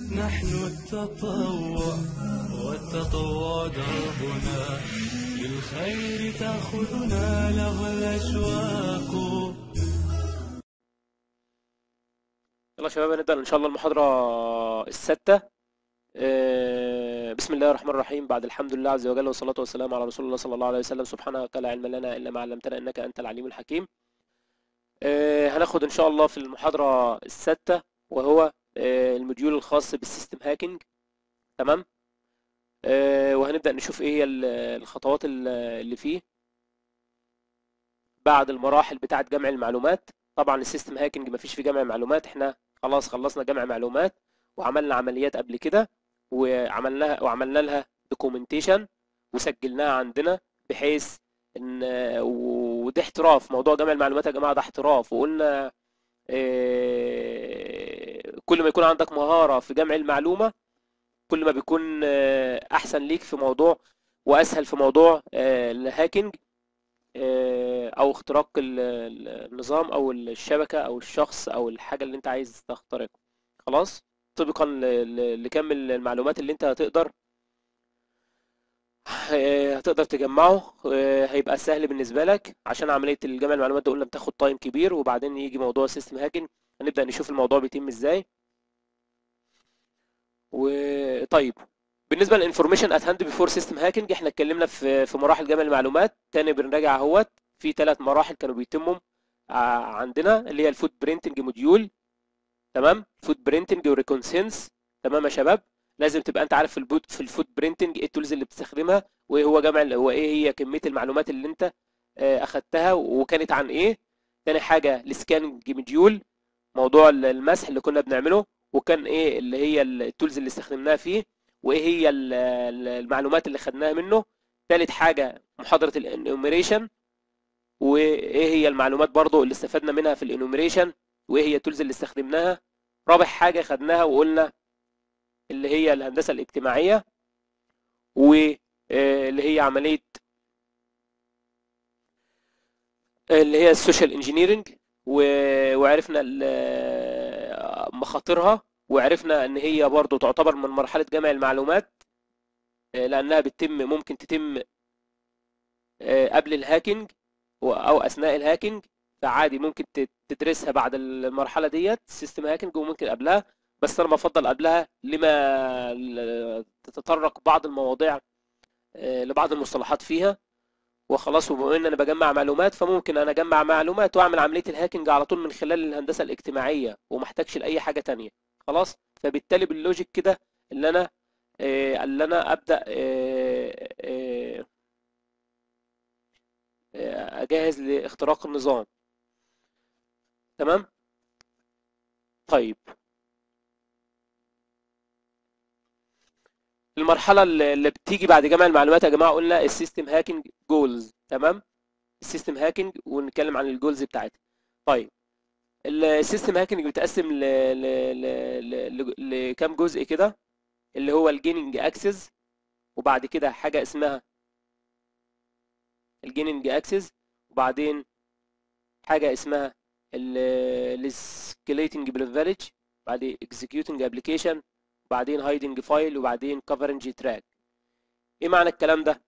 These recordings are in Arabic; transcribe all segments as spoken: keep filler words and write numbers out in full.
نحن التطوع والتطوع دربنا، للخير تأخذنا له الأشواق. يلا يا شباب، نبدأ إن شاء الله المحاضرة السادسة. آه، بسم الله الرحمن الرحيم. بعد الحمد لله عز وجل والصلاة والسلام على رسول الله صلى الله عليه وسلم. سبحانك لا علم لنا إلا ما علمتنا إنك أنت العليم الحكيم. آه، هناخد إن شاء الله في المحاضرة السادسة وهو آه، الموديول الخاص بالسيستم هاكينج. تمام. آه، وهنبدأ نشوف إيه هي الخطوات اللي فيه بعد المراحل بتاعة جمع المعلومات. طبعا السيستم هاكينج مفيش فيه جمع معلومات، احنا خلاص خلصنا جمع معلومات وعملنا عمليات قبل كده وعملناها وعملنا لها دوكيومنتيشن وسجلناها عندنا، بحيث ان وده احتراف. موضوع جمع المعلومات يا جماعه ده احتراف، وقلنا اه كل ما يكون عندك مهاره في جمع المعلومه كل ما بيكون اه احسن ليك في موضوع واسهل في موضوع اه الهاكينج او اختراق النظام او الشبكه او الشخص او الحاجه اللي انت عايز تخترقها. خلاص، طبقا لكم المعلومات اللي انت هتقدر هتقدر تجمعه هيبقى سهل بالنسبه لك. عشان عمليه الجمع المعلومات دي قلنا بتاخد تايم كبير، وبعدين يجي موضوع السيستم هاكينج هنبدا نشوف الموضوع بيتم ازاي. وطيب، بالنسبه للانفورميشن ات هاند بيفور سيستم هاكينج، احنا اتكلمنا في في مراحل جمع المعلومات. تاني بنراجع اهوت في ثلاث مراحل كانوا بيتموا عندنا، اللي هي الفوت برينتنج موديول. تمام، فوت برينتنج وريكونسينس. تمام يا شباب، لازم تبقى انت عارف في البوت في الفوت برينتنج ايه التولز اللي بتستخدمها، وايه هو جمع وايه هي كميه المعلومات اللي انت اخدتها وكانت عن ايه. تاني حاجه السكاننج موديول، موضوع المسح اللي كنا بنعمله، وكان ايه اللي هي التولز اللي استخدمناها فيه، وايه هي المعلومات اللي خدناها منه. تالت حاجه محاضره الانوميريشن، وايه هي المعلومات برضو اللي استفدنا منها في الانوميريشن، وايه هي التولز اللي استخدمناها. رابع حاجه خدناها وقلنا اللي هي الهندسه الاجتماعيه، واللي هي عمليه اللي هي السوشيال انجينيرنج، وعرفنا مخاطرها، وعرفنا ان هي برضو تعتبر من مرحله جمع المعلومات، لانها بتتم ممكن تتم قبل الهاكينج او اثناء الهاكينج، فعادي ممكن تدرسها بعد المرحله ديت سيستم هاكينج، وممكن قبلها، بس انا بفضل قبلها لما تتطرق بعض المواضيع لبعض المصطلحات فيها. وخلاص، وبما ان انا بجمع معلومات فممكن انا اجمع معلومات واعمل عمليه الهاكينج على طول من خلال الهندسه الاجتماعيه وما احتاجش لاي حاجه تانية. خلاص، فبالتالي باللوجيك كده اللي انا اللي انا ابدا اجهز لاختراق النظام. تمام. طيب، المرحله اللي بتيجي بعد جمع المعلومات يا جماعه قلنا السيستم هاكينج جولز. تمام، السيستم هاكينج ونتكلم عن الجولز بتاعتها. طيب، السيستم هاكينج بيتقسم ل... ل... ل... ل... لكام جزء كده، اللي هو الجيننج اكسس، وبعد كده حاجه اسمها الجيننج اكسس، وبعدين حاجه اسمها السكيليتنج بريفيليج، بعدين اكزيكيوتنج ابلكيشن، وبعدين هايدنج فايل، وبعدين كفرنج تراك. ايه معنى الكلام ده؟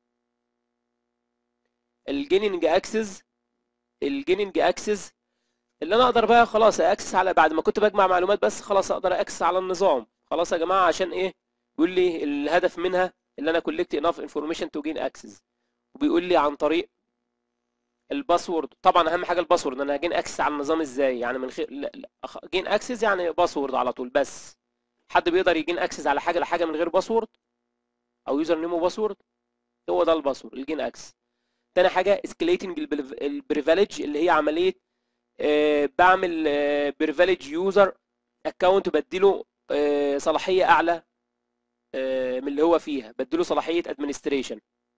الجيننج اكسس الجيننج اكسس اللي انا اقدر بقى خلاص اكسس على، بعد ما كنت بجمع معلومات بس خلاص اقدر اكسس على النظام. خلاص يا جماعه، عشان ايه؟ بيقول لي الهدف منها اللي انا كولكت انف انفورميشن تو جين اكسس، وبيقول لي عن طريق الباسورد. طبعا اهم حاجه الباسورد، انا هجين اكسس على النظام ازاي؟ يعني من خير جين اكسس يعني باسورد على طول. بس حد بيقدر يجين اكسس على حاجه لحاجه من غير باسورد او يوزر نيم وباسورد؟ هو ده الباسورد، الجين اكسس. تاني حاجه اسكيليتنج البريفيليج، اللي هي عمليه أه بعمل بريفيليج يوزر اكونت، بديله أه صلاحيه اعلى أه من اللي هو فيها، بديله صلاحيه ادمنستريشن.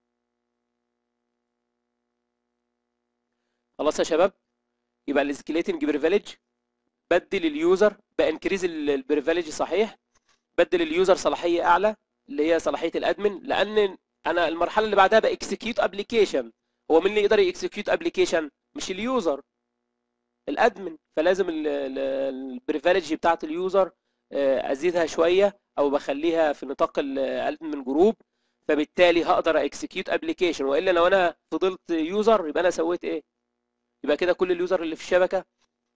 خلاص يا شباب، يبقى الاسكيليتنج بريفيليج بدي لليوزر بانكريز البريفيليج، صحيح، بدي لليوزر صلاحيه اعلى اللي هي صلاحيه الادمن، لان انا المرحله اللي بعدها باكسكيوت ابلكيشن. هو مين اللي يقدر يكسكيوت ابلكيشن؟ مش اليوزر، الادمن. فلازم البريفيليج بتاعت اليوزر ازيدها شويه او بخليها في نطاق الادمن جروب، فبالتالي هقدر اكسكيوت ابلكيشن. والا لو انا فضلت يوزر يبقى انا سويت ايه؟ يبقى كده كل اليوزر اللي في الشبكه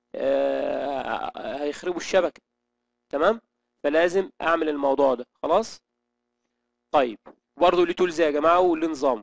هيخربوا الشبكه. تمام؟ فلازم اعمل الموضوع ده. خلاص. طيب برضه ليه تولز يا جماعه وليه نظام.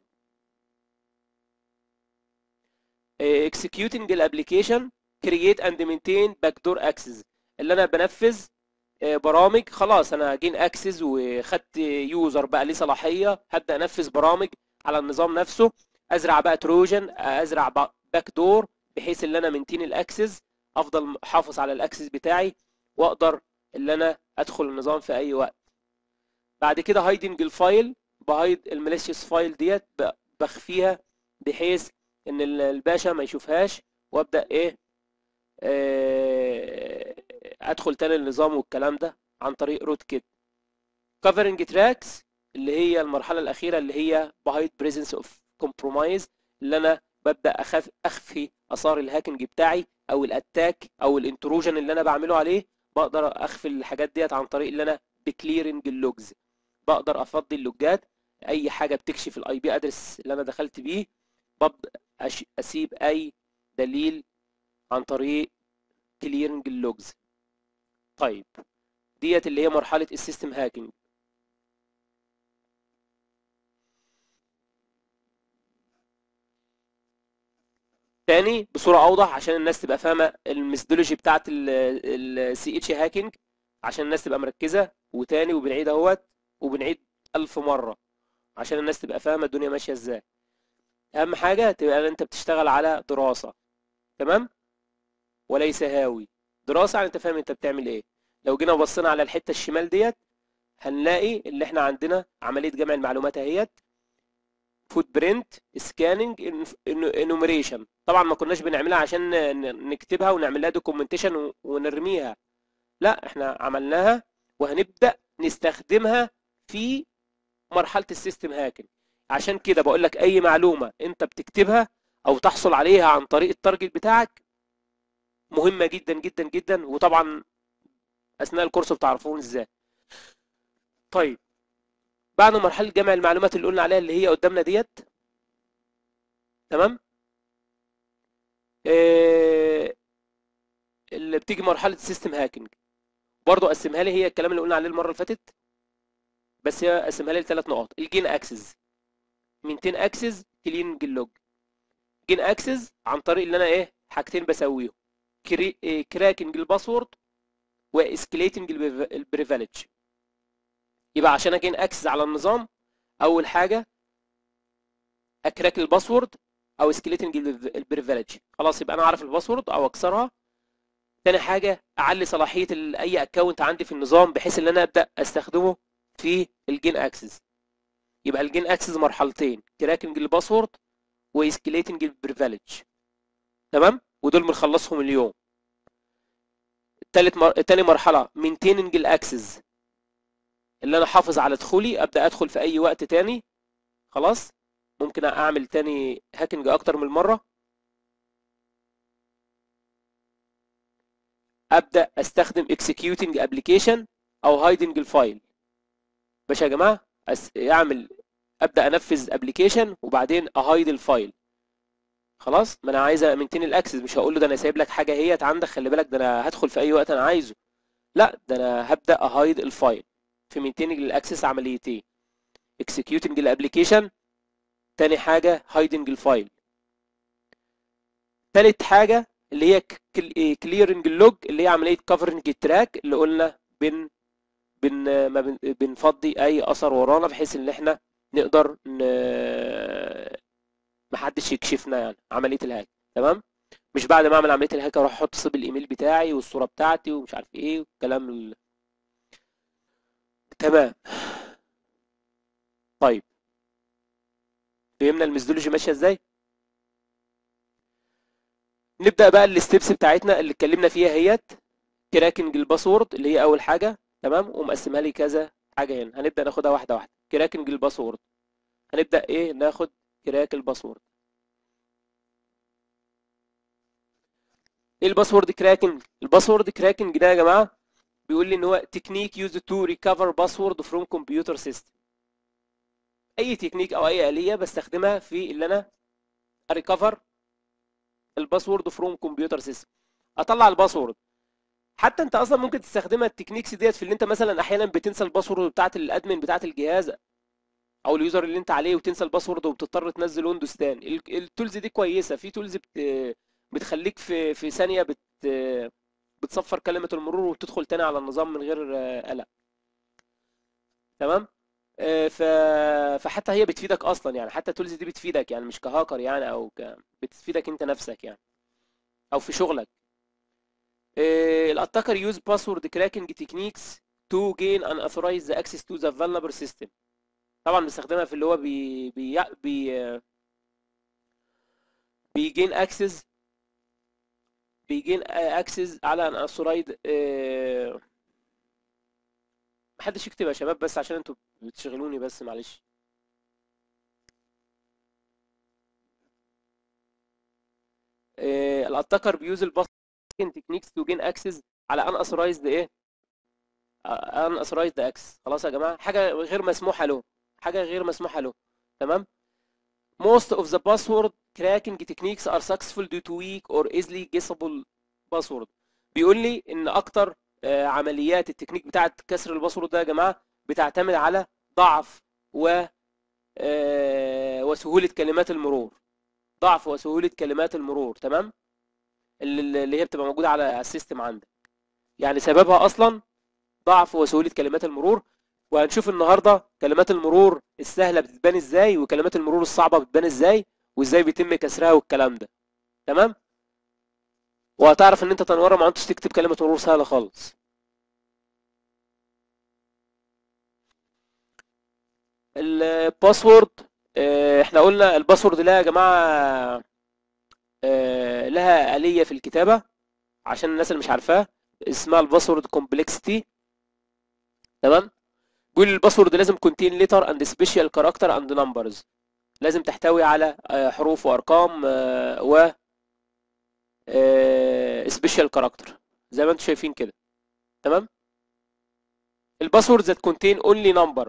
executing الابلكيشن create and maintain backdoor access، اللي انا بنفذ برامج. خلاص انا جين اكسس وخدت يوزر بقى ليه صلاحيه، هبدا انفذ برامج على النظام نفسه، ازرع بقى تروجن، ازرع باك دور، بحيث ان انا منتين الاكسس، افضل حافظ على الاكسس بتاعي، واقدر ان انا ادخل النظام في اي وقت. بعد كده هايدنج الفايل، بهايد الماليشيس فايل ديت، بخفيها بحيث ان الباشا ما يشوفهاش، وابدا ايه ادخل تاني النظام والكلام ده عن طريق روت كيت. كفرنج تراكس اللي هي المرحله الاخيره، اللي هي بهايد بريزنس اوف كومبرومايز، اللي انا ببدا أخف اخفي اثار الهاكينج بتاعي او الاتاك او الانتروجن اللي انا بعمله عليه. بقدر اخفي الحاجات ديت عن طريق اللي انا بكليرنج اللوجز، بقدر افضي اللوجات، اي حاجه بتكشف الاي بي ادرس اللي انا دخلت بيه ببدا اسيب اي دليل عن طريق كليرنج اللوجز. طيب ديت اللي هي مرحله السيستم هاكينج. تاني بصوره اوضح عشان الناس تبقى فاهمه الميثودولوجي بتاعت السي اتش هاكينج، عشان الناس تبقى مركزه. وتاني وبنعيد اهوت وبنعيد ألف مره عشان الناس تبقى فاهمه الدنيا ماشيه ازاي. اهم حاجه تبقى انت بتشتغل على دراسه، تمام، وليس هاوي. دراسه يعني انت فاهم انت بتعمل ايه. لو جينا بصينا على الحته الشمال ديت هنلاقي اللي احنا عندنا عمليه جمع المعلومات اهيت، فوت برنت، سكاننج، انوميريشن. طبعا ما كناش بنعملها عشان نكتبها ونعمل لها دوكيومنتيشن ونرميها، لا احنا عملناها وهنبدا نستخدمها في مرحله السيستم هاكينج. عشان كده بقول لك اي معلومه انت بتكتبها او تحصل عليها عن طريق التارجت بتاعك مهمه جدا جدا جدا، وطبعا اثناء الكورس بتعرفون ازاي. طيب بعد مرحله جمع المعلومات اللي قلنا عليها اللي هي قدامنا ديت، تمام، إيه اللي بتيجي مرحله السيستم هاكينج. برضو قسمها لي، هي الكلام اللي قلنا عليه المره اللي فاتت، بس هي قسمها لي لثلاث نقط. الجين اكسس، مينتين اكسس، كلين اللوج. جين اكسس عن طريق اللي انا ايه حاجتين بسويهم، كري... إيه كراكنج الباسورد واسكليتنج البريفيليج. يبقى عشان اجين اكسس على النظام، اول حاجه اكراك الباسورد او اسكليتنج البريفيليج. خلاص يبقى انا عارف الباسورد او اكسرها. تاني حاجه اعلي صلاحيه اي اكونت عندي في النظام بحيث ان انا ابدا استخدمه في الجين اكسس. يبقى الجين اكسس مرحلتين، كراكنج الباسورد واسكليتنج البريفيليج، تمام، ودول بنخلصهم اليوم. تالت مر... تاني مرحله مينتيننج الاكسس، اللي انا حافظ على دخولي، ابدا ادخل في اي وقت تاني. خلاص ممكن اعمل تاني هاكينج اكتر من مره. ابدا استخدم executing application او hiding الفايل. ماشي يا جماعه، أس... اعمل ابدا انفذ ابلكيشن وبعدين اهايد الفايل. خلاص ما انا عايز امنتين الاكسس، مش هقول له ده انا سايب لك حاجه هي عندك خلي بالك ده انا هدخل في اي وقت انا عايزه، لا ده انا هبدا اهايد الفايل. في مينتيننج الاكسس عمليتين، executing الابلكيشن، تاني حاجه هايدنج الفايل. تالت حاجه اللي هي كليرنج اللوج، اللي هي عمليه كفرنج التراك اللي قلنا بن بن ما بن بنفضي اي اثر ورانا بحيث ان احنا نقدر ن... محدش يكشفنا يعني عمليه الهاك. تمام، مش بعد ما اعمل عمليه الهاك اروح احط صيب الايميل بتاعي والصوره بتاعتي ومش عارف ايه والكلام ال... تمام. طيب فهمنا الميثودولوجي ماشيه ازاي. نبدا بقى الستبس بتاعتنا اللي اتكلمنا فيها هيت كراكنج الباسورد اللي هي اول حاجه، تمام، ومقسمها لي كذا حاجه هنا. هنبدا ناخدها واحده واحده. كراكنج الباسورد، هنبدا ايه ناخد كراك الباسورد. ايه الباسورد كراكنج؟ الباسورد كراكنج ده يا جماعه بيقول لي ان هو تكنيك يوز تو ريكفر باسورد فروم كمبيوتر سيستم. اي تكنيك او اي آلية بستخدمها في اللي انا اريكفر الباسورد فروم كمبيوتر سيستم، اطلع الباسورد. حتى انت اصلا ممكن تستخدمها التكنيكس ديت في اللي انت مثلا احيانا بتنسى الباسورد بتاعت الادمن بتاعت الجهاز او اليوزر اللي انت عليه، وتنسى الباسورد وبتضطر تنزل ويندوز تاني. ال- التولز دي كويسه، في تولز بت... بتخليك في في ثانيه بت... بتصفر كلمه المرور وتدخل تاني على النظام من غير آه، قلق. تمام. آه، ف... فحتى هي بتفيدك اصلا يعني، حتى التولز دي بتفيدك يعني، مش كهاكر يعني، او ك... بتفيدك انت نفسك يعني، او في شغلك. الاتاكر يوز باسورد كراكنج تكنيكس تو جين ان authorize the access to the vulnerable system. طبعا بنستخدمها في اللي هو بي بي بي بيجين اكسس بيجين اكسس على ان authorize. آه، محدش يكتب يا شباب بس عشان انتوا بتشغلوني بس، معلش. الاتاكر بيوز الباسورد تكنيكس تو جين اكسس على ان authorize ايه ان authorize the access. خلاص يا جماعه، حاجه غير مسموحه له، حاجه غير مسموحه له. تمام. Most of the password cracking techniques are successful due to weak or easily guessable password. بيقول لي ان اكتر آه، عمليات التكنيك بتاعه كسر الباسورد ده يا جماعه بتعتمد على ضعف و آه، وسهوله كلمات المرور. ضعف وسهوله كلمات المرور. تمام. اللي اللي هي بتبقى موجوده على السيستم عندك، يعني سببها اصلا ضعف وسهوله كلمات المرور. وهنشوف النهارده كلمات المرور السهله بتتبان ازاي، وكلمات المرور الصعبه بتبان ازاي، وازاي بيتم كسرها والكلام ده. تمام. وهتعرف ان انت تنورة ما عدتش تكتب كلمه مرور سهله خالص. الباسورد، آه، احنا قلنا الباسورد لها يا جماعه آه، لها آلية في الكتابه عشان الناس اللي مش عارفاها، اسمها الباسورد كومبلكسيتي. تمام. بيقول الباسورد لازم contain letter and special character and numbers. لازم تحتوي على آه، حروف وارقام آه، و سبيشال كاركتر زي ما انتم شايفين كده. تمام. الباسورد that contain only number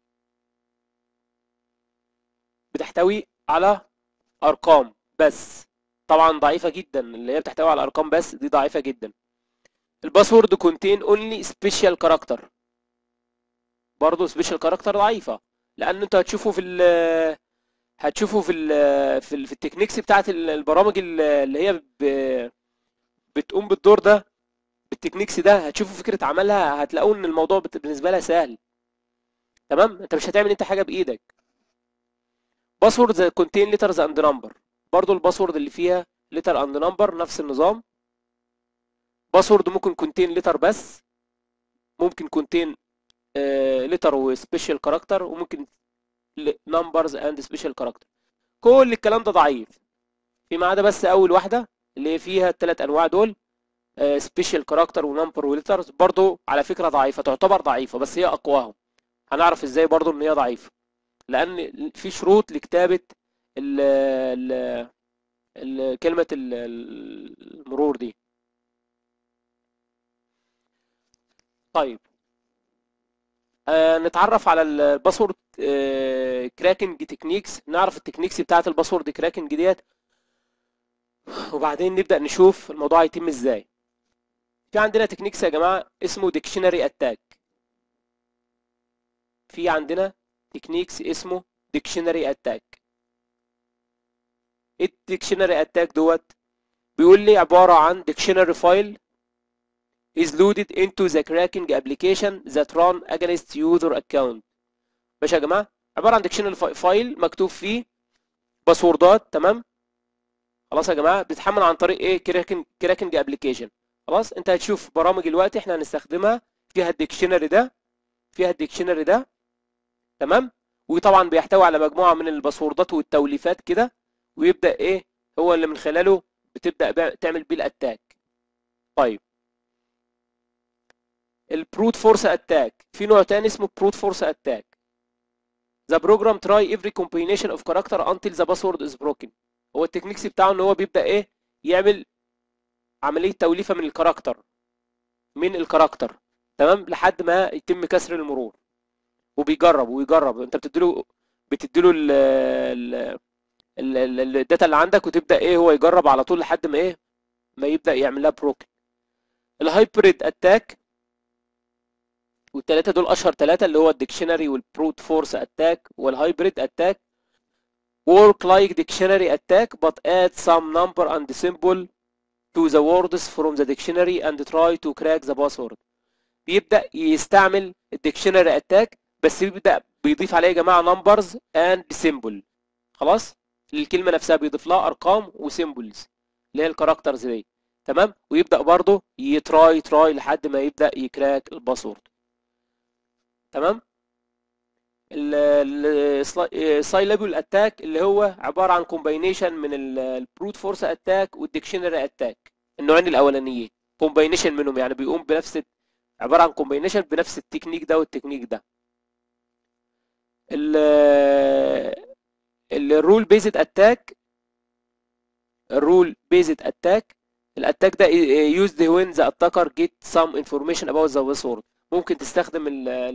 بتحتوي على ارقام بس. طبعا ضعيفه جدا، اللي هي بتحتوي على ارقام بس دي ضعيفه جدا. الباسورد contain only special character، برضه سبيشال كاركتر ضعيفه، لان انتوا هتشوفوا في ال هتشوفوا في ال في, ال في التكنيكس بتاعت البرامج اللي هي ب- بتقوم بالدور ده، بالتكنيكس ده هتشوفوا فكره عملها، هتلاقوا ان الموضوع بت- بالنسبه لها سهل. تمام. انت مش هتعمل انت حاجه بايدك. باسورد زي كونتين ليترز اند نمبر، برضو الباسورد اللي فيها ليتر اند نمبر نفس النظام. باسورد ممكن كونتين ليتر بس، ممكن كونتين ليتر وسبيشال كاركتر، وممكن نمبرز اند سبيشال كاركتر. كل الكلام ده ضعيف فيما عدا بس اول واحده اللي هي فيها الثلاث انواع دول، سبيشال كاركتر ونمبر وليترز. برضو على فكره ضعيفه، تعتبر ضعيفه بس هي اقواهم. هنعرف ازاي برضو ان هي ضعيفه، لان في شروط لكتابه ال ال ال كلمه ال- المرور دي. طيب، آه نتعرف على الباسورد كراكنج تكنيكس، نعرف التكنيكس بتاعه الباسورد كراكنج ديت، وبعدين نبدا نشوف الموضوع هيتم ازاي. في عندنا تكنيكس يا جماعه اسمه ديكشنري اتاك. في عندنا تكنيكس اسمه ديكشنري اتاك. ايه الديكشنري اتاك دوت؟ بيقول لي عباره عن ديكشنري فايل is loaded into the cracking application that run against user account. ماشي يا جماعه، عباره عن ديكشنري فايل مكتوب فيه باسوردات. تمام. خلاص يا جماعه، بتتحمل عن طريق ايه؟ كراكنج كراكنج ابلكيشن. خلاص، انت هتشوف برامج الوقت احنا هنستخدمها فيها الديكشنري ده، فيها الديكشنري ده. تمام. وطبعا بيحتوي على مجموعه من الباسوردات والتوليفات كده، ويبدا ايه هو اللي من خلاله بتبدا بقى تعمل بيه الاتاك. طيب، البروت فورس اتاك، في نوع تاني اسمه بروت فورس اتاك. The program try every combination of character until the password is broken. هو التكنيكس بتاعه ان هو بيبدا ايه؟ يعمل عمليه توليفه من الكاركتر، من الكاركتر تمام، لحد ما يتم كسر المرور، وبيجرب ويجرب. انت بتديله بتديله ال ال ال- ال- الداتا اللي عندك، وتبدا ايه هو يجرب على طول لحد ما ايه ما يبدا يعمل لها بروكن. الهايبريد اتاك، والثلاثه دول اشهر ثلاثه، اللي هو الديكشنري والبروت فورس اتاك والهايبريد اتاك. work like dictionary attack but add some number and symbol to the words from the dictionary and try to crack the password. بيبدأ يستعمل الديكشنري اتاك، بس بيبدأ بيضيف عليه يا جماعة numbers and symbol. خلاص، للكلمة نفسها بيضيف لها ارقام وسيمبلز اللي هي الكاركترز دي. تمام، ويبدأ برضه يتراي تراي لحد ما يبدأ يكراك الباسورد. تمام. السايلابل اتاك اللي هو عباره عن كومباينيشن من البروت فورس اتاك والديكشنري اتاك، النوعين الاولانيين كومباينيشن منهم، يعني بيقوم بنفس، عباره عن كومباينيشن بنفس التكنيك ده والتكنيك ده. الرول بيزد اتاك الرول بيزد اتاك الاتاك ده used when the attacker get some information about the password. ممكن تستخدم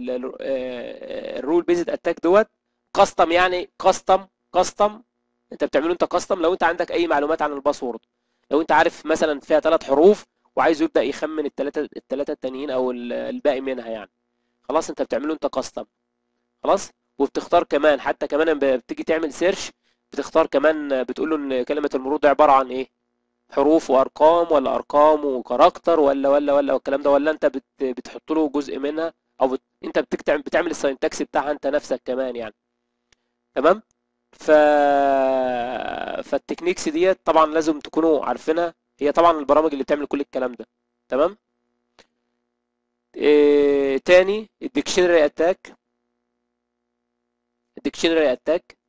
الرول بيزد اتاك دوت كاستم، يعني كاستم كاستم انت بتعمله انت كاستم لو انت عندك اي معلومات عن الباسورد. لو انت عارف مثلا فيها ثلاث حروف وعايز يبدا يخمن الثلاثه الثلاثه التانيين او الباقي منها يعني، خلاص انت بتعمله انت كاستم. خلاص، وبتختار كمان، حتى كمان لما بتيجي تعمل سيرش بتختار كمان، بتقول له ان كلمه المرور دي عباره عن ايه، حروف وارقام ولا ارقام وكاركتر ولا ولا ولا والكلام ده، ولا انت بت بتحط له جزء منها، او بت انت بتكتب بتعمل الساينتاكس بتاعها انت نفسك كمان يعني. تمام. ف فالتكنيكس ديت طبعا لازم تكونوا عارفينها، هي طبعا البرامج اللي بتعمل كل الكلام ده. تمام. إيه تاني؟ الديكشنري اتاك الديكشنري اتاك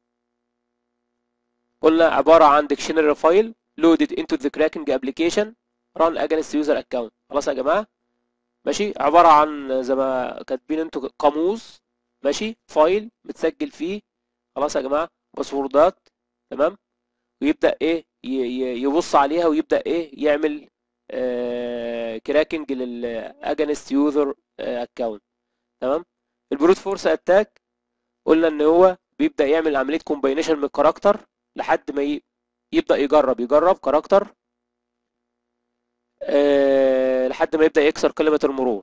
قلنا عباره عن ديكشنري فايل loaded into the cracking application run against user account. خلاص يا جماعه، ماشي، عباره عن زي ما كاتبين انتوا قاموس، ماشي، فايل متسجل فيه، خلاص يا جماعه، باسوردات. تمام، ويبدا ايه يبص عليها ويبدا ايه يعمل كراكنج للاجنست يوزر اكونت. تمام. البروت فورس اتاك قلنا ان هو بيبدا يعمل عمليه كومباينيشن من الكاركتر لحد ما يبدا يجرب يجرب كاركتر أه لحد ما يبدا يكسر كلمه المرور.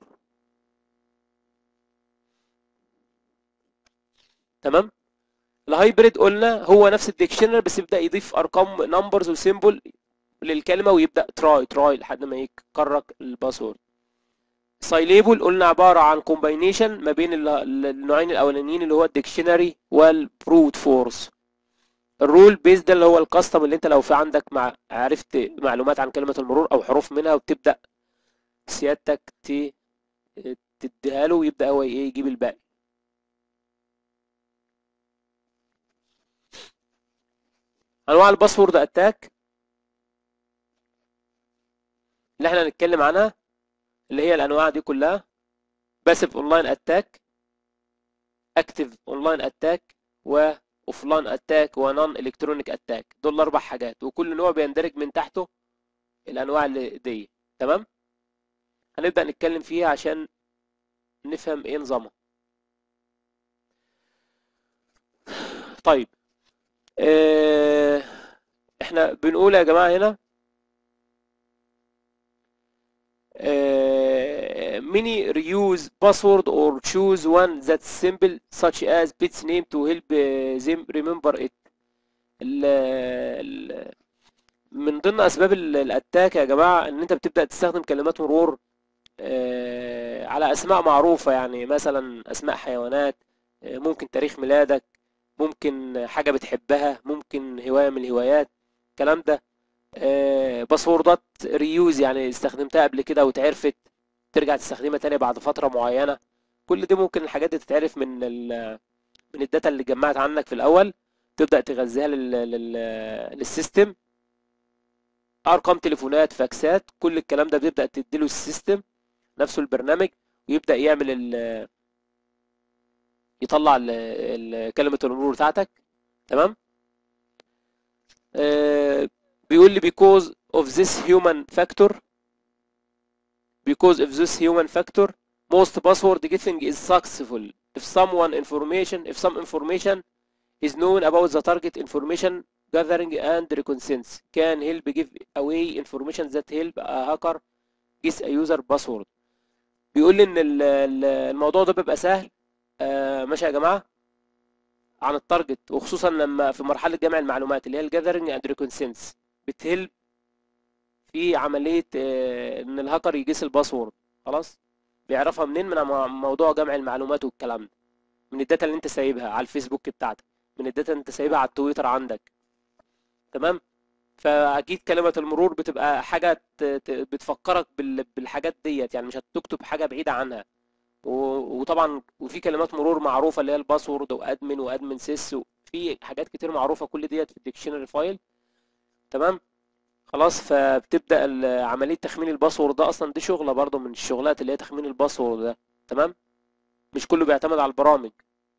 تمام. الهايبريد قلنا هو نفس الديكشنري بس يبدا يضيف ارقام نمبرز وسيمبل للكلمه، ويبدا تراي تراي لحد ما يكرك الباسورد. سايليبل قلنا عباره عن كومباينيشن ما بين النوعين الاولانيين اللي هو الديكشنري والبروت فورس. الرول بيز ده اللي هو الكاستم، اللي انت لو في عندك مع عرفت معلومات عن كلمه المرور او حروف منها، وبتبدا سيادتك تديها له ويبدا هو ايه يجيب الباقي. انواع الباسورد اتاك اللي احنا هنتكلم عنها اللي هي الانواع دي كلها: باسيف اونلاين اتاك، اكتيف اونلاين اتاك، واوفلاين اتاك، ونون الكترونيك اتاك. دول اربع حاجات، وكل نوع بيندرج من تحته الانواع اللي دي. تمام. هنبدا نتكلم فيها عشان نفهم ايه نظامها. طيب، اه احنا بنقول يا جماعه هنا Uh, many reuse password or choose one that's simple such as pet's name to help uh, them remember it. ال ال من ضمن اسباب الاتاك يا جماعه ان انت بتبدا تستخدم كلمات مرور uh, على اسماء معروفه، يعني مثلا اسماء حيوانات، uh, ممكن تاريخ ميلادك، ممكن حاجه بتحبها، ممكن هوايه من الهوايات، الكلام ده. uh, باسوردات ريوز يعني استخدمتها قبل كده واتعرفت، ترجع تستخدمها تاني بعد فترة معينة. كل دي ممكن الحاجات دي تتعرف من ال من الداتا اللي جمعت عنك في الأول، تبدأ تغذيها لل لل للسيستم. أرقام تليفونات، فاكسات، كل الكلام ده بيبدأ تديله السيستم نفسه البرنامج، ويبدأ يعمل ال يطلع ال ال كلمة المرور بتاعتك. تمام. آه بيقول لي because of this human factor because of this human factor most password getting is successful if someone information if some information is known about the target information gathering and reconnaissance can help give away information that help a hacker guess a user password. بيقول لي ان ال- ال- الموضوع ده بيبقى سهل. آه ماشي يا جماعه عن التارجت، وخصوصا لما في مرحله جمع المعلومات اللي هي الجاذرنج اند ريكونسنس بتهلب في عمليه آه ان الهاكر يجيس الباسورد. خلاص، بيعرفها منين؟ من مو- موضوع جمع المعلومات والكلام ده، من الداتا اللي انت سايبها على الفيسبوك بتاعتك، من الداتا اللي انت سايبها على التويتر عندك. تمام. فاكيد كلمه المرور بتبقى حاجه ت- ت- بتفكرك بال- بالحاجات ديت، يعني مش هتكتب حاجه بعيده عنها. و- وطبعا وفي كلمات مرور معروفه اللي هي الباسورد وادمن وادمن سيس، وفي حاجات كتير معروفه كل ديت في الديكشنري فايل. تمام. خلاص، فبتبدا ال- عمليه تخمين الباسورد ده اصلا دي شغله برضو من الشغلات اللي هي تخمين الباسورد ده. تمام. مش كله بيعتمد على البرامج.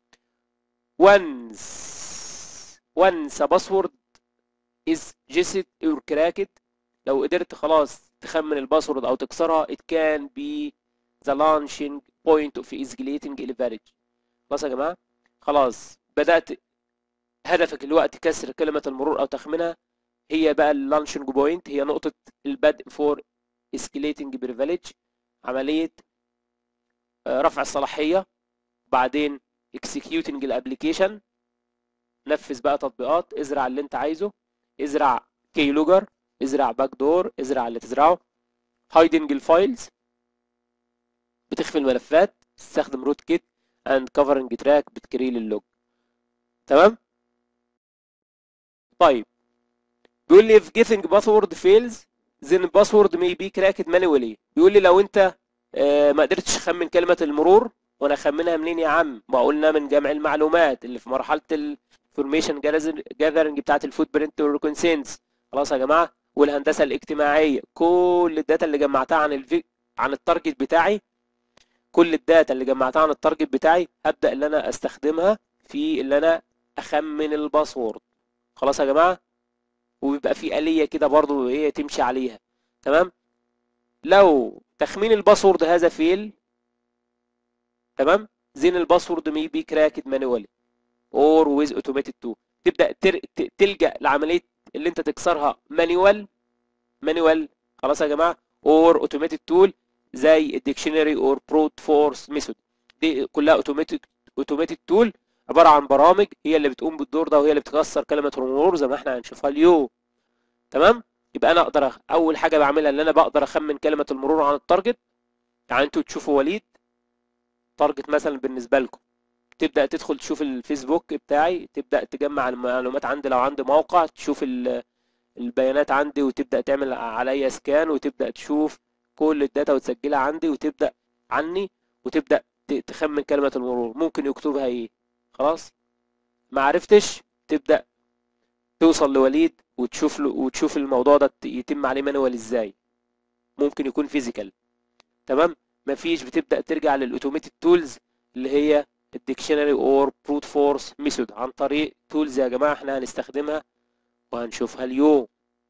once once a password is guessed or cracked، لو قدرت خلاص تخمن الباسورد او تكسرها it can be the launching point of escalating leverage. خلاص يا جماعه، خلاص بدات هدفك الوقت كسر كلمه المرور او تخمينها، هي بقى اللانشنج بوينت، هي نقطه البدء فور escalating privilege، عمليه آه، رفع الصلاحيه. بعدين executing الابلكيشن، نفذ بقى تطبيقات، ازرع اللي انت عايزه، ازرع كي لوجر، ازرع باك دور، ازرع اللي تزرعه. هايدنج الفايلز، بتخفي الملفات، تستخدم روت كيت اند كفرنج تراك، بتكريل اللوج. تمام. طيب بيقول لي if getting password fails then password may be cracked manually. بيقول لي لو انت آه، ما قدرتش تخمن كلمة المرور، وانا اخمنها منين يا عم؟ ما قلنا من جمع المعلومات اللي في مرحلة الانفورميشن جاذرنج بتاعت الفوت برنت والريكونسينس. خلاص يا جماعة، والهندسة الاجتماعية، كل الداتا اللي جمعتها عن الفي... عن التارجت بتاعي، كل الداتا اللي جمعتها عن التارجت بتاعي هبدأ اللي انا استخدمها في اللي انا اخمن الباسورد. خلاص يا جماعة، وبيبقى في آلية كده برضو ايه تمشي عليها. تمام. لو تخمين الباسورد هذا فيل، تمام، زين الباسورد may be cracked manually or with automated tool. تبدأ تر... ت- تلجأ لعملية اللي انت تكسرها مانيوال مانيوال خلاص يا جماعة، or automated tool زي الديكشنري or brute force method. دي كلها اوتوماتيك اوتوماتيك تول، عبارة عن برامج هي اللي بتقوم بالدور ده، وهي اللي بتكسر كلمة المرور زي ما احنا هنشوفها اليوم. تمام. يبقى انا اقدر أخ... اول حاجه بعملها ان انا بقدر اخمن كلمه المرور عن التارجت. يعني انتوا تشوفوا وليد تارجت مثلا بالنسبه لكم، تبدا تدخل تشوف الفيسبوك بتاعي، تبدا تجمع المعلومات عندي، لو عندي موقع تشوف ال- البيانات عندي، وتبدا تعمل عليا سكان، وتبدا تشوف كل الداتا وتسجلها عندي، وتبدا عني، وتبدا ت- تخمن كلمه المرور ممكن يكتبها ايه. خلاص، ما عرفتش تبدا توصل لوليد وتشوف له وتشوف الموضوع ده يتم عليه مانوال ازاي، ممكن يكون فيزيكال. تمام. مفيش، بتبدا ترجع للاوتوميتد تولز اللي هي الديكشنري اور بروت فورس ميثود، عن طريق تولز يا جماعه احنا هنستخدمها وهنشوفها اليوم.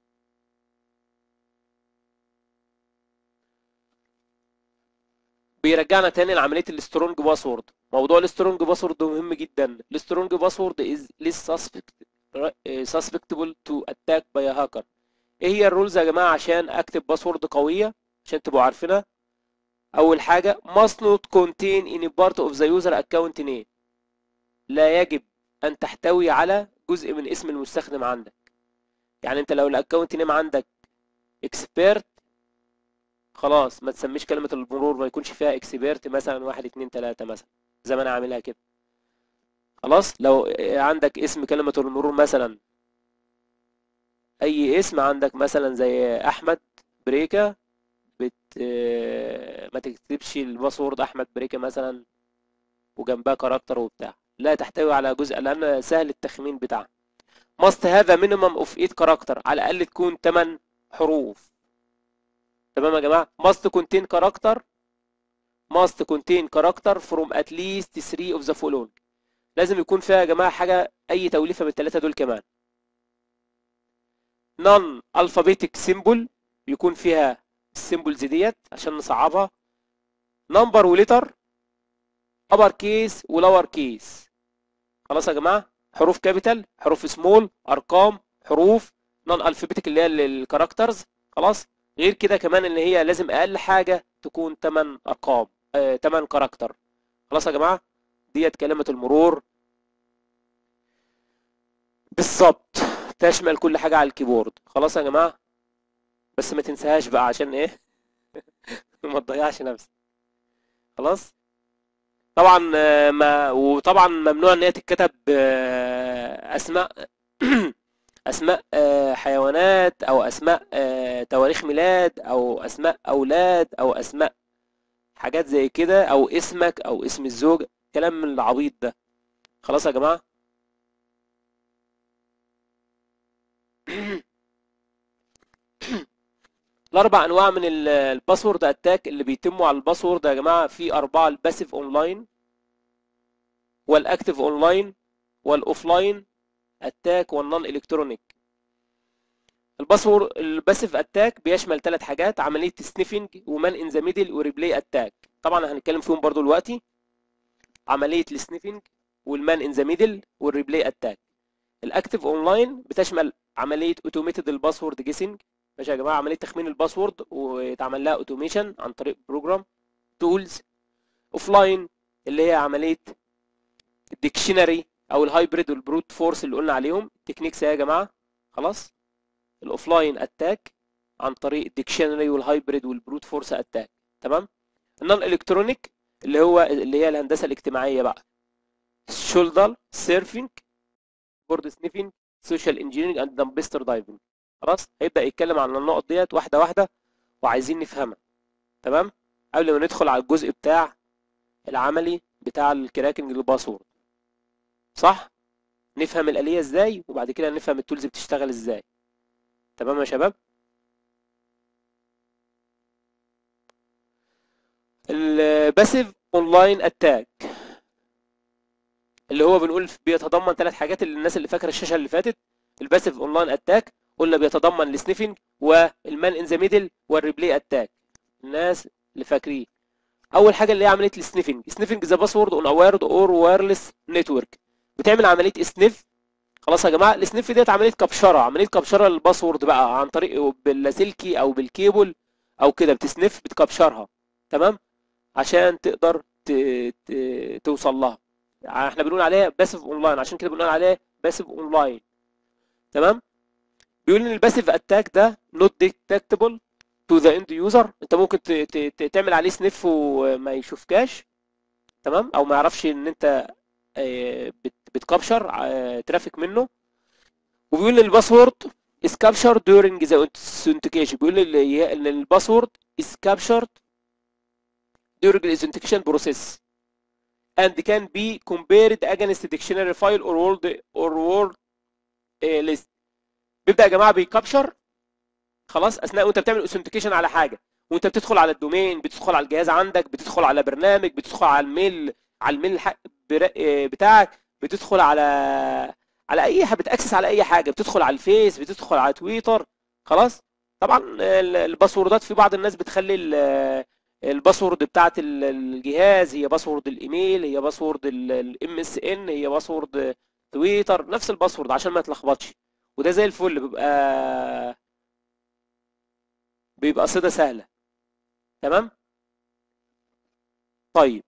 بيرجعنا تاني لعمليه السترونج باسورد. موضوع السترونج باسورد ده مهم جدا. السترونج باسورد از ليس سسبكتبل تو اتاك باي هاكر. ايه هي الرولز يا جماعه عشان اكتب باسورد قويه عشان تبقوا عارفينها؟ اول حاجه must not contain any part of the user account name. لا يجب ان تحتوي على جزء من اسم المستخدم عندك. يعني انت لو الاكونت نيم عندك اكسبيرت، خلاص ما تسميش كلمه المرور ما يكونش فيها اكسبيرت مثلا واحد اتنين تلاته مثلا زي ما انا عاملها كده. خلاص، لو عندك اسم كلمه المرور مثلا اي اسم عندك مثلا زي احمد بريكا، بت ما تكتبش الباسورد احمد بريكا مثلا وجنبها كاركتر وبتاع، لا تحتوي على جزء لان سهل التخمين بتاعها. must have a minimum of eight character، على الاقل تكون ثمانية حروف. تمام يا جماعه. must contain character must contain character from at least three of the following. لازم يكون فيها يا جماعه حاجه، اي توليفه من الثلاثه دول كمان. non alphabetic symbol، يكون فيها السيمبلز ديت عشان نصعبها. نمبر وليتر، ابر كيس ولور كيس. خلاص يا جماعه، حروف كابيتال، حروف سمول، ارقام، حروف نون الفابيتيك اللي هي الكاركترز. خلاص. غير كده كمان ان هي لازم اقل حاجه تكون ثمانية ارقام، آه ثمانية كاركتر. خلاص يا جماعه، ديت كلمه المرور بالظبط، تشمل كل حاجه على الكيبورد. خلاص يا جماعه، بس ما تنساهاش بقى عشان ايه ما تضيعش نفسك. خلاص. طبعا آه، ما وطبعا ممنوع ان هي تتكتب آه، اسماء اسماء آه، حيوانات، او اسماء آه، تواريخ ميلاد، او اسماء اولاد، او اسماء حاجات زي كده، او اسمك او اسم الزوج، كلام من العبيط ده. خلاص يا جماعه. الاربع انواع من ال- الباسورد اتاك اللي بيتموا على الباسورد يا جماعه، في اربعه: الباسيف اونلاين، والاكتيف اونلاين، والاوفلاين اتاك، والنون الكترونيك. الباسورد الباسيف اتاك بيشمل ثلاث حاجات: عمليه سنيفنج، ومان ان ذا ميدل، وريبلاي اتاك. طبعا هنتكلم فيهم برضو دلوقتي. عمليه السنيفنج، والمان ان ذا ميدل، والريبلاي اتاك. الاكتيف اونلاين بتشمل عمليه اوتوميتد الباسورد جيسنج. ماشي يا جماعه، عمليه تخمين الباسورد ويتعمل لها اوتوميشن عن طريق بروجرام تولز. اوفلاين اللي هي عمليه الديكشنري او الهايبريد والبروت فورس اللي قلنا عليهم تكنيكس يا جماعه. خلاص. الاوفلاين اتاك عن طريق الديكشنري والهايبريد والبروت فورس اتاك. تمام. النون الكترونيك اللي هو اللي هي الهندسه الاجتماعيه بقى: شولدر سيرفينج، بورد سنيفنج، سوشيال انجينيرنج، اند دمبستر دايفنج. خلاص. هيبدا يتكلم عن النقط ديت واحده واحده، وعايزين نفهمها. تمام. قبل ما ندخل على الجزء بتاع العملي بتاع الكراكنج للباسورد. صح. نفهم الآلية ازاي، وبعد كده نفهم التولز بتشتغل ازاي. تمام يا شباب. الباسيف اونلاين اتاك اللي هو بنقول بيتضمن ثلاث حاجات، اللي الناس اللي فاكره الشاشه اللي فاتت. الباسيف اونلاين اتاك قلنا بيتضمن السنيفنج، والمان ان ذا ميدل، والريبلاي اتاك. الناس اللي فاكرين. اول حاجه اللي هي عمليه السنيفنج: سنيفنج ذا باسورد اون وايرد اور وايرلس نتورك. بتعمل عمليه سنيف. خلاص يا جماعه، السنيف ديت عمليه كبشره، عمليه كبشره للباسورد بقى عن طريق باللاسلكي او بالكيبل او كده، بتسنيف بتكبشرها. تمام. عشان تقدر ت... ت... توصل لها. احنا بنقول عليها باسيف اونلاين، عشان كده بنقول عليها باسيف اونلاين. تمام. بيقول ان الباسيف اتاك ده نوت ديتكتبل تو ذا اند يوزر. انت ممكن ت... ت... تعمل عليه سنيف وما يشوفكاش. تمام. او ما يعرفش ان انت آه، بت... بتكبشر آه، ترافيك منه. وبيقول ان الباسورد is captured during the authentication. بيقول ان الباسورد is captured during the authentication process and can be compared against the dictionary file or word or word list. بيبدأ يا جماعة بيكابشر. خلاص. اثناء وانت بتعمل اوثنتيكيشن على حاجة، وانت بتدخل على الدومين، بتدخل على الجهاز عندك، بتدخل على برنامج، بتدخل على الميل، على الميل بتاعك، بتدخل على على اي حاجه، بتاكسس على اي حاجه، بتدخل على الفيس، بتدخل على تويتر. خلاص. طبعا الباسوردات في بعض الناس بتخلي الباسورد بتاعت الجهاز هي باسورد الايميل، هي باسورد الام اس ان، هي باسورد تويتر، نفس الباسورد عشان ما تلخبطش. وده زي الفل، بيبقى بيبقى صيغه سهله. تمام. طيب.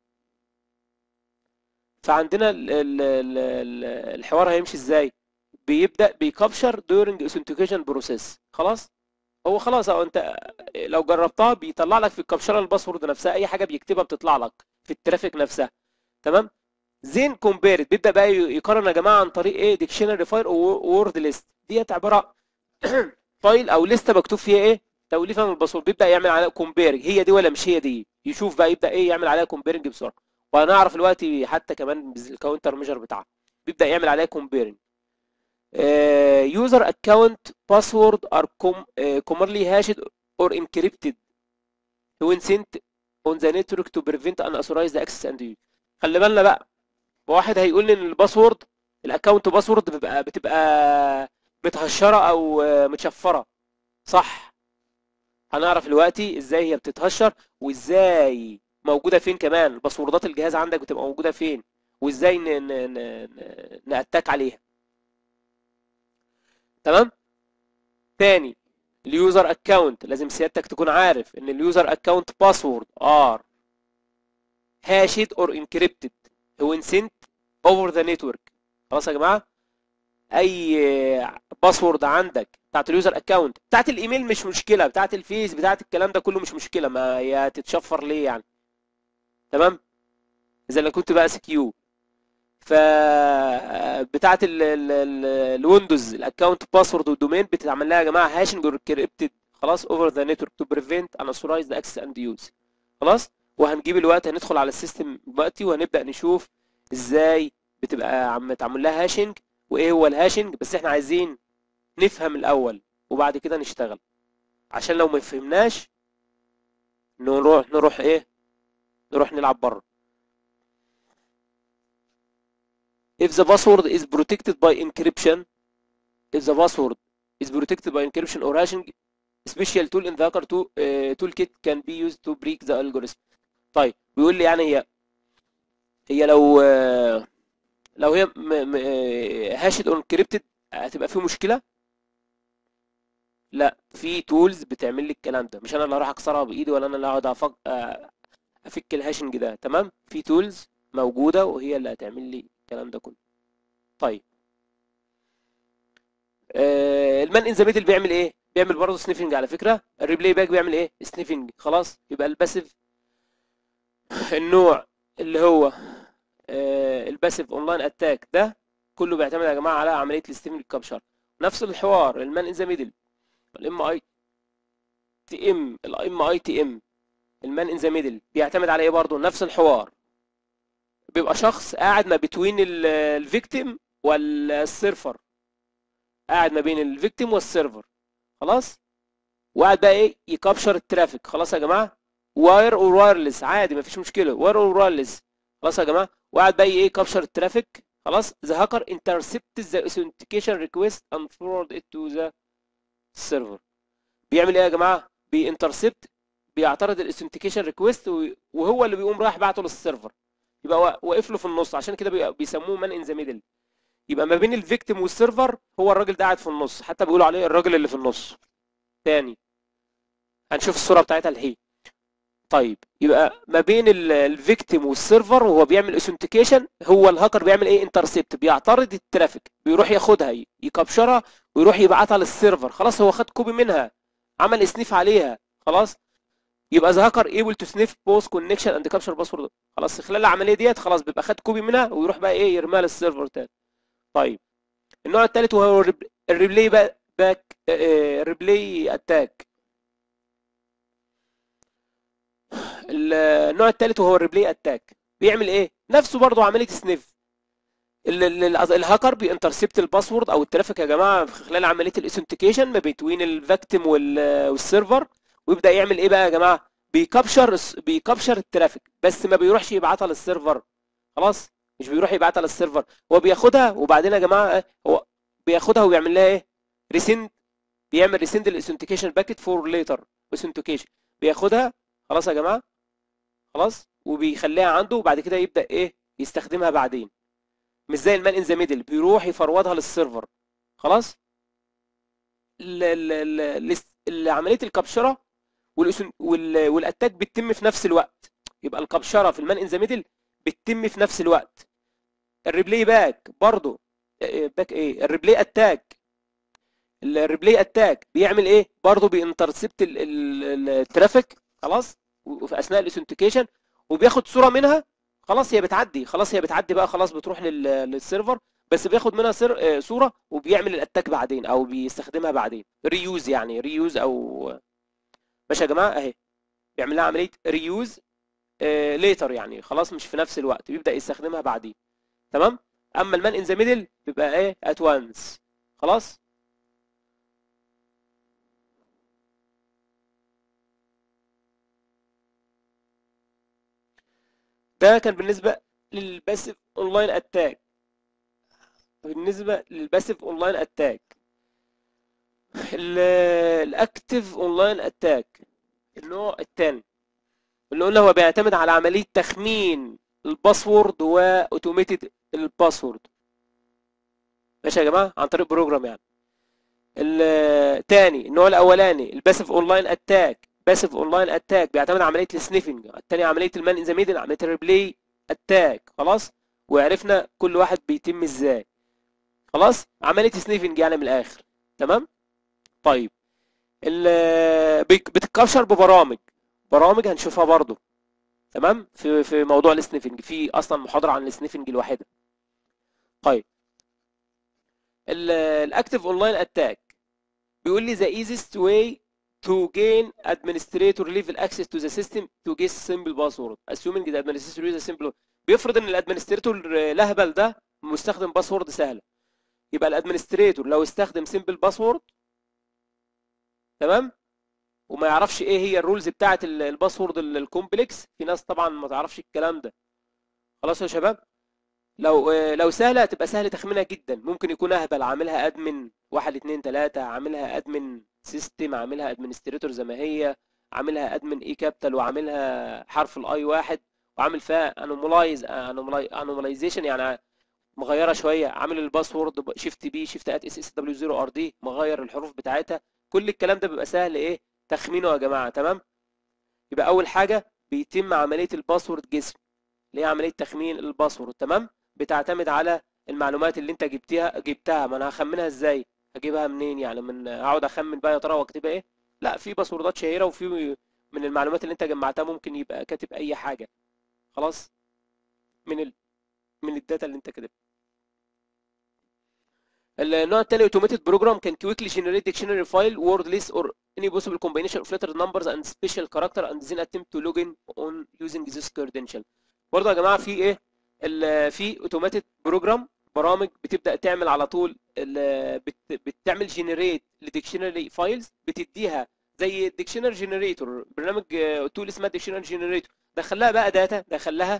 فعندنا ال ال ال الحوار هيمشي ازاي؟ بيبدا بيكابشر during authentication process. خلاص. هو خلاص، او انت لو جربتها بيطلع لك في الكابشره الباسورد نفسها، اي حاجه بيكتبها بتطلع لك في الترافيك نفسها. تمام. زين كومبيرد بيبدا بقى يقارن يا جماعه عن طريق ايه؟ ديكشنري فايل او وورد ليست. ديت عباره فايل او لسته مكتوب فيها ايه؟ توليفه من الباسورد. بيبدا يعمل عليها كومبيرنج، هي دي ولا مش هي دي، يشوف بقى، يبدا ايه؟ يعمل عليها كومبيرنج بسرعه. وهنعرف دلوقتي حتى كمان الكاونتر ميجر بتاعها. بيبدا يعمل عليها كومبيرنج. يوزر اكونت باسورد ار commonly hashed or encrypted when sent on the network to prevent unauthorized access and use. خلي بالنا بقى، واحد هيقول لي ان الباسورد الاكونت باسورد بتبقى بتبقى متهشره او متشفره. صح. هنعرف دلوقتي ازاي هي بتتهشر، وازاي موجوده فين، كمان باسوردات الجهاز عندك بتبقى موجوده فين، وازاي ن... ن... ن... نأتاك عليها. تمام. تاني، اليوزر اكونت لازم سيادتك تكون عارف ان اليوزر اكونت باسورد ار هاشد اور انكريبتد when sent over the network. خلاص يا جماعه، اي باسورد عندك بتاعت اليوزر اكونت، بتاعت الايميل مش مشكله، بتاعت الفيس، بتاعت الكلام ده كله مش مشكله، ما هي تتشفر ليه يعني. تمام. اذا انا كنت بقى سكيو، ف بتاعت ال- ال- ال- الويندوز الاكونت باسورد والدومين بتتعمل لها يا جماعه هاشنج اور انكريبتد، خلاص، اوفر ذا نتورك تو بريفنت unauthorized access and use. خلاص. وهنجيب الوقت، هندخل على السيستم دلوقتي وهنبدا نشوف ازاي بتبقى عم تعمل لها هاشنج وايه هو الهاشنج، بس احنا عايزين نفهم الاول وبعد كده نشتغل، عشان لو ما فهمناش نروح نروح ايه نروح نلعب بره. if the password is protected by encryption if the password is protected by encryption or hashing, special tool in the hacker tool, uh, toolkit can be used to break the algorithm. طيب بيقول لي يعني هي هي لو آه، لو هي هاشد اور انكريبتد هتبقى في مشكله؟ لا، في تولز بتعمل لي الكلام ده، مش انا اللي هروح اكسرها بايدي ولا انا اللي هقعد أفك... آه، افك الهاشنج ده. تمام. في تولز موجوده وهي اللي هتعمل لي الكلام ده كله. طيب، آه، المان ان ذا ميدل بيعمل ايه؟ بيعمل برضه سنيفنج على فكره. الريبلاي باك بيعمل ايه؟ سنيفنج. خلاص، يبقى الباسيف النوع اللي هو آه، الباسيف اونلاين اتاك ده كله بيعتمد يا جماعه على عمليه الستيفنج كابشر. نفس الحوار المان ان ذا ميدل، الام اي تي ام الام اي تي ام المان ان ذا ميدل بيعتمد على ايه برضه؟ نفس الحوار، بيبقى شخص قاعد ما بين الفيكتيم والسيرفر، قاعد ما بين الفيكتيم والسيرفر. خلاص. وقاعد بقى ايه؟ يكابشر الترافيك. خلاص يا جماعه، واير اور وايرلس عادي مفيش مشكله، واير اور وايرلس. خلاص يا جماعه، وقاعد بقى ايه؟ يكابشر الترافيك. خلاص. the hacker intercepts the authentication request and forward it to the server. بيعمل ايه يا جماعه؟ بينترسبت، بيعترض الاثنتيكيشن ريكويست وهو اللي بيقوم رايح بعته للسيرفر، يبقى واقف له في النص، عشان كده بيسموه مان ان ذا ميدل. يبقى ما بين الفيكتيم والسيرفر هو الراجل ده قاعد في النص، حتى بيقولوا عليه الراجل اللي في النص. تاني، هنشوف الصوره بتاعتها الحين. طيب، يبقى ما بين الفيكتيم والسيرفر وهو بيعمل اثنتيكيشن، هو الهاكر بيعمل ايه؟ انترسبت، بيعترض الترافيك، بيروح ياخدها يكابشرها ويروح يبعتها للسيرفر. خلاص، هو خد كوبي منها، عمل سنيف عليها. خلاص. يبقى ذا هاكر ايبل تو سنيف بوث كونكشن اند كابشر باسورد. خلاص، خلال العمليه ديت خلاص بيبقى خد كوبي منها ويروح بقى ايه؟ يرميها للسيرفر تاني. طيب، النوع الثالث وهو الريبلاي باك الريبلاي اتاك. النوع الثالث وهو الريبلاي اتاك بيعمل ايه؟ نفسه برضه عمليه سنيف. الهاكر بينترسبت الباسورد او الترافيك يا جماعه خلال عمليه الاثنتيكيشن ما بين الفيكتيم والسيرفر، ويبدا يعمل ايه بقى يا جماعه؟ بيكابشر بيكابشر الترافيك، بس ما بيروحش يبعتها للسيرفر. خلاص، مش بيروح يبعتها للسيرفر، هو بياخدها وبعدين يا جماعه هو بياخدها وبيعمل لها ايه؟ ريسند. بيعمل ريسند الاثنتيكيشن باكيت فور ليتر اثنتيكيشن، بياخدها. خلاص يا جماعه. خلاص، وبيخليها عنده وبعد كده يبدا ايه؟ يستخدمها بعدين. مش زي المان ان ذا ميدل بيروح يفروضها للسيرفر. خلاص. عمليه الكابشره والاتاك بتتم في نفس الوقت، يبقى الكابشره في المان ان ذا ميدل بتتم في نفس الوقت. الريبلاي باك برضه باك ايه الريبلاي اتاك الريبلاي اتاك بيعمل ايه؟ برضه بينترسبت الترافيك. خلاص. وفي اثناء الاثنتيكيشن وبياخد صوره منها. خلاص، هي بتعدي خلاص هي بتعدي بقى خلاص بتروح للسيرفر، بس بياخد منها سر... صوره وبيعمل الاتاك بعدين او بيستخدمها بعدين. ريوز يعني ريوز او ماشي يا جماعه اهي، بيعمل لها عمليه ريوز ليتر يعني خلاص مش في نفس الوقت، بيبدا يستخدمها بعدين. تمام. اما المان ان ذا ميدل بيبقى ايه؟ ات وانس. خلاص. ده كان بالنسبه للباسيف اونلاين اتاك. بالنسبه للباسيف اونلاين اتاك، الاكتيف اونلاين اتاك النوع الثاني اللي قلنا هو بيعتمد على عمليه تخمين الباسورد واوتوميتد الباسورد. ماشي يا جماعه، عن طريق بروجرام يعني. الثاني النوع الاولاني الباسيف اونلاين اتاك. باسيف اونلاين اتاك بيعتمد على عمليه السنيفنج. الثاني عمليه المان ان ذا ميدل، عمليه الريبلاي اتاك. خلاص، وعرفنا كل واحد بيتم ازاي. خلاص، عمليه سنيفنج يعني من الاخر. تمام. طيب بتتكشر ببرامج برامج هنشوفها برضو. تمام، في في موضوع السنيفنج، في اصلا محاضره عن السنيفنج الواحده. طيب الاكتيف اونلاين اتاك بيقول لي the easiest way to gain administrator level access to the system to guess simple password assuming the administrator uses simple. بيفرض ان الادمنستريتور الاهبل ده مستخدم باسورد سهله. يبقى الادمنستريتور لو استخدم سمبل باسورد، تمام، وما يعرفش ايه هي الرولز بتاعه الباسورد الكومبلكس، في ناس طبعا ما تعرفش الكلام ده. خلاص يا شباب، لو لو سهله هتبقى سهل تخمينها جدا. ممكن يكون اهبل عاملها ادمن واحد اتنين تلاته، عاملها ادمن سيستم، عاملها ادمنستريتور زي ما هي، عاملها ادمن اي كابيتال، وعاملها حرف الاي واحد، وعامل فيها انوملايز انوملايزيشن يعني مغيره شويه، عامل الباسورد شيفت بي شيفت ات اس اس دبليو صفر ار دي، مغير الحروف بتاعتها. كل الكلام ده بيبقى سهل ايه تخمينه يا جماعه. تمام. يبقى اول حاجه بيتم عمليه الباسورد جسم، اللي هي عمليه تخمين الباسورد. تمام، بتعتمد على المعلومات اللي انت جبتها جبتها ما انا هخمنها ازاي؟ هجيبها منين يعني؟ من اقعد اخمن بقى يا ترى واكتبها ايه؟ لا، في باسوردات شهيره، وفي من المعلومات اللي انت جمعتها ممكن يبقى كاتب اي حاجه. خلاص، من ال... من الداتا اللي انت كاتبها. النوع التاني اوتوماتيد بروجرام كان كويكلي جنريت ديكشنري فايل وورد ليست اور any possible combination of letter numbers and special character and then attempt to log in on using this credential. برضه يا جماعه في ايه؟ في اوتوماتيد بروجرام، برامج بتبدا تعمل على طول بت بتعمل جنريت لديكشنري فايلز، بتديها زي ديكشنري جنريتور، برنامج تول اسمها ديكشنري جنريتور، دخلها بقى داتا، دخلها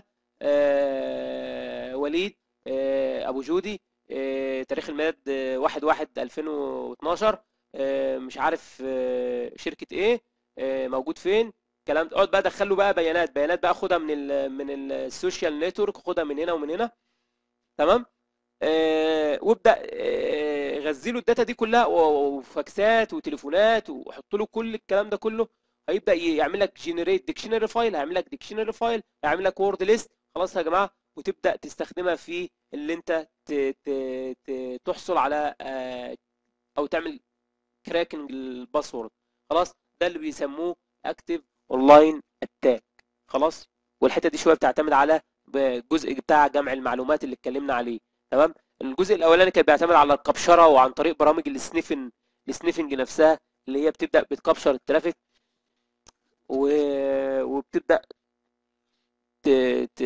آه وليد آه ابو جودي آه تاريخ الميلاد آه واحد واحد ألفين واتناشر آه مش عارف آه شركه ايه آه موجود فين الكلام ده. اقعد بقى ادخل له بقى بيانات بيانات بقى، خدها من ال من السوشيال نتورك، خدها من هنا ومن هنا. تمام. آه وابدا آه غذي له الداتا دي كلها، وفاكسات وتليفونات، وحط له كل الكلام ده كله. هيبدا يعمل لك جنريت ديكشنري فايل، هيعمل لك ديكشنري فايل، هيعمل لك وورد ليست. خلاص يا جماعه، وتبدا تستخدمها في اللي انت ت ت ت تحصل على آه او تعمل كراكنج الباسورد. خلاص، ده اللي بيسموه اكتيف اونلاين اتاك. خلاص، والحته دي شويه بتعتمد على الجزء بتاع جمع المعلومات اللي اتكلمنا عليه. تمام. الجزء الاولاني كان بيعتمد على القبشره وعن طريق برامج السنيفنج السنيفنج نفسها، اللي هي بتبدا بتكبشر الترافيك و... وبتبدا ت... ت...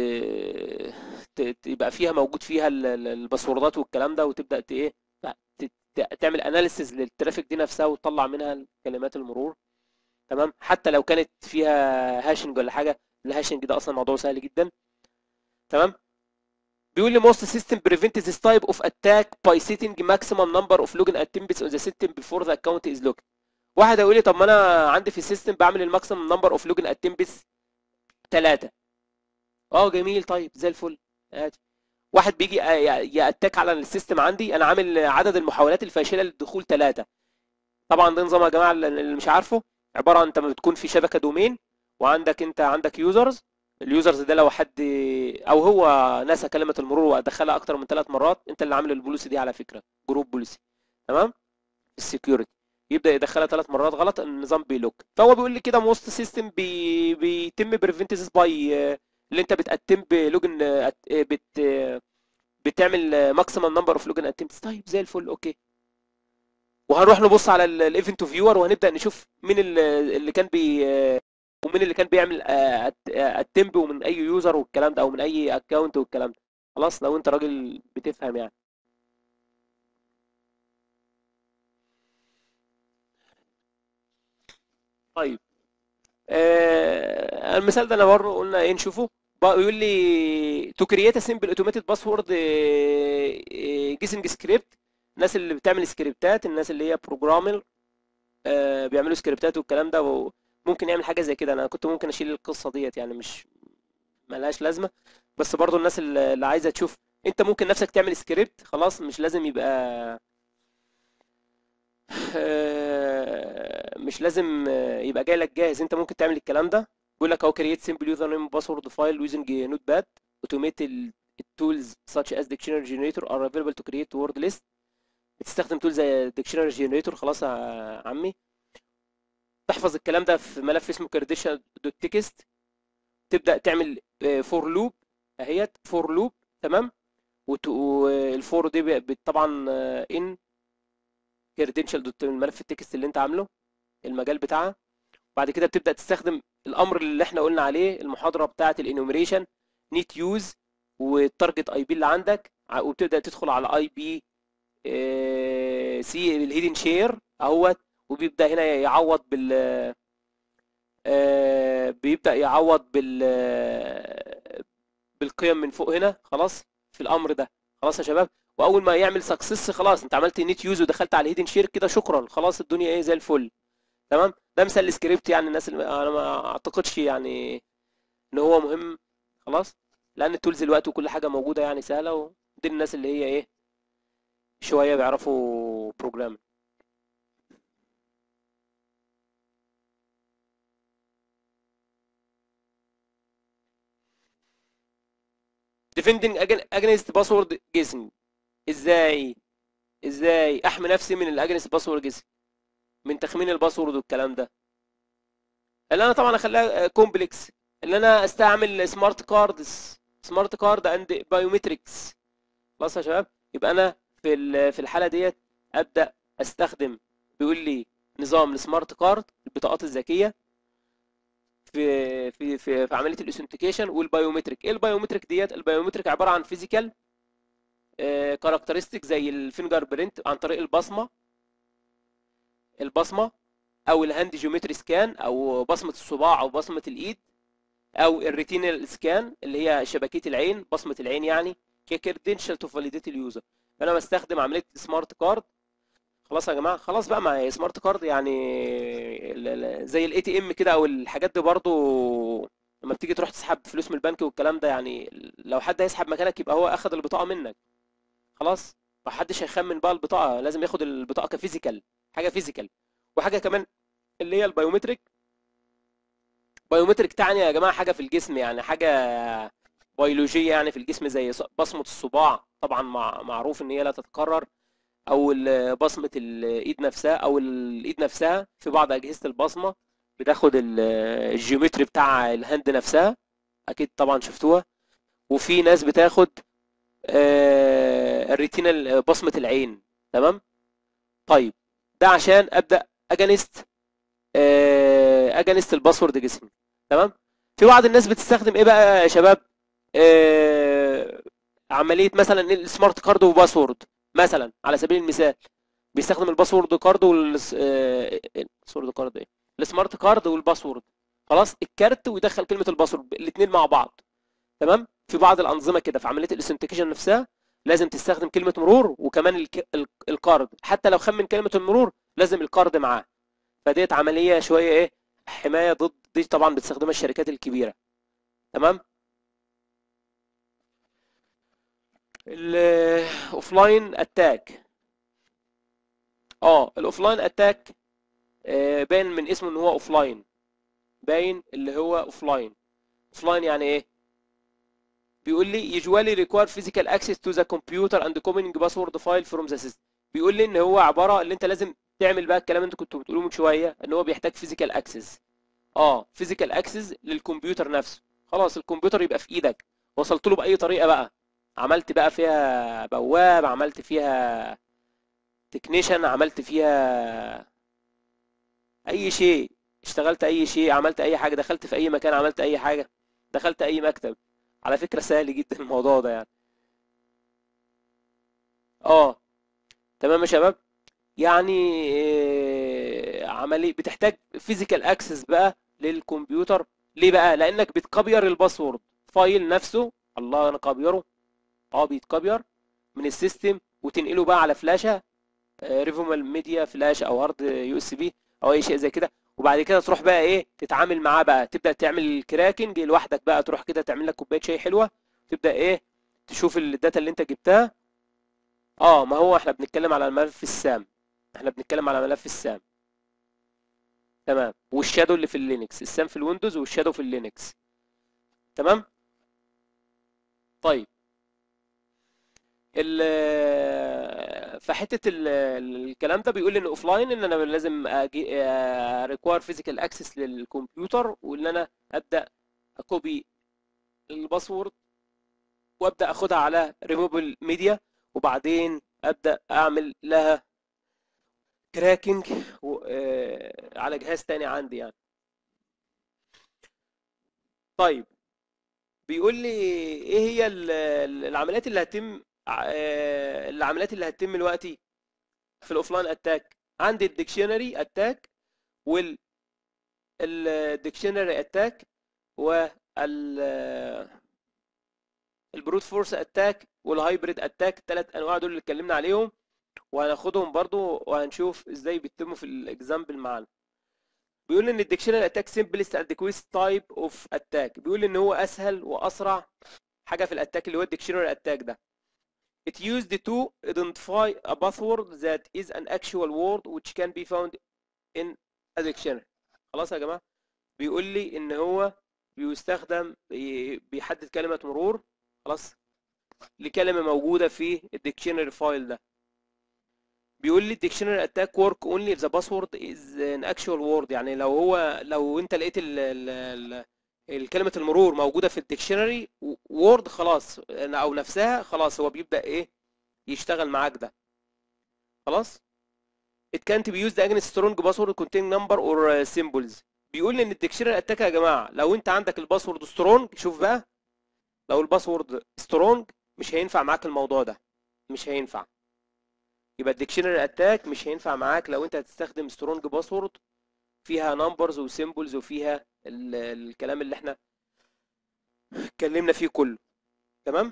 ت... يبقى فيها موجود فيها الباسوردات والكلام ده، وتبدا ت... ايه تعمل اناليسيز للترافيك دي نفسها، وتطلع منها كلمات المرور. تمام، حتى لو كانت فيها هاشنج ولا حاجه، الهاشنج ده اصلا موضوع سهل جدا. تمام. بيقول لي most system prevent this type of attack by setting maximum number of login attempts on the system before the account is logged. واحد هيقول لي طب ما انا عندي في السيستم بعمل الماكسيمم نمبر اوف لوجن اتمبس ثلاثة. اه جميل، طيب زي الفل. عادي. واحد بيجي ياتاك على السيستم عندي، انا عامل عدد المحاولات الفاشله للدخول ثلاثة. طبعا ده نظام يا جماعه اللي مش عارفه، عباره عن انت ما بتكون في شبكه دومين، وعندك انت عندك يوزرز. اليوزرز ده لو حد او هو ناسى كلمه المرور وادخلها اكتر من ثلاث مرات، انت اللي عامل البوليسي دي على فكره، جروب بوليسي. تمام. السكيورتي يبدا يدخلها ثلاث مرات غلط، النظام بيلوك. فهو بيقول لي كده موست سيستم بي بيتم بريفنتس باي اللي انت بتاتم بلوجن بت بتعمل ماكسيمم نمبر اوف لوجن اتمتس. طيب زي الفل، اوكي. وهنروح نبص على الايفنت فيور، وهنبدا نشوف مين اللي كان بي ومين اللي كان بيعمل اتمب، ومن اي يوزر والكلام ده، او من اي اكونت والكلام ده. خلاص، لو انت راجل بتفهم يعني. طيب آه المثال ده انا برضه قلنا ايه نشوفه. بيقول لي تو كرييت ا سمبل اوتوماتيد باسورد جيسنج سكريبت. الناس اللي بتعمل سكريبتات، الناس اللي هي بروجرامر آه بيعملوا سكريبتات والكلام ده، ممكن يعمل حاجه زي كده. انا كنت ممكن اشيل القصه ديت يعني، مش ملهاش لازمه. بس برضو الناس اللي اللي عايزه تشوف، انت ممكن نفسك تعمل سكريبت خلاص، مش لازم يبقى آه، مش لازم آه، يبقى جاي لك جاهز. انت ممكن تعمل الكلام ده. بيقول لك اهو create simple username password file using notepad automate ال- tools such as dictionary generator are available to create word list. بتستخدم تول زي dictionary generator خلاص يا عمي. تحفظ الكلام ده في ملف اسمه credential.txt. تبدأ تعمل فور لوب اهيت، فور لوب تمام. والفور دي ب- بت- طبعا ان credential دوت الملف التكست اللي انت عامله المجال بتاعها. بعد كده بتبدأ تستخدم الامر اللي احنا قلنا عليه المحاضرة بتاعة الانوميريشن نيت يوز والتارجت اي بي اللي عندك، ع- وبتبدأ تدخل على اي بي سي الهيدن شير اهوت. وبيبدأ هنا يعوض بال آه، بيبدأ يعوض بال آه، بالقيم من فوق هنا خلاص في الامر ده. خلاص يا شباب. واول ما يعمل سكسس خلاص انت عملت نيت يوز ودخلت على الهيدن شير كده، شكرا خلاص الدنيا ايه زي الفل. تمام. ده مثال السكريبت يعني. الناس اللي انا ما اعتقدش يعني ان هو مهم خلاص، لان التولز دلوقتي وكل حاجه موجوده يعني سهله. ودي الناس اللي هي ايه شويه بيعرفوا بروجرام. defending against password guessing. ازاي ازاي احمي نفسي من الاجنس باسورد جيسنج، من تخمين الباسورد والكلام ده؟ اللي انا طبعا اخليها كومبلكس، اللي انا استعمل سمارت كاردز، سمارت كارد اند بايومتريكس. خلاص يا شباب. يبقى انا في ال- في الحاله ديت ابدا استخدم، بيقول لي نظام السمارت كارد البطاقات الذكيه في في في في عمليه الاوثنتيكيشن والبايومتريك. ايه البايومتريك ديت؟ البايومتريك عباره عن فيزيكال كاركترستيك زي الفينجر برينت عن طريق البصمه، البصمه او الهاند جيومتري سكان او بصمه الصباع او بصمه الايد، او الريتينال سكان اللي هي شبكيه العين بصمه العين يعني، ككريدنشال تو فاليديت اليوزر. فانا بستخدم عمليه سمارت كارد. خلاص يا جماعه، خلاص بقى. ما هي سمارت كارد يعني ال- ال- زي الاي تي ام كده او الحاجات دي برضو. لما بتيجي تروح تسحب فلوس من البنك والكلام ده يعني، لو حد هيسحب مكانك يبقى هو اخذ البطاقه منك خلاص. محدش هيخمن بقى البطاقه، لازم ياخد البطاقه كفيزيكال، حاجه فيزيكال. وحاجه كمان اللي هي البايومتريك. بايومتريك تعني يا جماعه حاجه في الجسم يعني، حاجه بيولوجيه يعني في الجسم، زي ص- بصمه الصباع طبعا مع معروف ان هي لا تتكرر، او ال- بصمه الايد نفسها، او الايد نفسها في بعض اجهزه البصمه بتاخد ال- الجيومتري بتاع الهاند نفسها، اكيد طبعا شفتوها. وفي ناس بتاخد آه، الريتينال بصمه العين. تمام. طيب ده عشان ابدا اجانست اجانست الباسورد جيسنج. تمام. في بعض الناس بتستخدم ايه بقى يا شباب؟ آه، عمليه مثلا السمارت كارد وباسورد. مثلا على سبيل المثال بيستخدم الباسورد كارد والباسورد كارد ايه السمارت كارد والباسورد. خلاص الكارت ويدخل كلمه الباسورد الاثنين مع بعض. تمام. في بعض الانظمه كده في عمليه الاثنتيكيشن نفسها لازم تستخدم كلمه مرور وكمان الك... ال- الكارد. حتى لو خمن كلمه المرور لازم الكارد معاه. فديت عمليه شويه ايه حمايه ضد دي، طبعا بتستخدمها الشركات الكبيره. تمام. الاوفلاين اتاك. اه الاوفلاين اتاك باين من اسمه ان هو اوفلاين، باين اللي هو اوفلاين. اوفلاين يعني ايه؟ بيقول لي usually require physical access to the computer and copying password file from the system. بيقول لي ان هو عباره اللي انت لازم تعمل بقى الكلام اللي انت كنت بتقوله من شويه، ان هو بيحتاج physical access. اه physical access للكمبيوتر نفسه. خلاص الكمبيوتر يبقى في ايدك، وصلت له باي طريقه بقى، عملت بقى فيها بواب، عملت فيها تكنيشن، عملت فيها اي شيء، اشتغلت اي شيء، عملت اي حاجه، دخلت في اي مكان عملت اي حاجه، دخلت اي مكتب. على فكره سهل جدا الموضوع ده يعني. اه تمام يا شباب. يعني آه، عملي بتحتاج فيزيكال اكسس بقى للكمبيوتر. ليه بقى؟ لانك بتكبير الباسورد فايل نفسه. الله انا كابيره. اه بيتكبير من السيستم وتنقله بقى على فلاشه، ريفومال ميديا فلاش او هارد يو اس بي او اي شيء زي كده، وبعد كده تروح بقى ايه تتعامل معاه بقى، تبدا تعمل الكراكنج لوحدك بقى، تروح كده تعمل لك كوبايه شاي حلوه، تبدا ايه تشوف الداتا اللي انت جبتها. اه ما هو احنا بنتكلم على ملف السام، احنا بنتكلم على ملف السام. تمام، والشادو اللي في اللينكس، السام في الويندوز والشادو في اللينكس. تمام. طيب ال فحته ال- الكلام ده بيقول ان اوف لاين ان انا لازم اجي ريكواير فيزيكال اكسس للكمبيوتر، وان انا ابدا اكوبي الباسورد وابدا اخدها على ريموفبل ميديا، وبعدين ابدا اعمل لها كراكنج على جهاز تاني عندي يعني. طيب بيقول لي ايه هي ال- ال- العمليات اللي هتتم، آه، العمليات اللي هتتم دلوقتي في الاوفلاين اتاك. عندي الديكشنري اتاك والديكشنري اتاك وال البروت فورس اتاك والهايبريد اتاك، الثلاث انواع دول اللي اتكلمنا عليهم، وهناخدهم برضو وهنشوف ازاي بيتموا في الاكزامبل معانا. بيقول ان الديكشنري اتاك سمبلست اند كويست تايب اوف اتاك، بيقول ان هو اسهل واسرع حاجه في الاتاك اللي هو الديكشنري اتاك ده. It used to identify a password that is an actual word which can be found in a dictionary. خلاص يا جماعه، بيقول لي ان هو بيستخدم بي- بيحدد كلمه مرور، خلاص، لكلمه موجوده في الديكشنري فايل ده. بيقول لي الديكشنري اتاك ورك اونلي if the password is an actual word، يعني لو هو لو انت لقيت ال ال الكلمة المرور موجودة في الديكشنري وورد خلاص او نفسها، خلاص هو بيبدأ ايه يشتغل معاك ده. خلاص. it can't be used against strong password containing number or symbols. بيقول لي ان الديكشنري اتاك يا جماعة لو انت عندك الباسورد سترونج، شوف بقى، لو الباسورد سترونج مش هينفع معاك الموضوع ده، مش هينفع. يبقى الديكشنري اتاك مش هينفع معاك لو انت هتستخدم سترونج باسورد فيها نمبرز وسيمبلز وفيها ال- الكلام اللي احنا اتكلمنا فيه كله. تمام.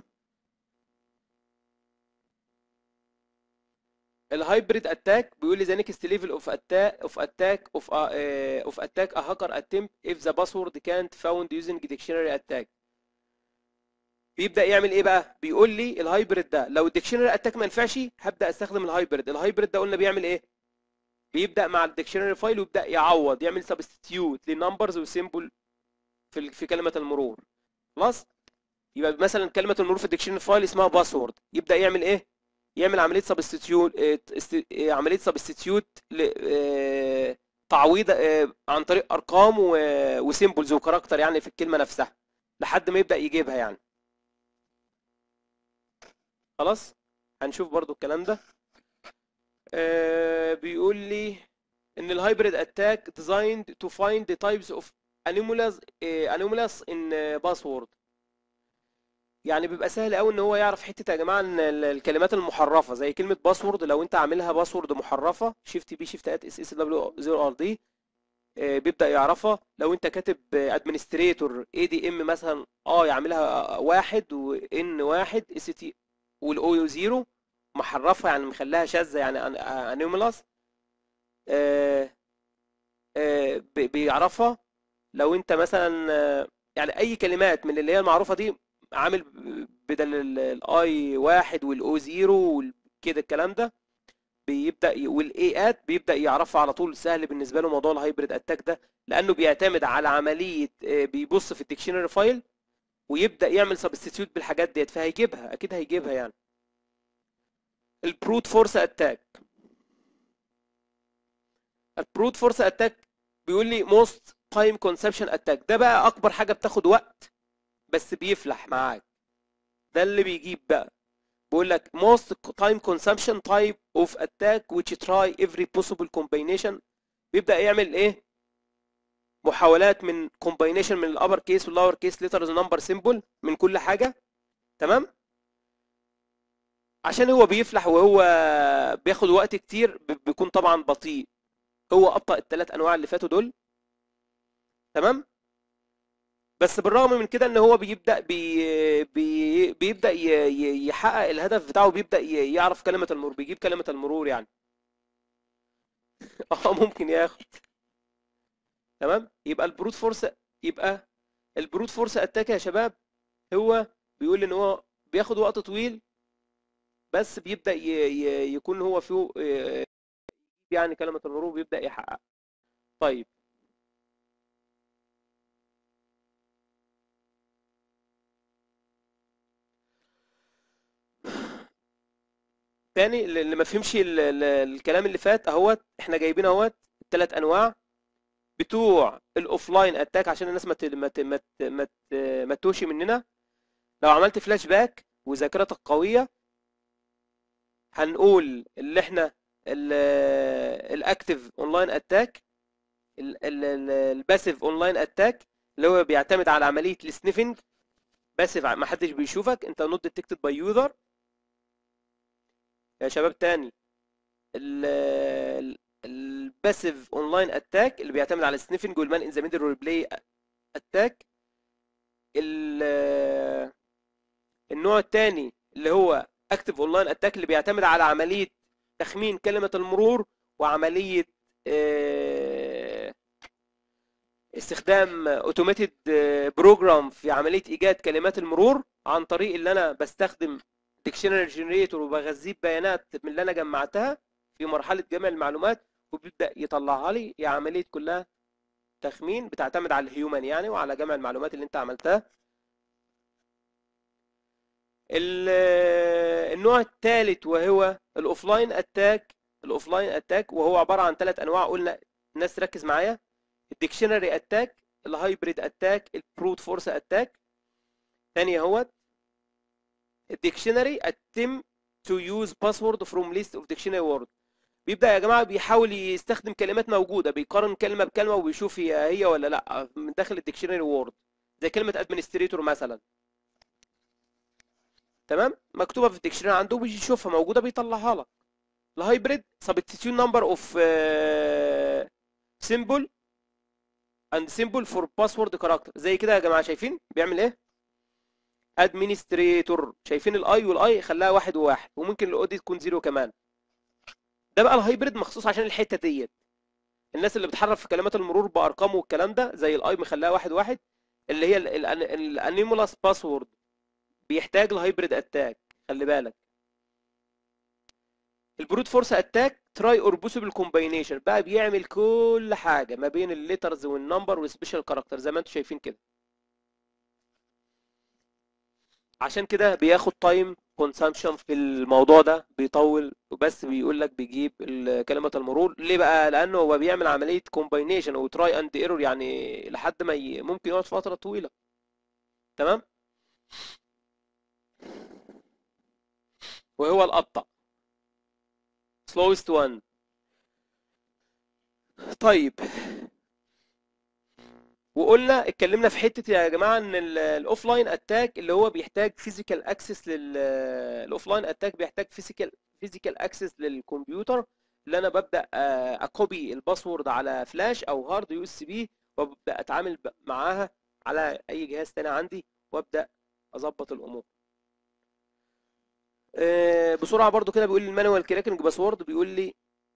الهايبريد اتاك بيقول لي ذا نيكست ليفل اوف اتاك اوف اتاك اوف اوف اتاك ا هاكر اتمpt if the password can't found using dictionary attack. بيبدا يعمل ايه بقى؟ بيقول لي الهايبريد ده لو الديكشنري اتاك ما ينفعش هبدا استخدم الهايبريد. الهايبريد ده قلنا بيعمل ايه؟ بيبدا مع الديكشنري فايل ويبدا يعوض، يعمل سبستيوت لنمبرز وسيمبل في ال- في كلمه المرور. خلاص. يبقى مثلا كلمه المرور في الديكشنري فايل اسمها باسورد، يبدا يعمل ايه؟ يعمل عمليه سبستيوت، عمليه سبستيوت تعويض آه، عن طريق ارقام وسيمبلز وكاركتر يعني في الكلمه نفسها لحد ما يبدا يجيبها يعني. خلاص. هنشوف برضو الكلام ده. آه، بيقول لي ان الهايبريد اتاك designed to find the types of anomalies آه، anomalies in password. يعني بيبقى سهل قوي ان هو يعرف حته يا جماعه ان ال- الكلمات المحرفه زي كلمه باسورد، لو انت عاملها باسورد محرفه شيفت بي شيفت ات اس اس دبليو زيرو ار دي بيبدا يعرفها. لو انت كاتب ادمنستريتور اي دي ام مثلا اه يعملها واحد وان واحد اس تي والاو زيرو محرفه يعني مخليها شاذه يعني انيمالاس بيعرفها. لو انت مثلا آه، يعني اي كلمات من اللي هي المعروفه دي عامل بدل الاي واحد والاو زيرو كده الكلام ده بيبدا ي- والايات بيبدا يعرفها على طول. سهل بالنسبه له موضوع الهايبريد اتاك ده لانه بيعتمد على عمليه آه، بيبص في الديكشنري فايل ويبدا يعمل سبستيتيوت بالحاجات ديت، فهيجيبها اكيد هيجيبها يعني. البروت فورس اتاك. البروت فورس اتاك بيقول لي موست تايم كونسبشن اتاك، ده بقى اكبر حاجه بتاخد وقت بس بيفلح معاك، ده اللي بيجيب بقى. بيقول لك most time consumption type of attack which try every possible combination. بيبدأ يعمل ايه؟ محاولات من combination من الابر كيس واللور كيس letters number symbol من كل حاجة. تمام. عشان هو بيفلح وهو بياخد وقت كتير ب- بيكون طبعا بطيء. هو ابطأ الثلاث انواع اللي فاتوا دول. تمام. بس بالرغم من كده ان هو بيبدأ بي بي بيبدأ ي- ي- يحقق الهدف بتاعه، بيبدأ ي- يعرف كلمة المرور، بيجيب كلمة المرور يعني. اه ممكن ياخد. تمام. يبقى البروت فورس يبقى البروت فورس اتاك يا شباب هو بيقول ان هو بياخد وقت طويل، بس بيبدأ ي... ي... يكون هو فيه آه، يعني كلمة المرور بيبدأ يحقق. طيب تاني اللي ما فهمش ال... ال... الكلام اللي فات اهوت، احنا جايبين اهوت الثلاث انواع بتوع الاوفلاين اتاك عشان الناس ما ت... ما ت... ما ت... ما, ت... ما تتوشي مننا. لو عملت فلاش باك وذاكرتك قوية هنقول اللي احنا الاكتف اونلاين اتاك، الباسيف اونلاين اتاك اللي هو بيعتمد على عمليه السنيفنج، باسيف ما حدش بيشوفك، انت نوت ديتكتد باي يوزر. يا شباب تاني، الباسيف اونلاين اتاك اللي بيعتمد على السنيفنج والمان ان ذا ميدل ريبلاي اتاك. النوع الثاني اللي هو اكتف اونلاين اتاك اللي بيعتمد على عمليه تخمين كلمه المرور وعمليه آه، استخدام اوتوماتيد بروجرام في عمليه ايجاد كلمات المرور عن طريق اللي انا بستخدم ديكشنري جنريتور وبغذيه بيانات من اللي انا جمعتها في مرحله جمع المعلومات، وبيبدا يطلعها لي. هي عمليه كلها تخمين بتعتمد على الهيومن يعني وعلى جمع المعلومات اللي انت عملتها. النوع الثالث وهو الاوفلاين اتاك. الاوفلاين اتاك وهو عباره عن ثلاث انواع، قلنا الناس تركز معايا: الديكشنري اتاك، الهايبريد اتاك، البروت فورس اتاك. ثاني اهوت الديكشنري اتم تو يوز باسورد فروم ليست اوف ديكشنري وورد. بيبدا يا جماعه بيحاول يستخدم كلمات موجوده، بيقارن كلمه بكلمه وبيشوف هي هي ولا لا من داخل الديكشنري وورد، زي كلمه ادمنستريتور مثلا. تمام، مكتوبه في الديكشنري عنده بيشوفها موجوده بيطلعها لك. الهايبريد سبستيتيوت نمبر اوف سيمبل اند سيمبل فور باسورد كاركتر. زي كده يا جماعه شايفين بيعمل ايه؟ ادمنستريتور، شايفين الاي والاي خلاها واحد وواحد، وممكن الاو دي تكون زيرو كمان. ده بقى الهايبريد مخصوص عشان الحته ديت، الناس اللي بتحرف في كلمات المرور بارقام والكلام ده، زي الاي مخلاها واحد واحد، اللي هي الانيمولاس باسورد بيحتاج الهايبريد اتاك. خلي بالك. البروت فورس اتاك تراي اور بوسيبل كومباينيشن، بقى بيعمل كل حاجه ما بين الليترز والنمبر والسبيشال كاركتر زي ما انتم شايفين كده. عشان كده بياخد تايم كونسامشن في الموضوع ده، بيطول، وبس بيقول لك بيجيب كلمه المرور ليه بقى؟ لانه هو بيعمل عمليه كومباينيشن وتراي اند ايرور، يعني لحد ما ي... ممكن يقعد فتره طويله. تمام. وهو الابطا slowest one. طيب، وقلنا اتكلمنا في حته يا جماعه ان الاوفلاين اتاك اللي هو بيحتاج فيزيكال اكسس لل الاوفلاين اتاك بيحتاج فيزيكال فيزيكال اكسس للكمبيوتر، اللي انا ببدا اكوبي الباسورد على فلاش او هارد يو اس بي، وابدا اتعامل معاها على اي جهاز تاني عندي، وابدا اظبط الامور. بسرعه برضو كده بيقول لي المانوال كراكنج باسورد، بيقول لي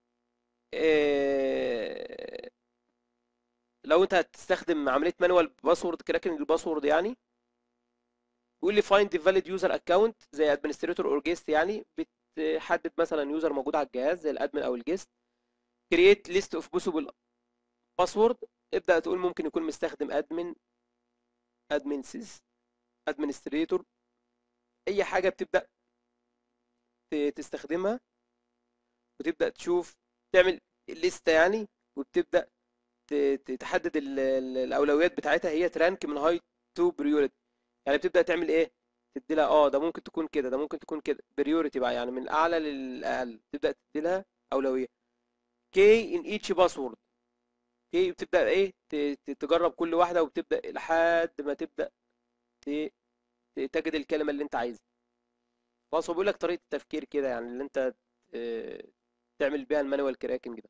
لو انت هتستخدم عمليه مانوال باسورد كراكنج الباسورد يعني، بيقول لي فايند فاليد يوزر اكونت زي ادمنستريتور اور جيست، يعني بتحدد مثلا يوزر موجود على الجهاز زي الادمن او الجيست. كرييت ليست اوف بوسيبل باسورد، ابدا تقول ممكن يكون مستخدم ادمن، ادمنسز، ادمنستريتور، اي حاجه بتبدا تستخدمها، وتبدا تشوف تعمل لسته يعني، وبتبدا تحدد الاولويات بتاعتها، هي ترانك من هاي تو بريوريتي. يعني بتبدا تعمل ايه؟ تدي لها اه ده ممكن تكون كده، ده ممكن تكون كده، بريوريتي بقى يعني من الاعلى للاقل، تبدا تدي لها اولويه. كي ان ايتش باسورد، كي بتبدا ايه تجرب كل واحده، وبتبدا لحد ما تبدا تجد الكلمه اللي انت عايزها. خلاص، هو بيقول لك طريقه التفكير كده يعني اللي انت تعمل بيها المانوال كراكنج ده.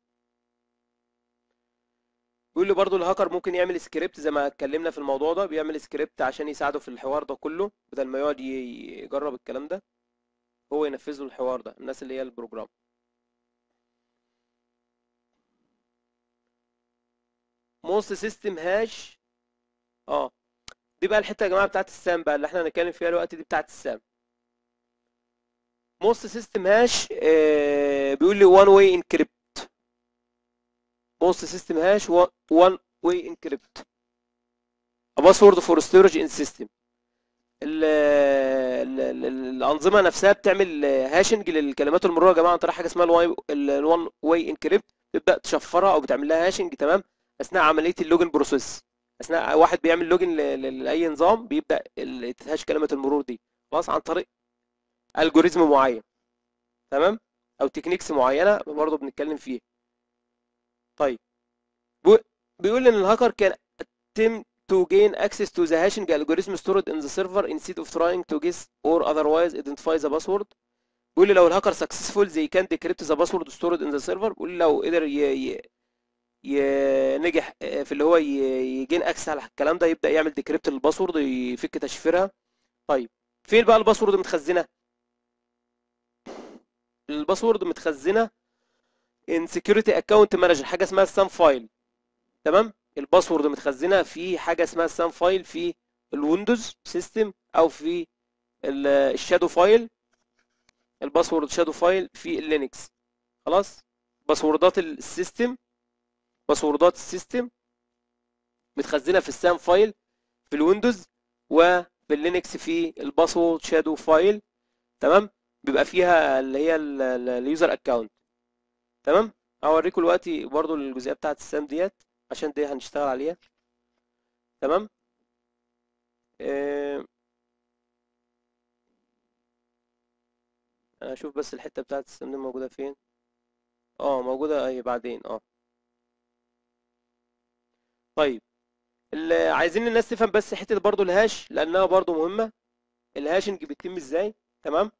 بيقول لي برضو الهاكر ممكن يعمل سكريبت زي ما اتكلمنا في الموضوع ده، بيعمل سكريبت عشان يساعده في الحوار ده كله، بدل ما يقعد يجرب الكلام ده هو ينفذ له الحوار ده، الناس اللي هي البروجرام. موست سيستم هاش. اه دي بقى الحته يا جماعه بتاعت السام بقى اللي احنا هنتكلم فيها الوقت، دي بتاعت السام. موست سيستم هاش آه بيقول لي وان واي انكريبت. موست سيستم هاش وان واي انكريبت باسورد فور ستورج ان سيستم. الانظمه نفسها بتعمل هاشنج للكلمات المرورة يا جماعه عن طريق حاجه اسمها الوان واي انكريبت. تبدا تشفرها او بتعمل لها هاشنج تمام اثناء عمليه اللوجن بروسيس. اثناء واحد بيعمل لوجن لاي نظام بيبدا تتهاش كلمه المرور دي خلاص عن طريق الجوريزم معين تمام او تكنيكس معينه برضه بنتكلم فيها. طيب بيقول ان الهاكر كان attempt to gain access to the hashing algorithm stored in the server instead of trying to guess or otherwise identify the password. بيقول لي لو الهاكر successful they can decrypt the password stored in the server. بيقول لي لو قدر ي... ي... ي... نجح في اللي هو ي... يجين اكسس على الكلام ده يبدا يعمل ديكريبت للباسورد يفك تشفيرها. طيب فين بقى الباسورد متخزنه؟ الباسورد متخزنه in security account manager حاجه اسمها السام فايل تمام. الباسورد متخزنه في حاجه اسمها السام فايل في الويندوز سيستم او في الشادو فايل. الباسورد شادو فايل في اللينكس خلاص. باسوردات السيستم باسوردات السيستم متخزنه في السام فايل في الويندوز وفي اللينكس في الباسورد شادو فايل تمام. بيبقى فيها اللي هي اليوزر اكونت تمام. هوريكم دلوقتي برضو الجزئيه بتاعت السام ديت عشان دي هنشتغل عليها تمام. اه انا اشوف بس الحته بتاعت السام دي موجوده فين. اه موجوده اهي بعدين اه. طيب اللي عايزين الناس تفهم بس حته برضو الهاش لانها برضو مهمه. الهاشنج بيتم ازاي تمام.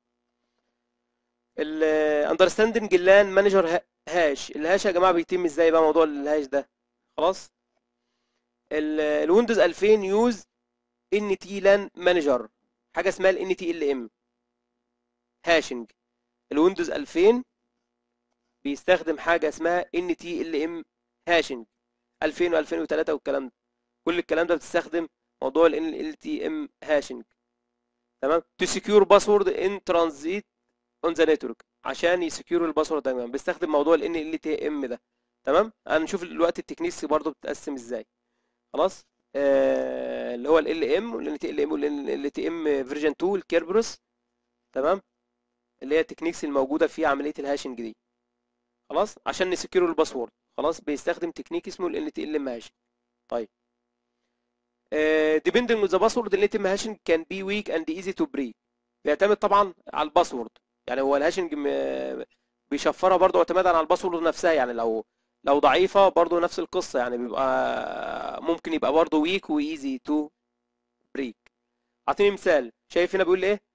الاندرستاندنج اللان مانجر هاش. الهاش يا جماعه بيتم ازاي بقى موضوع الهاش ده خلاص. الويندوز ألفين يوز ان تي لان مانجر حاجه اسمها الان تي ال ام هاشنج. الويندوز ألفين بيستخدم حاجه اسمها ان تي ال ام هاشنج ألفين وألفين وثلاثة والكلام ده كل الكلام ده بتستخدم موضوع ال ال تي ام هاشنج تمام. تو سكيور باسورد ان ترانزيت اون ذا نتورك عشان يسكيور الباسورد ده بيستخدم موضوع ال ال تي ام ده تمام. هنشوف دلوقتي التكنيكس برضو بتتقسم ازاي خلاص. آه اللي هو ال ال ام وال تي ال ام وال ال تي ام فيرجن اتنين الكيربروس تمام. اللي هي التكنيكس الموجوده في عمليه الهاشنج دي خلاص عشان نسكيور الباسورد خلاص. بيستخدم تكنيك اسمه ال تي ال ام هاشنج. طيب depending on the password ال تي ام هاشنج can be weak and easy to break. بيعتمد طبعا على الباسورد يعني هو الهاشنج بيشفرها برضو اعتمادا على الباسورد نفسها. يعني لو لو ضعيفه برضو نفس القصه يعني بيبقى ممكن يبقى برضو weak و easy to break. اعطيني مثال. شايف هنا بيقول ايه؟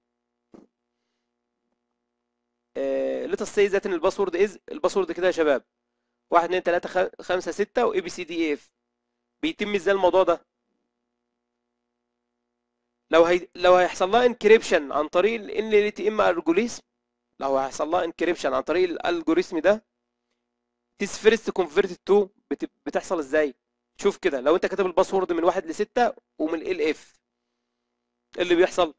let us say that ان الباسورد از الباسورد كده يا شباب واحد اتنين تلاتة خمسة ستة و اي بي سي دي اف. بيتم ازاي الموضوع ده؟ لو هي... لو هيحصل لها انكريبشن عن طريق ال ال تي ام الجوريزم. لو هيحصل لها انكريبشن عن طريق الالجوريزم ده تيس فيرست كونفيرتد تو بت... بتحصل ازاي؟ شوف كده لو انت كاتب الباسورد من واحد لستة ومن ال اف اللي بيحصل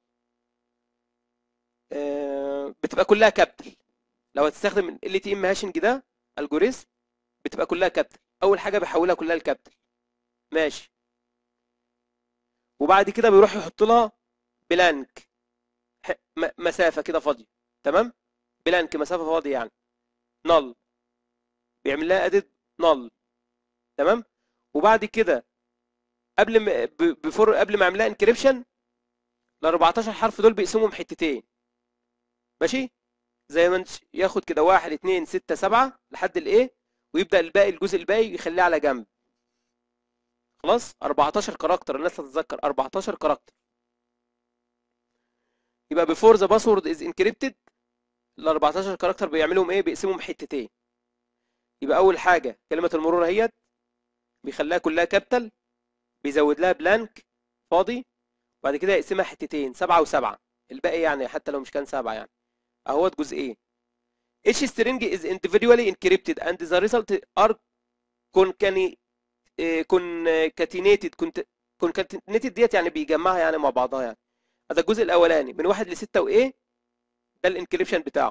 آه... بتبقى كلها كابيتال. لو هتستخدم ال ال تي ام هاشنج ده الجوريزم بتبقى كلها كابيتال. اول حاجه بيحولها كلها لكابيتال ماشي. وبعد كده بيروح يحط لها بلانك مسافه كده فاضيه تمام. بلانك مسافه فاضيه يعني نل بيعمل لها اديت نل تمام. وبعد كده قبل ما بفور قبل ما يعمل لها انكريبشن ال أربعتاشر حرف دول بيقسمهم حتتين ماشي. زي ما ياخد كده واحد اتنين ستة سبعة لحد الايه ويبدا الباقي الجزء الباقي يخليه على جنب خلاص. أربعتاشر كاركتر الناس تتذكر أربعتاشر كاركتر. يبقى before the password is encrypted ال أربعتاشر كاركتر بيعملهم ايه؟ بيقسمهم حتتين. يبقى اول حاجه كلمه المرور اهيت بيخليها كلها كابيتال بيزود لها بلانك فاضي وبعد كده يقسمها حتتين سبعة وسبعة. الباقي يعني حتى لو مش كان سبعة يعني اهوت جزئين. each string is individually encrypted and the result are كونكاتينيتد كنت كونكاتينيتد ديت يعني بيجمعها يعني مع بعضها يعني. هذا الجزء الاولاني من واحد لستة وايه، ده الانكريبشن بتاعه.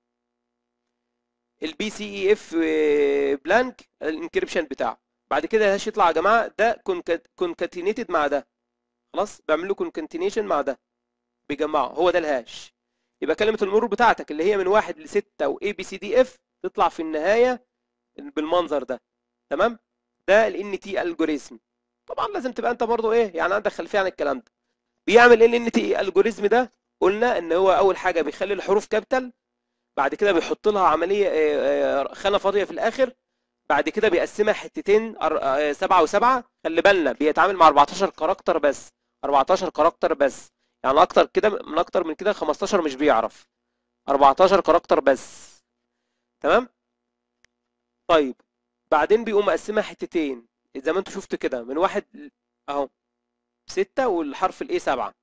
البي سي اي اف بلانك الانكريبشن بتاعه. بعد كده الهاش يطلع يا جماعه ده كونكاتينيتد مع ده، خلاص بيعمل له كونكاتينيشن مع ده بيجمعه، هو ده الهاش. يبقى كلمه المرور بتاعتك اللي هي من واحد لستة واي بي سي دي اف تطلع في النهايه بالمنظر ده. تمام، ده الان تي الجوريزم. طبعا لازم تبقى انت برضو ايه يعني عندك خلفيه عن الكلام ده. بيعمل ايه الان تي الجوريزم ده؟ قلنا ان هو اول حاجه بيخلي الحروف كابيتال، بعد كده بيحط لها عمليه آه، آه، خانه فاضيه في الاخر، بعد كده بيقسمها حتتين أر- آه، سبعة وسبعة. خلي بالنا بيتعامل مع أربعتاشر كاركتر بس، أربعتاشر كاركتر بس، يعني اكتر كده من اكتر من كده خمستاشر مش بيعرف، أربعتاشر كاركتر بس. تمام. طيب بعدين بيقوم مقسمها حتتين زي ما انتوا شفتوا كده، من واحد ل- اهو ستة والحرف الايه سبعة.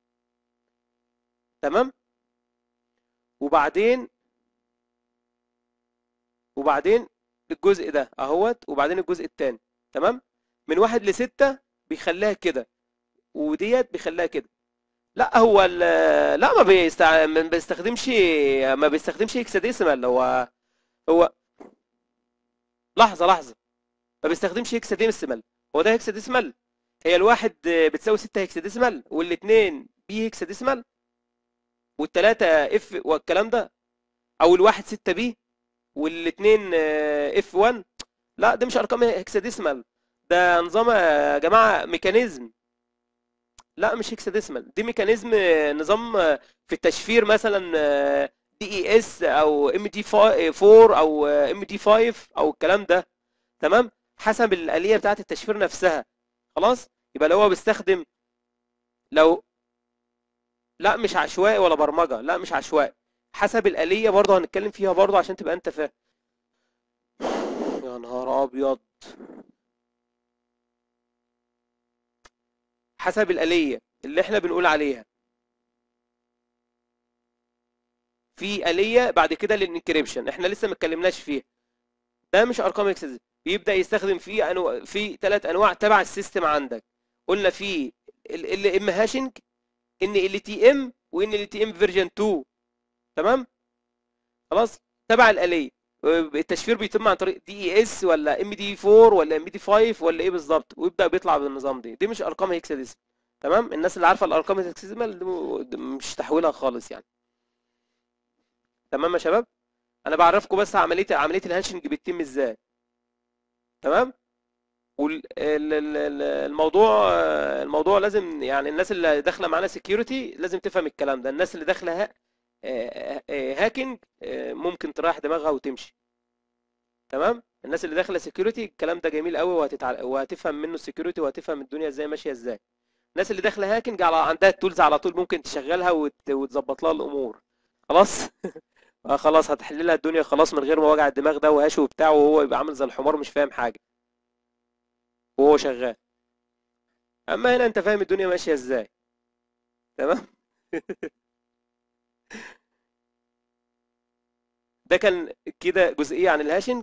تمام. وبعدين وبعدين الجزء ده اهوت، وبعدين الجزء التاني. تمام. من واحد لستة بيخليها كده، وديت بيخليها كده. لا هو ال- لا ما بيستع... ما بيستخدمش ما بيستخدمش هيكساديسيمال. هو هو لحظة لحظة، ما بيستخدمش هيكساديسيمال. هو ده هيكساديسيمال. هي الواحد بتساوي ستة هيكساديسيمال، والاثنين بي هيكساديسيمال، والثلاثة اف والكلام ده، او الواحد ستة بي والاثنين اف واحد. لا ده مش ارقام هكساديسمال، ده نظام يا جماعه ميكانيزم. لا مش هكساديسمال، دي ميكانيزم، نظام في التشفير مثلا دي اي اس او ام دي اربعة او ام دي خمسة او الكلام ده. تمام، حسب الآلية بتاعت التشفير نفسها. خلاص، يبقى لو هو بيستخدم لو لا مش عشوائي ولا برمجة، لا مش عشوائي، حسب الآلية برضه هنتكلم فيها برضه عشان تبقى انت فاهم. يا نهار ابيض. حسب الآلية اللي احنا بنقول عليها. في آلية بعد كده للانكريبشن احنا لسه ما اتكلمناش فيها، ده مش ارقام اكسس. بيبدأ يستخدم فيه أنو... في ثلاث انواع تبع السيستم عندك. قلنا في ال ام هاشنج، ان ال تي ام، وان ال تي ام فيرجن اتنين. تمام. خلاص، تبع الآلية. التشفير بيتم عن طريق دي اي اس ولا ام دي اربعة ولا ام دي خمسة ولا ايه بالظبط، ويبدأ بيطلع بالنظام دي. دي مش ارقام هيكساديسمال. تمام، الناس اللي عارفه الارقام الهكساديسمال مش تحويلها خالص يعني. تمام يا شباب، انا بعرفكم بس عمليه عمليه الهاشنج بتتم ازاي. تمام. والموضوع الموضوع لازم يعني الناس اللي داخله معانا سكيورتي لازم تفهم الكلام ده. الناس اللي داخله ها... آه، آه، هاكينج آه، ممكن تريح دماغها وتمشي. تمام. الناس اللي داخله سكيورتي الكلام ده جميل قوي، وهتتع... وهتفهم منه السكيورتي، وهتفهم الدنيا ازاي ماشيه ازاي. الناس اللي داخله هاكينج على عندها التولز على طول ممكن تشغلها وت... وتظبط لها الامور. خلاص. اه خلاص هتحل لها الدنيا خلاص من غير ما وجع الدماغ ده وهاش وبتاع، وهو يبقى عامل زي الحمار مش فاهم حاجه وهو شغال. اما هنا انت فاهم الدنيا ماشيه ازاي. تمام. ده كان كده جزئيه عن الهاشنج.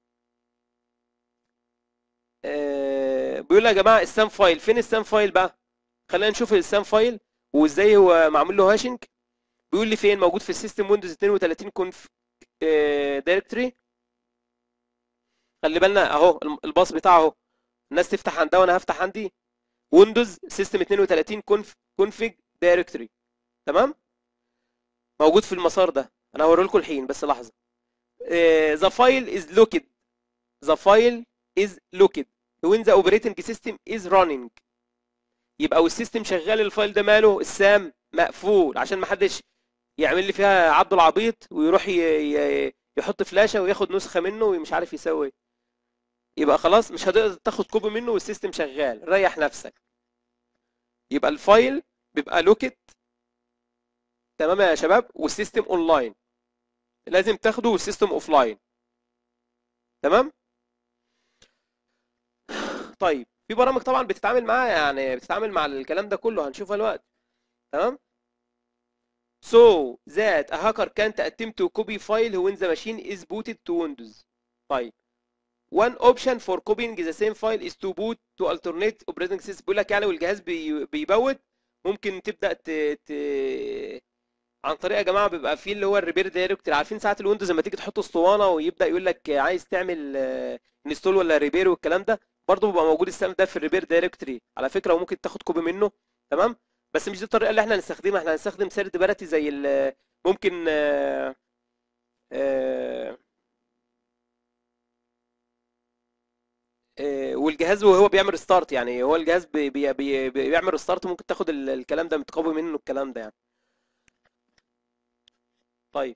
آه بيقول يا جماعه السام فايل فين؟ السام فايل بقى، خلينا نشوف السام فايل وازاي هو معمول له هاشنج. بيقول لي فين؟ موجود في السيستم ويندوز اتنين وتلاتين كونف دايركتوري. خلي بالنا اهو الباص بتاعه اهو، الناس تفتح عندها وانا هفتح عندي ويندوز سيستم اتنين وتلاتين كونف كونفيج دايركتوري. تمام، موجود في المسار ده. انا هوري لكم الحين بس لحظه. ذا فايل از لوكيد ذا فايل از لوكيد when the operating system is running. يبقى والسيستم شغال الفايل ده ماله؟ السام مقفول عشان ما حدش يعمل لي فيها عبد العبيط ويروح ي... ي... يحط فلاشه وياخد نسخه منه ومش عارف يسوي. يبقى خلاص مش هتقدر تاخد كوبي منه والسيستم شغال، ريح نفسك. يبقى الفايل بيبقى لوكيت. تمام يا شباب، والسيستم اونلاين لازم تاخده والسيستم اوفلاين. تمام. طيب في برامج طبعا بتتعامل معاه، يعني بتتعامل مع الكلام ده كله هنشوفها الوقت. تمام. so that a hacker can't attempt to copy file when the machine is booted to Windows. طيب one option for copying the same file is to boot to alternate operating system. بيقول لك يعني والجهاز بي... بيبوت ممكن تبدا ت... ت... عن طريق يا جماعه بيبقى فيه اللي هو الريبير دايركتوري. عارفين ساعات الويندوز لما تيجي تحط اسطوانه ويبدا يقول لك عايز تعمل انستول ولا ريبير والكلام ده، برضه بيبقى موجود السهم ده في الريبير دايركتوري على فكره، وممكن تاخد كوبي منه. تمام، بس مش دي الطريقه اللي احنا هنستخدمها. احنا هنستخدم سيرد بارتي زي ال... ممكن آه، آه، آه، والجهاز وهو بيعمل ستارت، يعني هو الجهاز بي بي بي بيعمل ستارت، ممكن تاخد ال- الكلام ده متقوي منه الكلام ده يعني. طيب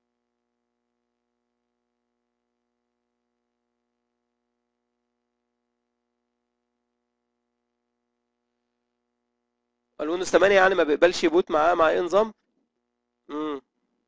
الويندوز ثمانية يعني ما بيقبلش يبوت معاه مع اي نظام؟ امم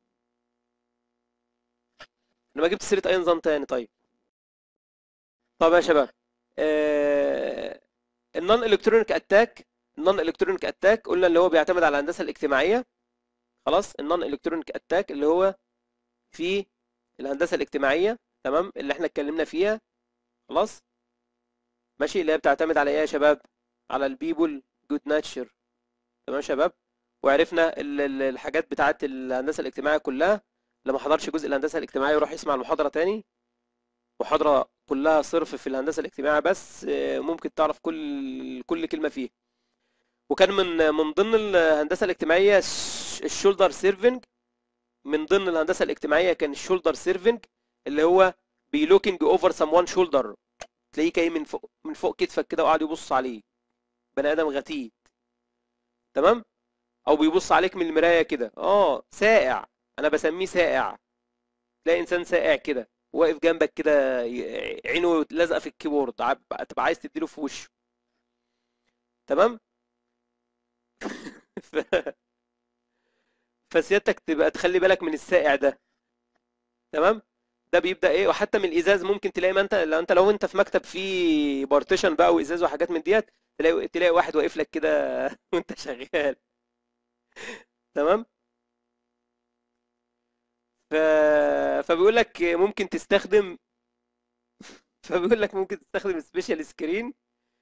انا ما جبت سيره اي نظام تاني. طيب طب يا شباب، آه النون الكترونيك اتاك، النون الكترونيك اتاك قلنا اللي هو بيعتمد على الهندسه الاجتماعيه. خلاص، النون الكترونيك اتاك اللي هو في الهندسه الاجتماعيه، تمام، اللي احنا اتكلمنا فيها. خلاص ماشي، اللي هي بتعتمد على ايه يا شباب؟ على البيبول جود ناتشر. تمام يا شباب، وعرفنا ال- ال- الحاجات بتاعت الهندسه الاجتماعيه كلها. اللي ما حضرش جزء الهندسه الاجتماعيه يروح يسمع المحاضره تاني، محاضره كلها صرف في الهندسه الاجتماعيه بس، آه، ممكن تعرف كل كل كلمه فيها. وكان من من ضمن الهندسه الاجتماعيه الشولدر سيرفنج. من ضمن الهندسه الاجتماعيه كان الشولدر سيرفنج، اللي هو بيلوكينج اوفر سم وان شولدر، تلاقيه جاي من فوق من فوق كتفك كده وقاعد يبص عليه، بني ادم غتيت. تمام، او بيبص عليك من المرايه كده، اه سائع، انا بسميه سائع. تلاقي انسان سائع كده واقف جنبك كده، ي- عينه لازقه في الكيبورد، عب- تبقى عايز تديله في وشه. تمام. ف- فسيادتك تبقى تخلي بالك من السائع ده. تمام، ده بيبدا ايه، وحتى من الازاز ممكن تلاقي، ما انت لو انت لو انت في مكتب فيه بارتيشن بقى وازاز وحاجات من ديت، تلاقي تلاقي واحد واقف لك كده وانت شغال. تمام. ف... فبيقول لك ممكن تستخدم فبيقول لك ممكن تستخدم سبيشال سكرين،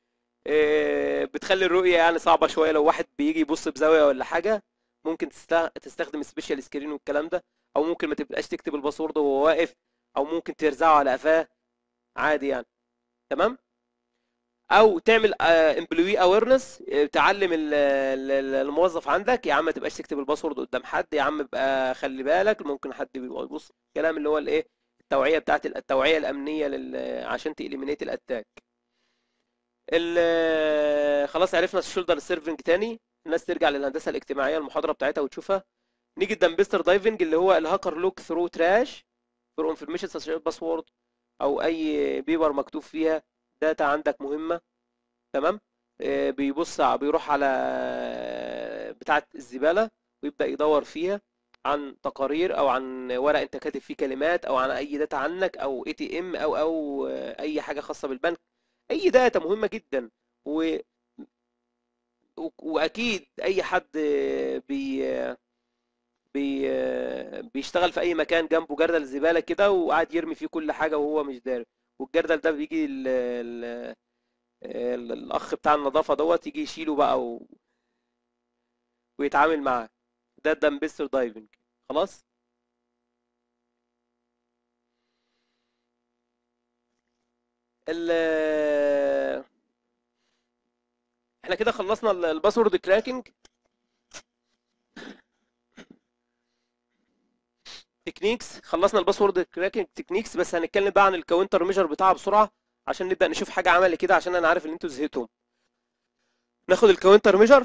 بتخلي الرؤية يعني صعبة شوية لو واحد بيجي يبص بزاوية ولا حاجة. ممكن تست- تستخدم سبيشال سكرين والكلام ده، او ممكن ما تبقاش تكتب الباسورد وهو واقف، او ممكن ترزعه على قفاه عادي يعني. تمام، او تعمل امبلوي اويرنس، تعلم ال- ال- الموظف عندك، يا عم ما تبقاش تكتب الباسورد قدام حد، يا عم ابقى خلي بالك ممكن حد بيبقى يبص، كلام اللي هو الايه، التوعية بتاعت التوعية الأمنية لل... عشان تإليمينيت الأتاك. ال- خلاص عرفنا الشولدر سيرفنج تاني، الناس ترجع للهندسه الاجتماعيه المحاضره بتاعتها وتشوفها. نيجي الدمبستر دايفنج اللي هو الهاكر لوك ثرو تراش فور انفورميشن سيرش باسورد، او اي بيبر مكتوب فيها داتا عندك مهمه. تمام، آه، بيبص ع- بيروح على بتاعه الزباله ويبدا يدور فيها عن تقارير او عن ورق انت كاتب فيه كلمات، او عن اي داتا عنك، او اي تي ام، او او آه، اي حاجه خاصه بالبنك، اي داتا مهمه جدا. و... و- واكيد اي حد بي... بي... بيشتغل في اي مكان جنبه جردل زباله كده وقاعد يرمي فيه كل حاجه وهو مش داري، والجردل ده بيجي ال... ال... ال... الاخ بتاع النظافه دوت يجي يشيله بقى و... ويتعامل معاه. ده الدمبستر دايفنج. خلاص. ال... احنا كده خلصنا ال- الباسورد كراكنج تكنيكس، خلصنا الباسورد كراكنج تكنيكس، بس هنتكلم بقى عن الكاونتر ميجر بتاعها بسرعه عشان نبدا نشوف حاجه عملي كده، عشان انا عارف ان انتوا زهقتم. ناخد الكاونتر ميجر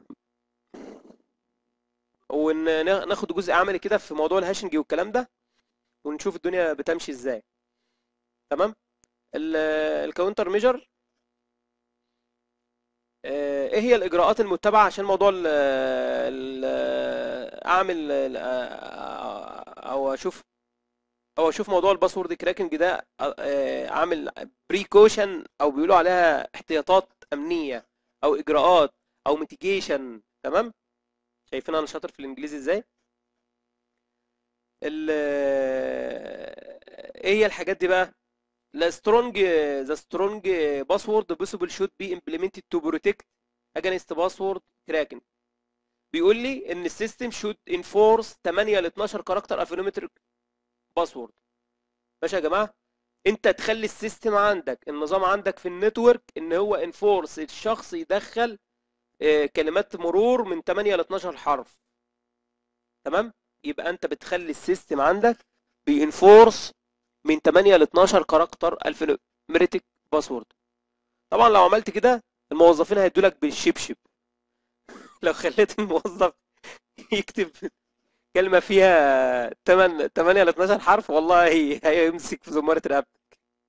وناخد جزء عملي كده في موضوع الهاشنج والكلام ده، ونشوف الدنيا بتمشي ازاي. تمام. ال- الكاونتر ميجر، آه، ايه هي الاجراءات المتبعه عشان موضوع ال ال اعمل ال- او اشوف او اشوف موضوع الباسورد كراكنج ده، آه، اعمل بريكوشن او بيقولوا عليها احتياطات امنيه، او اجراءات، او ميتيجيشن. تمام، شايفين انا شاطر في الانجليزي ازاي؟ ال- ايه هي الحاجات دي بقى؟ the strong the strong password possible should be implemented to protect against password cracking. بيقول لي ان السيستم should enforce ثمانية ل اتناشر كاركتر alphanumeric باسورد. ماشي يا جماعه، انت تخلي السيستم عندك، النظام عندك في النتورك ان هو انفورس الشخص يدخل آه، كلمات مرور من ثمانية ل اتناشر حرف. تمام، يبقى انت بتخلي السيستم عندك بينفورس من ثمانية ل اتناشر كاركتر الفانوميريك باسورد. طبعا لو عملت كده الموظفين هيدوا لك بالشبشب. لو خليت الموظف يكتب كلمه فيها ثمانية ل اتناشر حرف، والله هي هيمسك في زماره رقبتك.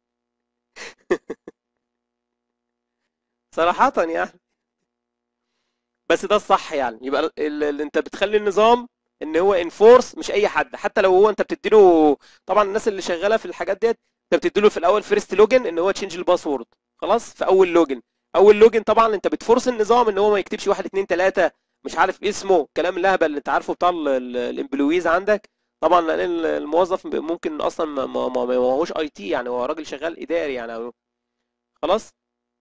صراحه يعني، بس ده الصح يعني. يبقى اللي انت بتخلي النظام ان هو انفورس، مش اي حد، حتى لو هو انت بتديله. طبعا الناس اللي شغاله في الحاجات ديت انت بتديله في الاول فيرست لوجن ان هو تشينج الباسورد، خلاص في اول لوجن. اول لوجن طبعا انت بتفورس النظام ان هو ما يكتبش واحد اتنين تلاته مش عارف اسمه، كلام اللهبل اللي انت عارفه بتاع الامبلويز عندك. طبعا لان الموظف ممكن اصلا ما ما- ما- ما هوش اي تي، يعني هو راجل شغال اداري يعني. خلاص.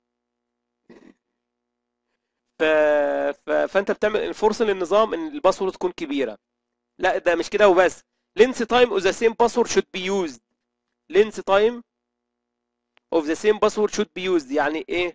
ف... ف... فانت بتعمل انفورس للنظام ان الباسورد تكون كبيره. لا ده مش كده وبس. length time of the same password should be used. length time of the same password should be used يعني ايه؟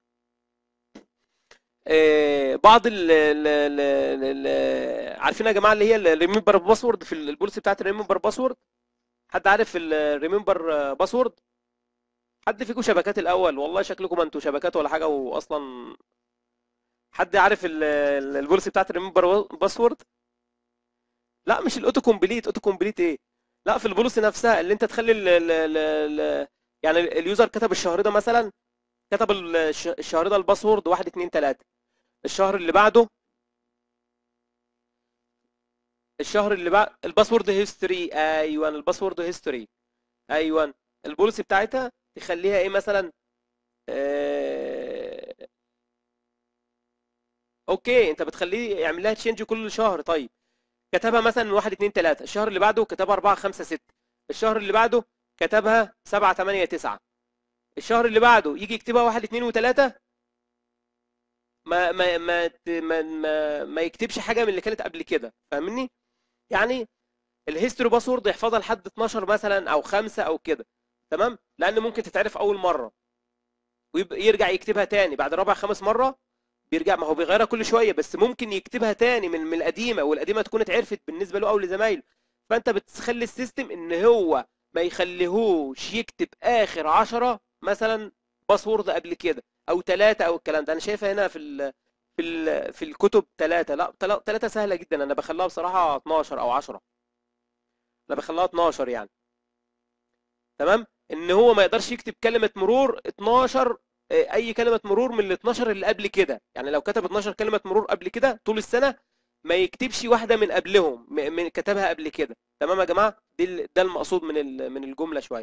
آه بعض ال ال ال ال عارفين يا جماعه اللي هي الريمبر باسورد في البوليسي بتاعت الريمبر باسورد؟ حد عارف الريمبر باسورد؟ حد فيكم شبكات الاول؟ والله شكلكم انتوا شبكات ولا حاجه واصلا. حد عارف ال- ال- البوليسي بتاعت الريمبر باسورد؟ لا مش الاوتو كومبليت، اوتو كومبليت ايه؟ لا في البوليسي نفسها اللي انت تخلي ال ال ال ال يعني اليوزر كتب الشهر ده مثلا، كتب الش- الشهر ده الباسورد واحد اتنين تلاته. الشهر اللي بعده، الشهر اللي بعد الباسورد هيستوري، ايوه الباسورد هيستوري، ايوه. البوليسي بتاعتها تخليها ايه مثلا؟ آه... اوكي انت بتخليه يعمل لها تشينج كل شهر. طيب كتبها مثلا واحد اتنين تلاته، الشهر اللي بعده كتبها اربعه خمسه سته، الشهر اللي بعده كتبها سبعه تمانيه تسعه، الشهر اللي بعده يجي يكتبها واحد اتنين وتلاته، ما ما ما ت- ما ما, ما يكتبش حاجه من اللي كانت قبل كده. فاهمني؟ يعني الهيستوري باسورد يحفظها لحد اتناشر مثلا او خمسه او كده. تمام، لان ممكن تتعرف اول مره ويرجع يكتبها تاني بعد رابع خامس مره. بيرجع، ما هو بيغيرها كل شويه، بس ممكن يكتبها تاني من من القديمه، والقديمه تكون اتعرفت بالنسبه له او لزمايله. فانت بتخلي السيستم ان هو ما يخليهوش يكتب اخر عشرة مثلا باسورد قبل كده او ثلاثه او الكلام ده. انا شايفها هنا في ال في ال في الكتب ثلاثه، لا ثلاثه سهله جدا. انا بخليها بصراحه اتناشر او عشرة، انا بخليها اتناشر يعني. تمام، ان هو ما يقدرش يكتب كلمه مرور اتناشر، آه، اي كلمه مرور من ال اتناشر اللي قبل كده. يعني لو كتب اتناشر كلمه مرور قبل كده طول السنه، ما يكتبش واحده من قبلهم م- من كتبها قبل كده. تمام يا جماعه، دي ال- ده المقصود من ال- من الجمله شويه.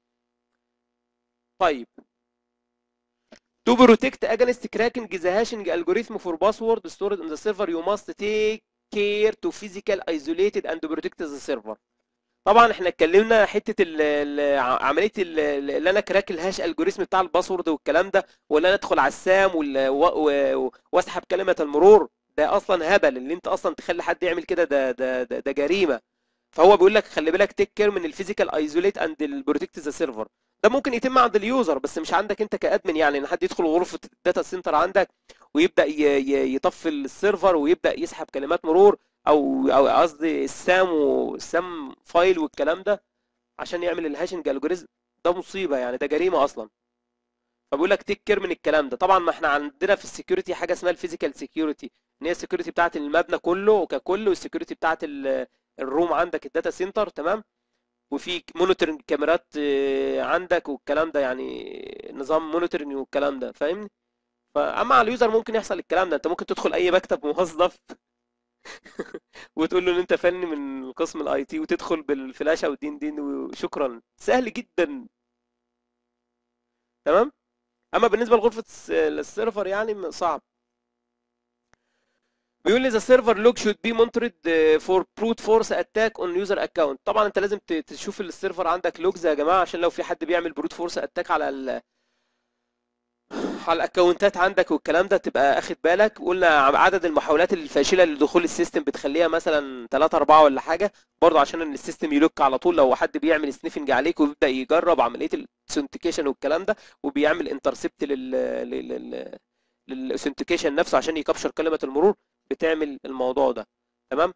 طيب to protect against cracking the hashing algorithm for password stored in the server you must take care to physical isolated and protect the server. طبعا احنا اتكلمنا حته ال ال عمليه ال- اللي انا كراك الهاش الجوريزم بتاع الباسورد والكلام ده، ولا انا ادخل على السام وال- و- و- واسحب كلمه المرور. ده اصلا هبل اللي انت اصلا تخلي حد يعمل كده، ده ده ده, ده جريمه. فهو بيقول لك خلي بالك تيك كير من الفيزيكال ايزوليت اند البروتكت ذا سيرفر. ده ممكن يتم عند اليوزر بس مش عندك انت كادمن، يعني ان حد يدخل غرفه الداتا سنتر عندك ويبدا ي- ي- يطفي السيرفر ويبدا يسحب كلمات مرور، او او قصدي السام والسام فايل والكلام ده عشان يعمل الهاشنج الجوريزم. ده مصيبه يعني، ده جريمه اصلا. فبيقول لك تيك كير من الكلام ده. طبعا ما احنا عندنا في السكيورتي حاجه اسمها الفيزيكال سكيورتي، ان هي السكيورتي بتاعت المبنى كله ككل، والسكيورتي بتاعت ال- الروم عندك الداتا سنتر. تمام، وفي مونيتورنج كاميرات آه، عندك والكلام ده، يعني نظام مونيتورنج والكلام ده. فاهمني؟ فاما على اليوزر ممكن يحصل الكلام ده. انت ممكن تدخل اي مكتب موظف وتقول له ان انت فني من قسم الاي تي، وتدخل بالفلاشه ودين دين وشكرا، سهل جدا. تمام، اما بالنسبه لغرفه الس- السيرفر يعني صعب. بيقول لي the server log should be monitored uh, for brute force attack on user account. طبعا انت لازم ت- تشوف السيرفر عندك لوجز يا جماعه، عشان لو في حد بيعمل brute force attack على ال على الاكونتات عندك والكلام ده تبقى اخد بالك. قلنا عدد المحاولات الفاشله لدخول السيستم بتخليها مثلا ثلاثة أربعة ولا حاجه، برضه عشان ان السيستم يلوك على طول لو حد بيعمل سنيفنج عليك ويبدا يجرب عمليه الاوثنتيكيشن والكلام ده، وبيعمل انترسبت لل لل للاوثنتيكيشن نفسه عشان يكابشر كلمه المرور، بتعمل الموضوع ده. تمام.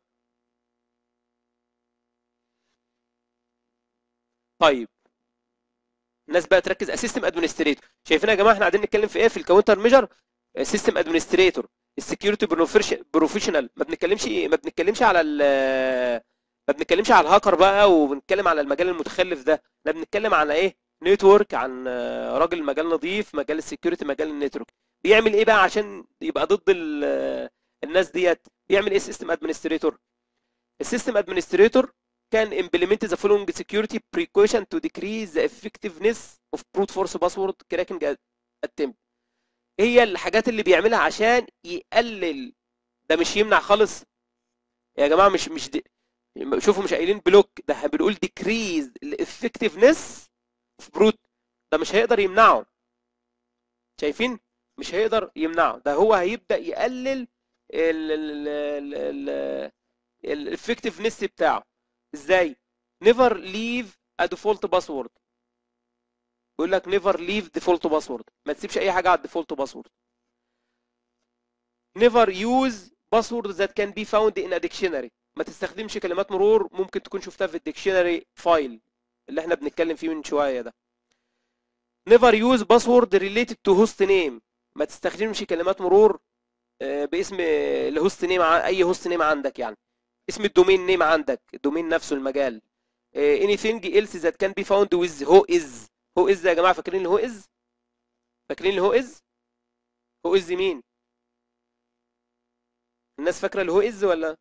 طيب الناس بقى تركز، السيستم ادمنستريتور. شايفين يا جماعه احنا قاعدين نتكلم في ايه في الكاونتر ميجر؟ سيستم ادمنستريتور، السكيورتي بروفيشنال. ما بنتكلمش ما بنتكلمش على ال ما بنتكلمش على الهاكر بقى وبنتكلم على المجال المتخلف ده، احنا بنتكلم على ايه؟ نتورك، عن آه، راجل مجال نظيف، مجال السكيورتي، مجال النتورك. بيعمل ايه بقى عشان يبقى ضد ال- آه، الناس ديت؟ بيعمل ايه السيستم ادمنستريتور؟ السيستم ادمنستريتور can implement the following security precaution to decrease the effectiveness of brute force password cracking attempt. ايه هي الحاجات اللي بيعملها عشان يقلل؟ ده مش يمنع خالص يا جماعه، مش مش دي. شوفوا مش قايلين بلوك، ده بنقول decrease the effectiveness of brute. ده مش هيقدر يمنعه. شايفين؟ مش هيقدر يمنعه، ده هو هيبدأ يقلل الافكتفنس بتاعه. ازاي؟ never leave a default password. بيقول لك never leave default password، ما تسيبش اي حاجه على الديفولت باسورد. never use password that can be found in a dictionary. ما تستخدمش كلمات مرور ممكن تكون شفتها في الديكشنري فايل اللي احنا بنتكلم فيه من شويه ده. never use password related to host name. ما تستخدمش كلمات مرور آه، باسم الهوست نيم، اي هوست نيم عندك، يعني اسم الدومين نيم عندك، الدومين نفسه المجال. آه، anything else that can be found with who is. who is يا جماعه، فاكرين الهو از؟ فاكرين الهو از؟ هو از مين؟ الناس فاكره الهو از ولا؟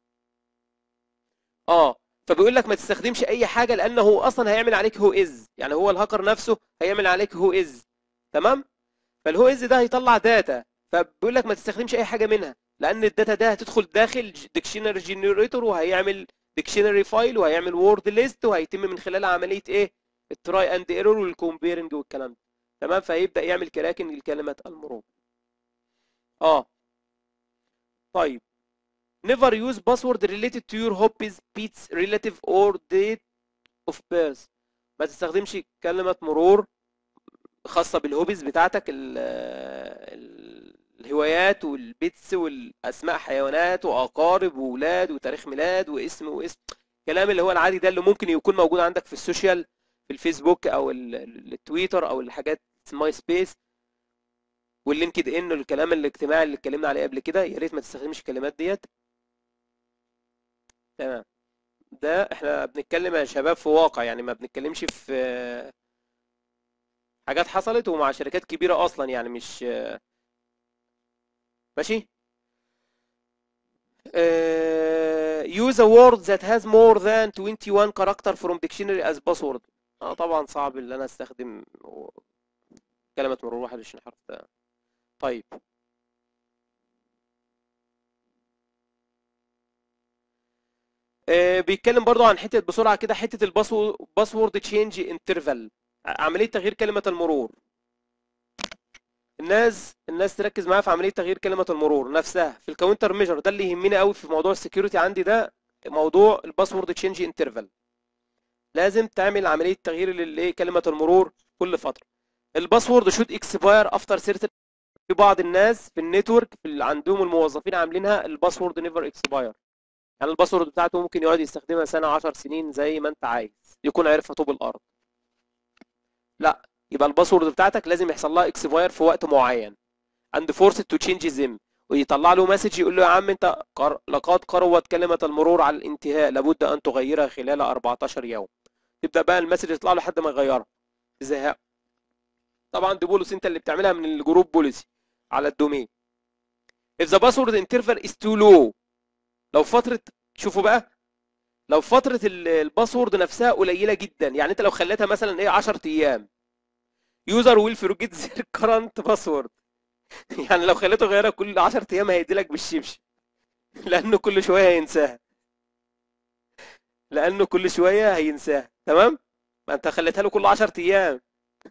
اه. فبيقول لك ما تستخدمش اي حاجه لانه هو اصلا هيعمل عليك هو از، يعني هو الهاكر نفسه هيعمل عليك هو از. تمام. فالهو از ده هيطلع داتا، فبيقول لك ما تستخدمش اي حاجه منها، لان الداتا ده هتدخل داخل ديكشنري جنريتور وهيعمل ديكشنري فايل وهيعمل وورد ليست وهيتم من خلالها عمليه ايه؟ التراي اند ايرور والكومبيرنج والكلام ده. تمام. فهيبدا يعمل كراكن لكلمه المرور. اه. طيب never use password related to your hobbies, pets, relative or date of birth. ما تستخدمش كلمه مرور خاصة بالهوبيز بتاعتك، ال ال الهوايات والبيتس والأسماء حيوانات وأقارب وولاد وتاريخ ميلاد واسم واسم، الكلام اللي هو العادي ده اللي ممكن يكون موجود عندك في السوشيال، في الفيسبوك أو ال- ال- التويتر أو الحاجات ماي سبيس واللينكد إن والكلام الاجتماعي اللي اتكلمنا عليه قبل كده. يا ريت ما تستخدمش الكلمات ديت. تمام. ده احنا بنتكلم يا شباب في واقع، يعني ما بنتكلمش في حاجات حصلت ومع شركات كبيرة أصلا، يعني مش ماشي. Uh, use a word that has more than twenty-one character from dictionary as password. اه طبعا صعب ان انا استخدم كلمة مرور واحد وعشرين حرف ده. طيب آه بيتكلم برضو عن حتة بسرعة كده، حتة الباسورد تشينج انترفال، عملية تغيير كلمة المرور. الناس الناس تركز معايا في عملية تغيير كلمة المرور نفسها في الكاونتر ميجر. ده اللي يهمني قوي في موضوع السكيورتي عندي، ده موضوع الباسورد تشينج انترفال. لازم تعمل عمليه تغيير للايه كلمه المرور كل فتره. الباسورد شود اكسباير افتر سيرتن. في بعض الناس في النتورك في اللي عندهم الموظفين عاملينها الباسورد نيفر اكسباير، يعني الباسورد بتاعته ممكن يقعد يستخدمها سنه عشر سنين زي ما انت عايز، يكون عارفها طوب الارض. لا، يبقى الباسورد بتاعتك لازم يحصل لها اكسباير في وقت معين and forced to change them، ويطلع له مسج يقول له يا عم انت قر... لقد قربت كلمه المرور على الانتهاء، لابد ان تغيرها خلال أربعتاشر يوم. تبدا بقى المسج يطلع له لحد ما يغيرها زهق. طبعا دي بوليسي انت اللي بتعملها من الجروب بوليسي على الدومين. if the password interval is too low. لو فتره، شوفوا بقى، لو فتره ال- الباسورد نفسها قليله جدا، يعني انت لو خليتها مثلا ايه عشرة ايام user will forget their current password. يعني لو خليته غيرها كل عشرة ايام هيديلك بالشبشب. لانه كل شويه هينساها، لانه كل شويه هينساها. تمام، ما انت خليتها له كل عشرة ايام.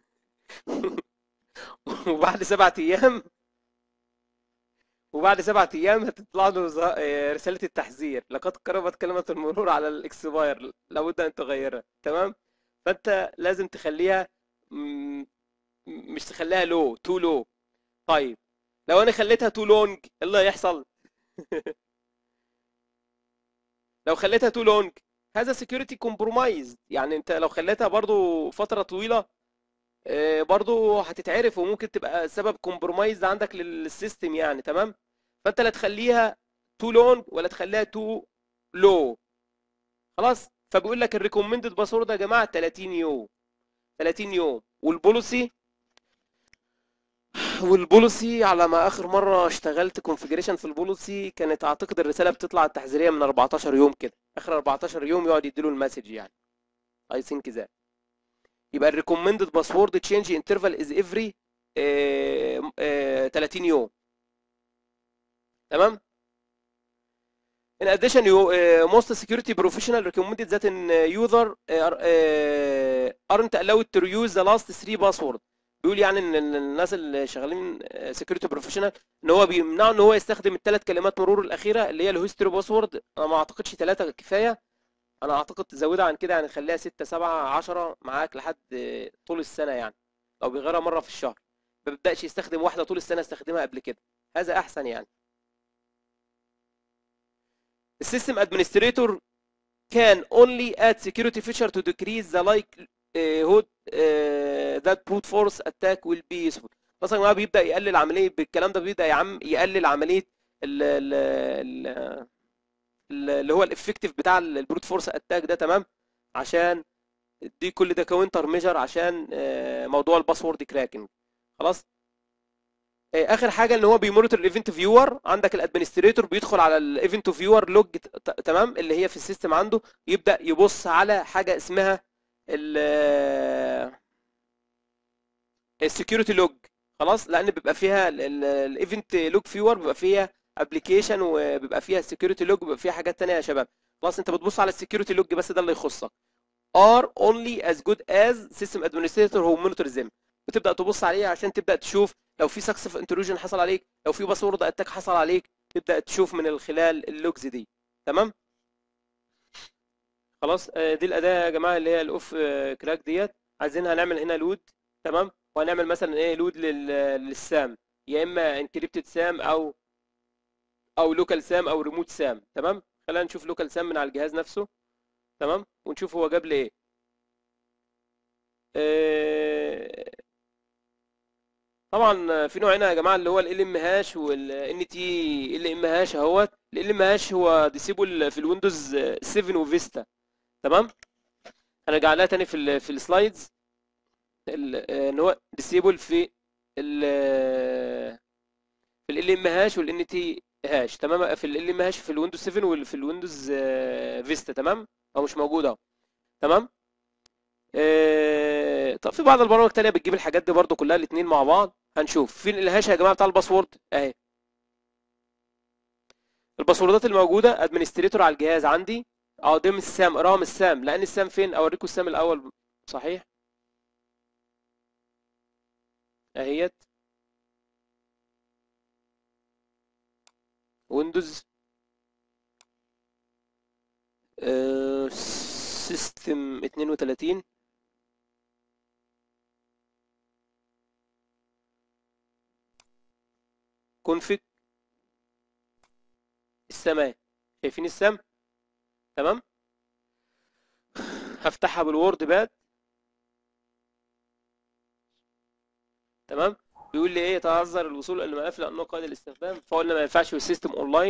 وبعد سبعة ايام، وبعد سبعة ايام هتطلع له ز- آه، رساله التحذير: لقد قربت كلمه المرور على الاكسباير، لابد ان تغيرها. تمام، فانت لازم تخليها م- مش تخليها لو تو لو. طيب لو انا خليتها تو لونج ايه اللي هيحصل؟ لو خليتها تو لونج هذا سكيورتي كومبرومايز، يعني انت لو خليتها برضو فتره طويله آه، برضو هتتعرف، وممكن تبقى سبب كومبرومايز عندك للسيستم يعني. تمام، فانت لا تخليها تو لونج ولا تخليها تو لو. خلاص، فبيقول لك الريكومندد باسورد يا جماعه تلاتين يوم. تلاتين يوم. والبوليسي، والبوليسي على ما اخر مره اشتغلت كونفيجريشن في البوليسي كانت اعتقد الرساله بتطلع التحذيريه من اربعتاشر يوم كده، اخر اربعتاشر يوم يقعد يديله المسج يعني. اي ثينك ذات. يبقى الريكومندد باسورد تشينج انترفال از افري تلاتين يوم. تمام. In addition, you, uh, most security professional recommended that an user uh, uh, aren't allowed to use the last three password. بيقول يعني ان إن الناس اللي شغالين سكيورتي بروفيشنال ان هو بيمنعوا ان هو يستخدم الثلاث كلمات مرور الاخيره اللي هي الهيستوري باسورد. انا ما اعتقدش ثلاثه كفايه، انا اعتقد تزودها عن كده يعني خليها ستة سبعة عشرة معاك لحد طول السنه يعني. لو بيغيرها مره في الشهر ما بيبداش يستخدم واحده طول السنه استخدمها قبل كده، هذا احسن يعني. السيستم ادمنستريتور can only add security feature to decrease the likelihood uh, that brute force attack will be useful. مثلا هو بيبدا يقلل عمليه بالكلام ده، بيبدا يا عم يقلل عمليه ال- ال- ال- ال- اللي هو الافكتيف بتاع البروت فورس اتاك ده. تمام، عشان دي كل ده كاونتر ميجر عشان آه، موضوع الباسورد كراكنج. خلاص. آه، اخر حاجه ان هو بيمونيتور الايفنت فيور. عندك الادمنستريتور بيدخل على الايفنت فيور لوج، تمام، اللي هي في السيستم عنده، يبدا يبص على حاجه اسمها السكيورتي لوج. خلاص، لان بيبقى فيها الايفنت لوج فيور، بيبقى فيها ابلكيشن وبيبقى فيها السكيورتي لوج، بيبقى فيها حاجات تانية يا شباب. خلاص، انت بتبص على السكيورتي لوج بس، ده اللي يخصك. are only as good as system administrator who monitor them. بتبدا تبص عليه عشان تبدا تشوف لو في سكسس انتروجن حصل عليك، لو في باسورد اتاك حصل عليك، تبدا تشوف من خلال اللوجز دي. تمام. خلاص، آه، دي الاداه يا جماعه اللي هي الاوف كراك ديت. عايزين هنعمل هنا لود. تمام، وهنعمل مثلا ايه لود للسام، يا اما انكريبتد سام او او لوكال سام او ريموت سام. تمام، خلينا نشوف لوكال سام من على الجهاز نفسه. تمام، ونشوف هو جاب لي ايه. آه، طبعا في نوع هنا يا جماعه اللي هو ال ام هاش والان تي ال ام هاش اهوت. ال ام هاش هو ديسيبل في الويندوز سبعة وفيستا. تمام، هنرجع لها تاني في ال في السلايدز. ال- ان هو ديسيبل في ال في ال ام هاش والان تي هاش. تمام، في ال ام هاش في الويندوز سبعة وفي الويندوز فيستا. تمام، هو مش موجود اهو. تمام. آه، طب في بعض البرامج التانية بتجيب الحاجات دي برضو كلها الاثنين مع بعض. هنشوف فين الهاش يا جماعه بتاع الباسورد اهي. الباسوردات الموجوده ادمنستريتور على الجهاز عندي. اه دي من السام، اقراها من السام، لان السام فين؟ اوريكم السام الاول. صحيح، اهيت ويندوز آه سيستم اتنين وتلاتين. كونفيج السام اهي، شايفين السام؟ تمام، هفتحها بالوورد باد. تمام، بيقول لي ايه؟ تعذر الوصول الى الملف لانه قيد الاستخدام، فقلنا ما ينفعش والسيستم اونلاين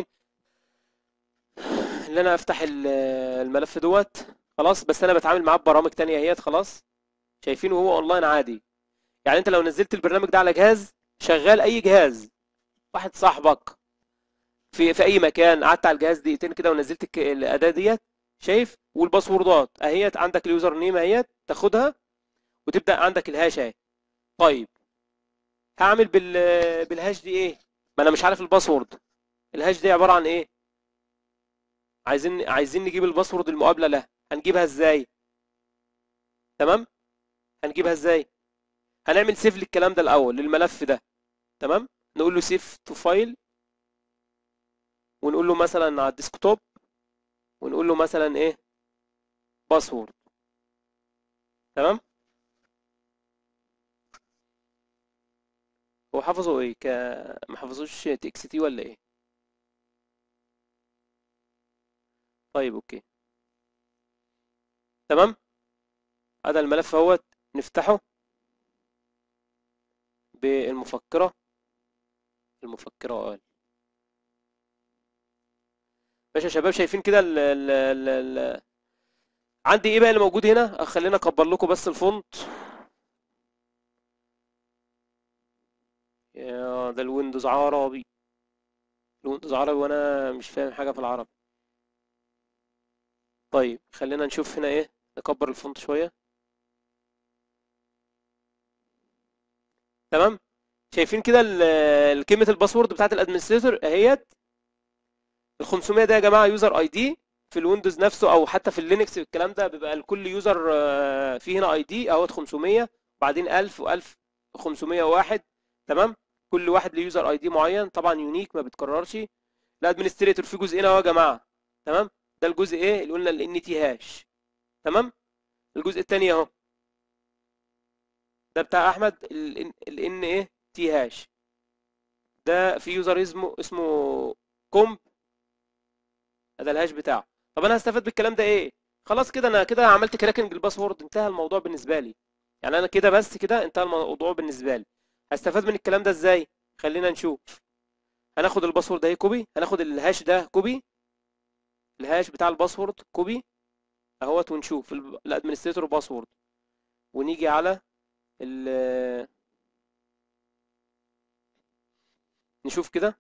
ان انا افتح ال- الملف دوت. خلاص، بس انا بتعامل معاه ببرامج تانية اهيت. خلاص، شايفينه وهو اونلاين عادي. يعني انت لو نزلت البرنامج ده على جهاز شغال، اي جهاز، واحد صاحبك في في اي مكان، قعدت على الجهاز دقيقتين كده ونزلت الك- الاداه ديت، شايف؟ والباسوردات اهيت عندك، اليوزر نيم اهيت، تاخدها وتبدا عندك الهاش اهي. طيب هعمل بال بالهاش دي ايه؟ ما انا مش عارف الباسورد. الهاش دي عباره عن ايه؟ عايزين عايزين نجيب الباسورد المقابله له، هنجيبها ازاي؟ تمام، هنجيبها ازاي؟ هنعمل سيف للكلام ده الاول، للملف ده. تمام، نقول له سيف تو فايل، ونقول له مثلا على الديسكتوب، ونقول له مثلا ايه، باسورد. تمام، هو حفظه ايه؟ ك ما حفظوش تي اكس تي ولا ايه؟ طيب اوكي. تمام، هذا الملف اهوت، نفتحه بالمفكرة. المفكرة قال ماشي يا شباب، شايفين كده ال ال ال ال عندي ايه بقى اللي موجود هنا؟ خلينا اكبر لكم بس الفونت. يا ده الويندوز عربي، الويندوز عربي وانا مش فاهم حاجة في العربي. طيب خلينا نشوف هنا ايه، نكبر الفونت شوية. تمام، شايفين كده ال- كلمة الباسورد بتاعت الادمنستريتور اهيت. ال خمسمية ده يا جماعة يوزر اي دي في الويندوز نفسه، او حتى في اللينكس الكلام ده بيبقى لكل يوزر آه، فيه هنا اي دي اهوت خمسمية، وبعدين ألف و1501. تمام، كل واحد ليه يوزر اي دي معين طبعا يونيك ما بيتكررش. الادمنستريتور في جزئين اهو يا جماعة. تمام، ده الجزء ايه اللي قلنا الان تي هاش. تمام، الجزء الثاني اهو، ده بتاع احمد، الان ايه تي هاش. ده في يوزر اسمه اسمه كوم، ده الهاش بتاعه. طب انا هستفاد بالكلام ده ايه؟ خلاص كده انا كده عملت كراكنج الباسورد، انتهى الموضوع بالنسبه لي. يعني انا كده بس كده انتهى الموضوع بالنسبه لي. هستفاد من الكلام ده ازاي؟ خلينا نشوف. هناخد الباسورد ده كوبي، هناخد الهاش ده كوبي، الهاش بتاع الباسورد كوبي اهوت، ونشوف الادمنستريتور باسورد، ونيجي على ال نشوف كده.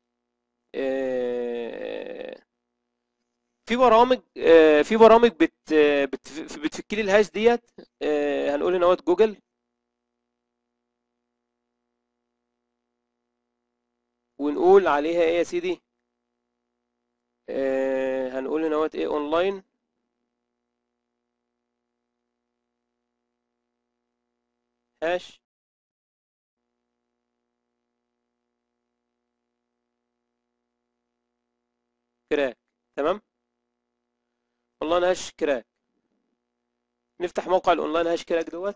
آه، في برامج آه، في برامج بت بت بتفك لي الهاش ديت. آه، هنقول هنا اهوت جوجل، ونقول عليها ايه يا سيدي؟ آه، هنقول هنا اهوت ايه، اونلاين هاش كراك. تمام، اونلاين هاش كراك. نفتح موقع الاونلاين هاش كراك دوت.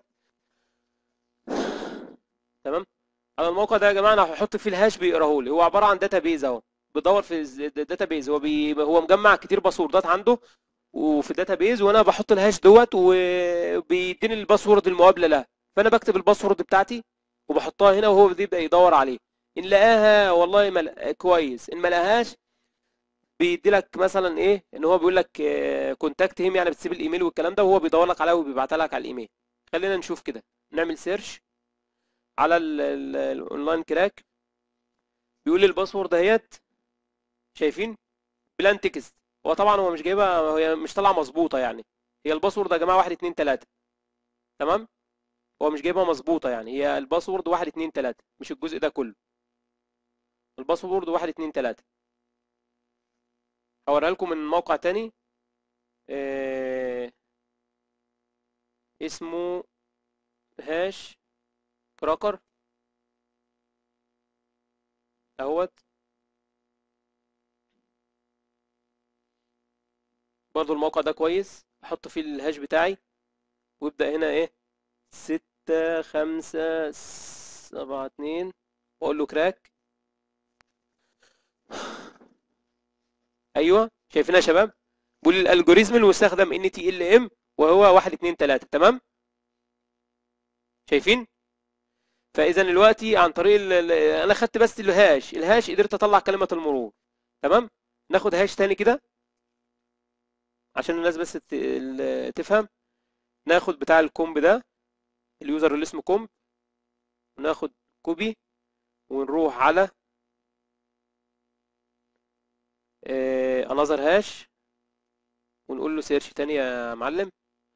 تمام، على الموقع ده يا جماعه انا هحط فيه الهاش بيقراه لي. هو عباره عن داتا بيز اهو، بدور في الداتا بيز. هو بي هو مجمع كتير باسوردات عنده وفي الداتا بيز، وانا بحط الهاش دوت وبيديني الباسورد المقابله لها. فانا بكتب الباسورد بتاعتي وبحطها هنا، وهو بيبدا يدور عليه. ان لقاها والله مل... كويس، ان ما لقاهاش بيدي لك مثلا ايه، ان هو بيقول لك كونتاكت هيم، يعني بتسيب الايميل والكلام ده، وهو بيدور لك عليها وبيبعتها لك على الايميل. خلينا نشوف كده، نعمل سيرش على الاونلاين كراك. بيقول لي الباسورد اهيت، شايفين؟ بلان تكست. هو طبعا هو مش جايبها، هي مش طالعه مظبوطه يعني. هي الباسورد يا جماعه واحد اتنين تلاته. تمام، هو مش جايبها مظبوطه يعني. هي الباسورد واحد اتنين تلاته، مش الجزء ده كله. الباسورد واحد اتنين تلاته. هوريها لكم من موقع تاني. آه، اسمه هاش كراكر اهوت. برضو الموقع ده كويس، احط فيه الهاش بتاعي، وابدأ هنا ايه، ستة خمسة سبعة اتنين، واقول له كراك. ايوه شايفينها يا شباب؟ بيقول لي الالجوريزم المستخدم ان تي ال ام، وهو واحد اتنين تلاته. تمام، شايفين؟ فاذا دلوقتي عن طريق ال ال انا خدت بس الهاش، الهاش قدرت اطلع كلمة المرور. تمام، ناخد هاش تاني كده عشان الناس بس ت- ال- تفهم. ناخد بتاع الكومب ده، اليوزر اللي اسمه كومب، وناخد كوبي، ونروح على انذر هاش، ونقول له سيرش تاني يا معلم.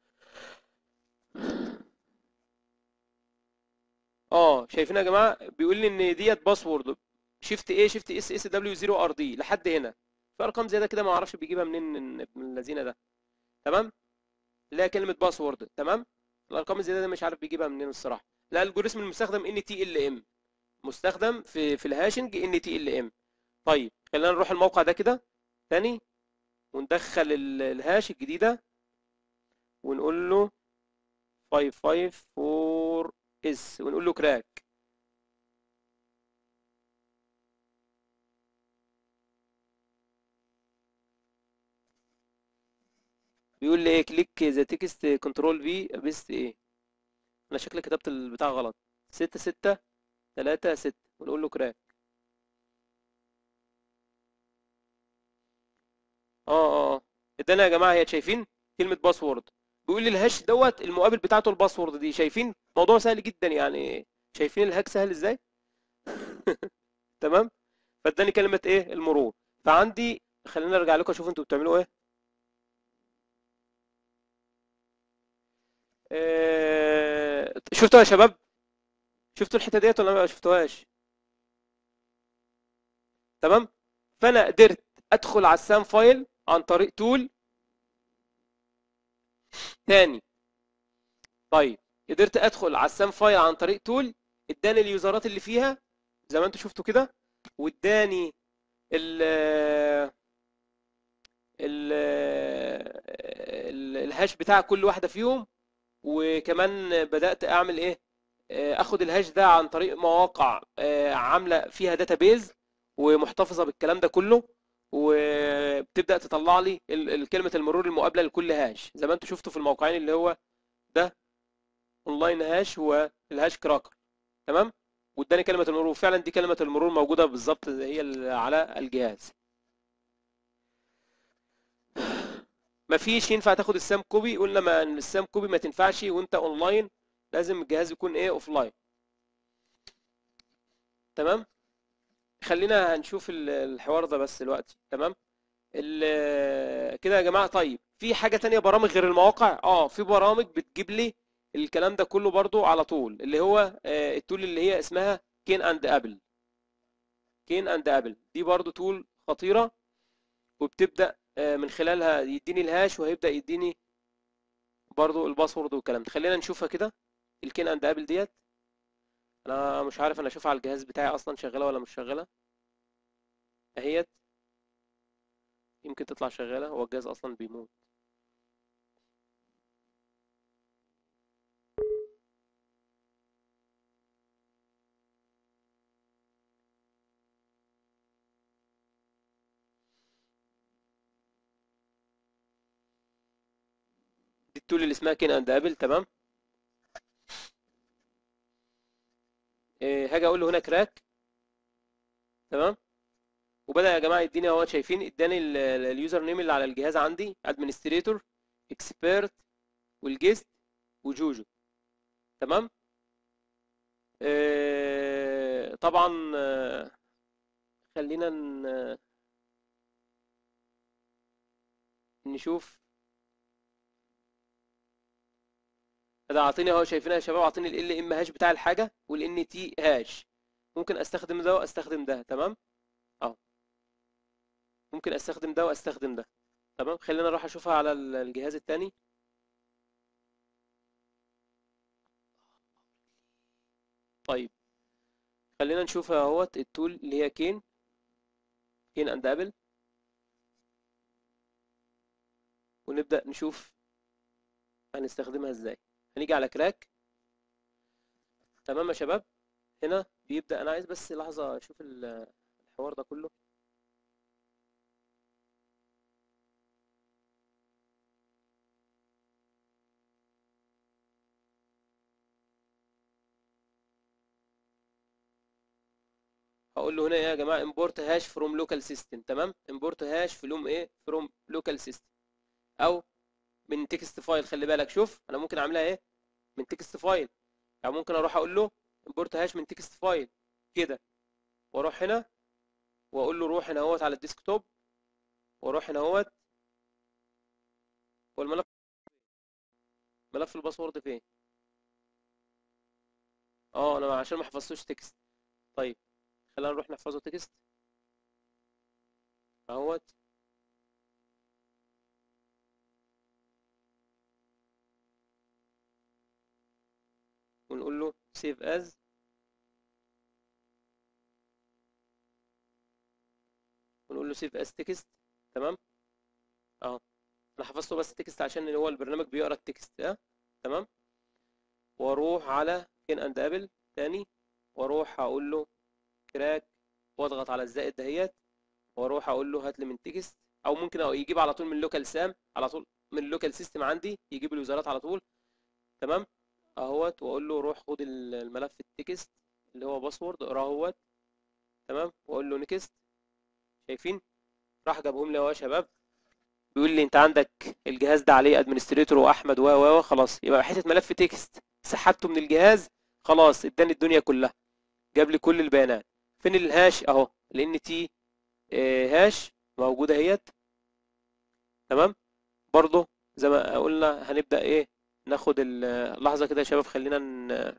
اه شايفين يا جماعه؟ بيقول لي ان ديت باسورد شيفت ايه، شيفت اس اس دبليو صفر ار دي لحد هنا. في ارقام زياده كده ما اعرفش بيجيبها منين من ابن الذين ده. تمام، اللي هي كلمه باسورد. تمام، الارقام الزياده دي مش عارف بيجيبها منين الصراحه. لا، الجوريزم المستخدم ان تي ال ام، مستخدم في في الهاشنج ان تي ال ام. طيب خلينا نروح الموقع ده كده تاني، وندخل ال- الهاش الجديده، ونقول له خمسة خمسة أربعة اس، ونقول له كراك. بيقول لي ايه؟ كليك ذا تكست كنترول في بيست ايه. انا شكلي كتبت البتاع غلط. ستة ستة تلاتة ستة، ونقول له كراك. اه اه اه ادانا يا جماعه، هي شايفين كلمه باسورد؟ بيقول لي الهاش دوت المقابل بتاعته الباسورد دي. شايفين موضوع سهل جدا يعني؟ شايفين الهاك سهل ازاي؟ تمام، فاداني كلمه ايه؟ المرور. فعندي، خلينا ارجع لكم اشوف انتوا بتعملوا ايه. آه، شفتوا يا شباب؟ شفتوا الحته ديت ولا ما شفتوهاش؟ تمام، فانا قدرت ادخل على السام فايل عن طريق تول تاني. طيب، قدرت ادخل على السام فايل عن طريق تول، اداني اليوزرات اللي فيها زي ما انتم شفتوا كده، واداني ال ال ال- الهاش بتاع كل واحده فيهم. وكمان بدات اعمل ايه؟ آه، اخد الهاش ده عن طريق مواقع آه، عامله فيها داتابيز ومحتفظه بالكلام ده كله، وبتبدا تطلع لي ال- ال- كلمه المرور المقابله لكل هاش زي ما انتم شفتوا في الموقعين، اللي هو ده اونلاين هاش والهاش كراكر. تمام، واداني كلمه المرور. فعلا دي كلمه المرور موجوده بالظبط هي اللي على الجهاز. مفيش ينفع تاخد السام كوبي. قلنا ما ان السام كوبي ما تنفعش وانت اونلاين، لازم الجهاز يكون ايه؟ اوفلاين. تمام، خلينا هنشوف ال- الحوار ده بس دلوقتي. تمام، ال- كده يا جماعه. طيب في حاجه تانية، برامج غير المواقع؟ اه في برامج بتجيب لي الكلام ده كله برضو على طول، اللي هو آه، التول اللي هي اسمها كين اند ابل. كين اند ابل دي برضو تول خطيره، وبتبدا آه، من خلالها يديني الهاش، وهيبدا يديني برضو الباسورد والكلام ده. خلينا نشوفها كده، الكين اند ابل ديت. انا مش عارف انا اشوفها على الجهاز بتاعي اصلا شغاله ولا مش شغاله. اهيت، يمكن تطلع شغاله، هو الجهاز اصلا بيموت. دي التول اللي اسمها كين اند ابل. تمام، إيه، هاجي اقول له هنا كراك. تمام، وبدا يا جماعه يديني اهو، شايفين اداني ال- ال- اليوزر نيم اللي على الجهاز عندي: ادمنستريتور، اكسبيرت، والجيست، وجوجو. تمام، إيه، طبعا آه، خلينا ن- نشوف. ده اعطيني اهو، شايفينها يا شباب؟ اعطيني ال ام هاش بتاع الحاجه والان تي هاش. ممكن استخدم ده واستخدم ده. تمام، اهو ممكن استخدم ده واستخدم ده. تمام، خلينا نروح اشوفها على ال- الجهاز التاني. طيب خلينا نشوف اهوت التول اللي هي كين كين اند ابل، ونبدا نشوف هنستخدمها ازاي. هنيجي على كراك. تمام يا شباب، هنا بيبدا. انا عايز بس لحظه اشوف ال- الحوار ده كله. هقول له هنا ايه يا جماعه؟ امبورت هاش فروم لوكال سيستم. تمام، امبورت هاش فروم ايه؟ فروم لوكال سيستم، او من تكست فايل. خلي بالك، شوف انا ممكن اعملها ايه؟ من تكست فايل. يعني ممكن اروح اقول له امبورت هاش من تكست فايل كده، واروح هنا واقول له روح هنا اهوت على الديسكتوب، واروح هنا اهوت. هو الملف، ملف الباسورد فين؟ اه انا عشان ما حفظتوش تكست. طيب خلينا نروح نحفظه تكست اهوت. ونقول له سيف از، ونقول له سيف از تكست. تمام اهو، انا حفظته بس تكست عشان هو البرنامج بيقرا التكست ده. تمام. واروح على كين اند ابل تاني، واروح اقول له كراك، واضغط على الزائد دهيت، واروح اقول له هات لي من تكست، او ممكن أو يجيب على طول من لوكال سام، على طول من اللوكال سيستم عندي يجيب الوزارات على طول. تمام اهوت، واقول له روح خد الملف التكست اللي هو باسورد اقراه اهوت. تمام، واقول له نيكست. شايفين راح جابهم لي اهو يا شباب. بيقول لي انت عندك الجهاز ده عليه ادمنستريتور واحمد و و خلاص، يبقى حته ملف تكست سحبته من الجهاز، خلاص اداني الدنيا كلها، جاب لي كل البيانات. فين الهاش اهو، لان تي هاش موجوده اهيت. تمام، برضه زي ما قلنا هنبدا ايه، ناخد اللحظه كده يا شباب، خلينا ن...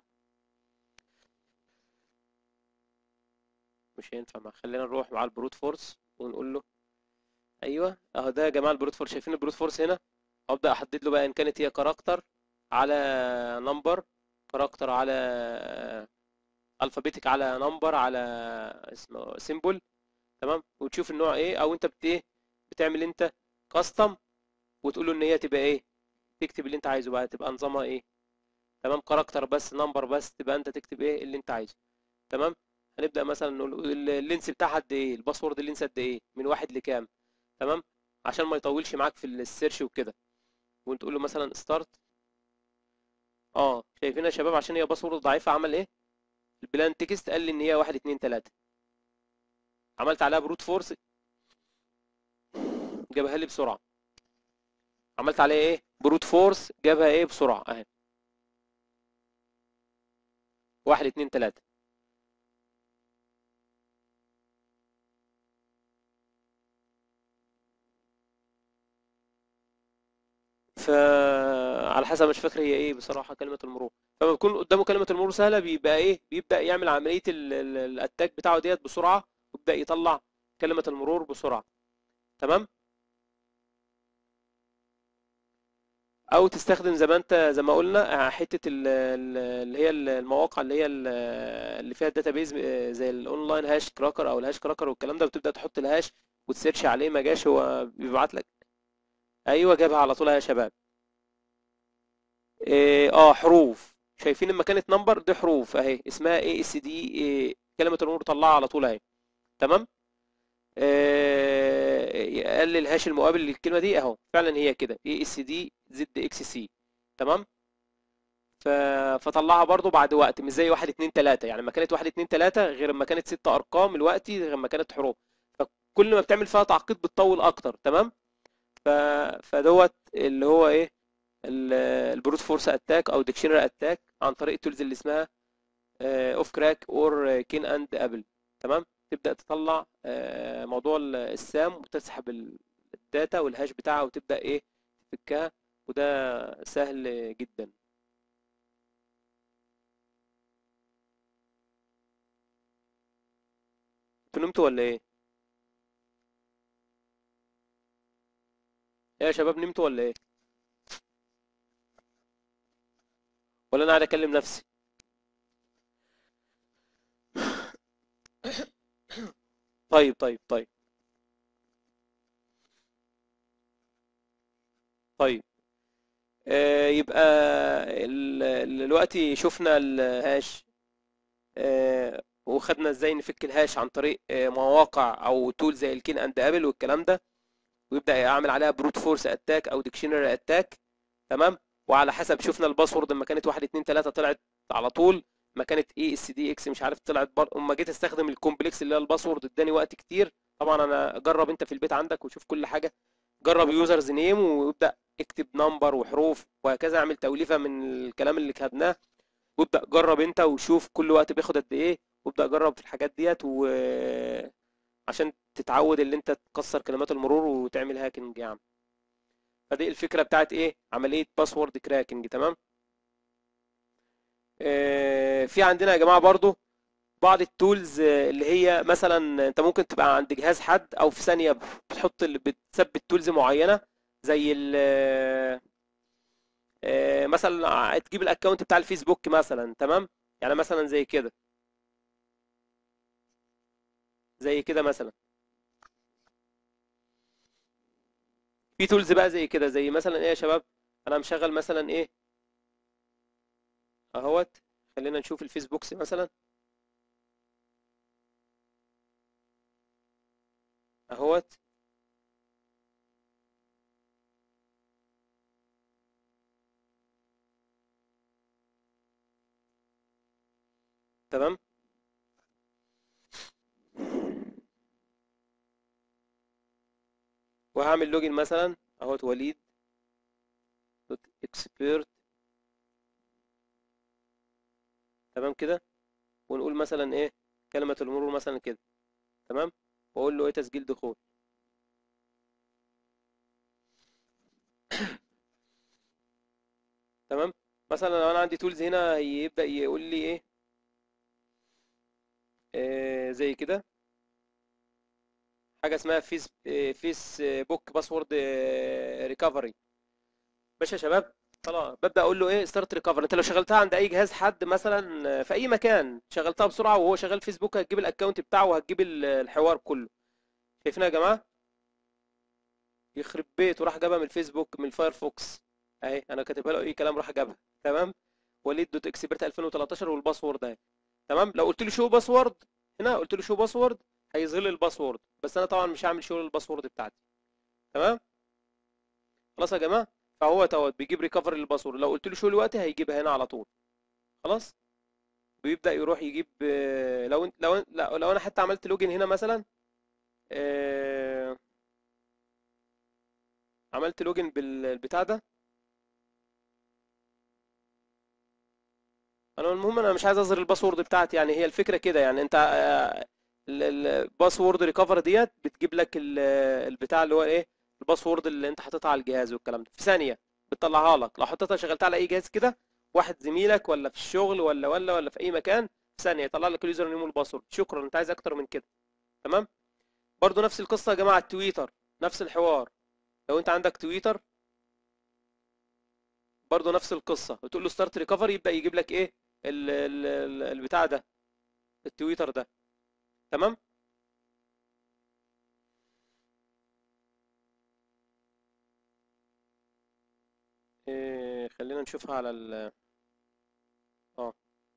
مش هينفع مع... خلينا نروح مع البروت فورس ونقول له ايوه اهو ده يا جماعه البروت فورس. شايفين البروت فورس هنا؟ ابدا احدد له بقى ان كانت هي كاركتر على نمبر، كاركتر على الفابيتك على نمبر على اسمه سيمبل. تمام، وتشوف النوع ايه، او انت بت ايه بتعمل انت كاستم وتقول له ان هي تبقى ايه، تكتب اللي انت عايزه بقى، تبقى نظامها ايه. تمام، كاركتر بس نمبر بس، تبقى انت تكتب ايه اللي انت عايزه. تمام، هنبدا مثلا نقول اللينس بتاعها قد ايه، الباسورد اللينس قد ايه، من واحد لكام. تمام، عشان ما يطولش معاك في السيرش وكده. وتقول له مثلا ستارت. اه شايفين يا شباب، عشان هي باسورد ضعيفه عمل ايه، البلان تكست قال لي ان هي واحد اتنين تلاته، عملت عليها بروت فورس جابها لي بسرعه. عملت عليها ايه بروت فورس، جابها ايه بسرعه اهي، واحد اتنين تلاته. فعلى حسب، مش فاكر هي ايه بصراحه كلمه المرور. فلما بيكون قدامه كلمه المرور سهله، بيبقى ايه، بيبدا يعمل عمليه ال- ال- الاتاك بتاعه ديت بسرعه، ويبدا يطلع كلمه المرور بسرعه. تمام، او تستخدم زي ما انت زي ما قلنا حته ال- ال- اللي هي المواقع اللي هي ال- اللي فيها الداتابيز، زي الاونلاين هاش كراكر او الهاش كراكر والكلام ده، وتبدا تحط الهاش وتسيرش عليه، ما جاش هو بيبعت لك. ايوه جابها على طول يا شباب. إيه، اه حروف، شايفين لما كانت نمبر دي حروف اهي، اسمها اي اس دي، كلمه المرور طلعها على طول اهي. تمام، آه، قال لي الهاش المقابل للكلمه دي اهو، فعلا هي كده اي اس دي زد اكس سي. تمام، ف... فطلعها برضو بعد وقت، مش زي واحد اتنين تلاته، يعني لما كانت واحد اتنين تلاته غير لما كانت ست ارقام دلوقتي، غير لما كانت حروف. فكل ما بتعمل فيها تعقيد بتطول اكتر. تمام، ف... فدوت اللي هو ايه، ال- البروت فورس اتاك او ديكشنري اتاك، عن طريق التولز اللي اسمها اوف كراك اور كين اند ابل. تمام، تبدا تطلع آه، موضوع ال- السام، وتسحب ال- الداتا والهاش بتاعها، وتبدا ايه تفكها. وده سهل جدا. انتوا نمتوا ولا ايه؟ ايه يا شباب، نمتوا ولا ايه؟ ولا انا قاعد اكلم نفسي؟ طيب طيب طيب طيب. آه يبقى ال- ال- دلوقتي شفنا الهاش، آه وخدنا ازاي نفك الهاش عن طريق آه مواقع او تول زي الكين اند ابل والكلام ده، ويبدا يعمل عليها بروت فورس اتاك او ديكشنري اتاك. تمام، وعلى حسب شفنا الباسورد لما كانت واحد اتنين تلاته طلعت على طول، ما كانت اي اس دي اكس مش عارف طلعت بر... اما جيت استخدم الكومبلكس اللي هي الباسورد اداني وقت كتير. طبعا انا جرب انت في البيت عندك وشوف كل حاجه، جرب يوزرز نيم وابدا اكتب نمبر وحروف وهكذا، اعمل توليفه من الكلام اللي كتبناه، وابدا جرب انت وشوف كل وقت بياخد قد ايه، وابدا جرب في الحاجات ديت، وعشان تتعود اللي انت تكسر كلمات المرور وتعمل هاكينج يعني. فدي الفكره بتاعت ايه، عمليه باسورد كراكنج. تمام، آه، في عندنا يا جماعه برضو بعض التولز، آه، اللي هي مثلا انت ممكن تبقى عند جهاز حد، او في ثانيه بتحط اللي بتثبت تولز معينه، زي ال آه، مثلا تجيب الاكونت بتاع الفيسبوك مثلا، تمام؟ يعني مثلا زي كده، زي كده مثلا. في تولز بقى زي كده، زي مثلا ايه يا شباب، انا مشغل مثلا ايه اهوت. خلينا نشوف الفيسبوك مثلا اهوت. تمام. وهعمل لوجين مثلا اهوت، وليد دوت اكسبيرت. تمام كده. ونقول مثلا ايه كلمة المرور مثلا كده، تمام. واقول له ايه تسجيل دخول. تمام. مثلا لو انا عندي تولز هنا يبدأ يقول لي ايه، آه زي كده، حاجة اسمها فيس آه فيس بوك باسورد ريكفري. ماشي يا شباب. خلاص ببدأ اقول له ايه ستارت ريكفري. انت لو شغلتها عند اي جهاز حد مثلا في اي مكان، شغلتها بسرعة وهو شغال فيسبوك، هتجيب الاكونت بتاعه وهتجيب ال- الحوار كله. شايفينها يا جماعة؟ يخرب بيته، راح جابها من الفيسبوك من الفايرفوكس. اهي انا كاتبها له اي كلام، راح جابها. تمام. وليد دوت اكسبرت ألفين وتلتاشر والباسورد اهي. تمام. لو قلت له شو باسورد، هنا قلت له شو باسورد، هيظهر لي الباسورد، بس انا طبعا مش هعمل شو للباسورد بتاعتي. تمام. خلاص يا جماعه. فهو توت بيجيب ريكفري للباسورد، لو قلت له شو دلوقتي هيجيبها هنا على طول. خلاص. بيبدا يروح يجيب آه، لو انت لو انت لا- لو انا حتى عملت لوجن هنا مثلا، آه، عملت لوجن بالبتاع ده. انا المهم انا مش عايز اظهر الباسورد بتاعتي، يعني هي الفكره كده، يعني انت الباسورد ريكفر ديت بتجيب لك ال- البتاع اللي هو ايه، الباسورد اللي انت حاططها على الجهاز والكلام ده في ثانيه، بتطلعها لك. لو حطيتها شغلتها على اي جهاز كده، واحد زميلك ولا في الشغل ولا ولا ولا في اي مكان، في ثانيه يطلع لك اليوزر نيم والباسورد. شكرا، انت عايز اكتر من كده؟ تمام. برضو نفس القصه يا جماعه، التويتر نفس الحوار. لو انت عندك تويتر، برضو نفس القصه، بتقول له ستارت ريكفر، يبدا يجيب لك ايه ال- ال- ال- البتاع ده، التويتر ده. تمام. إيه خلينا نشوفها على ال اه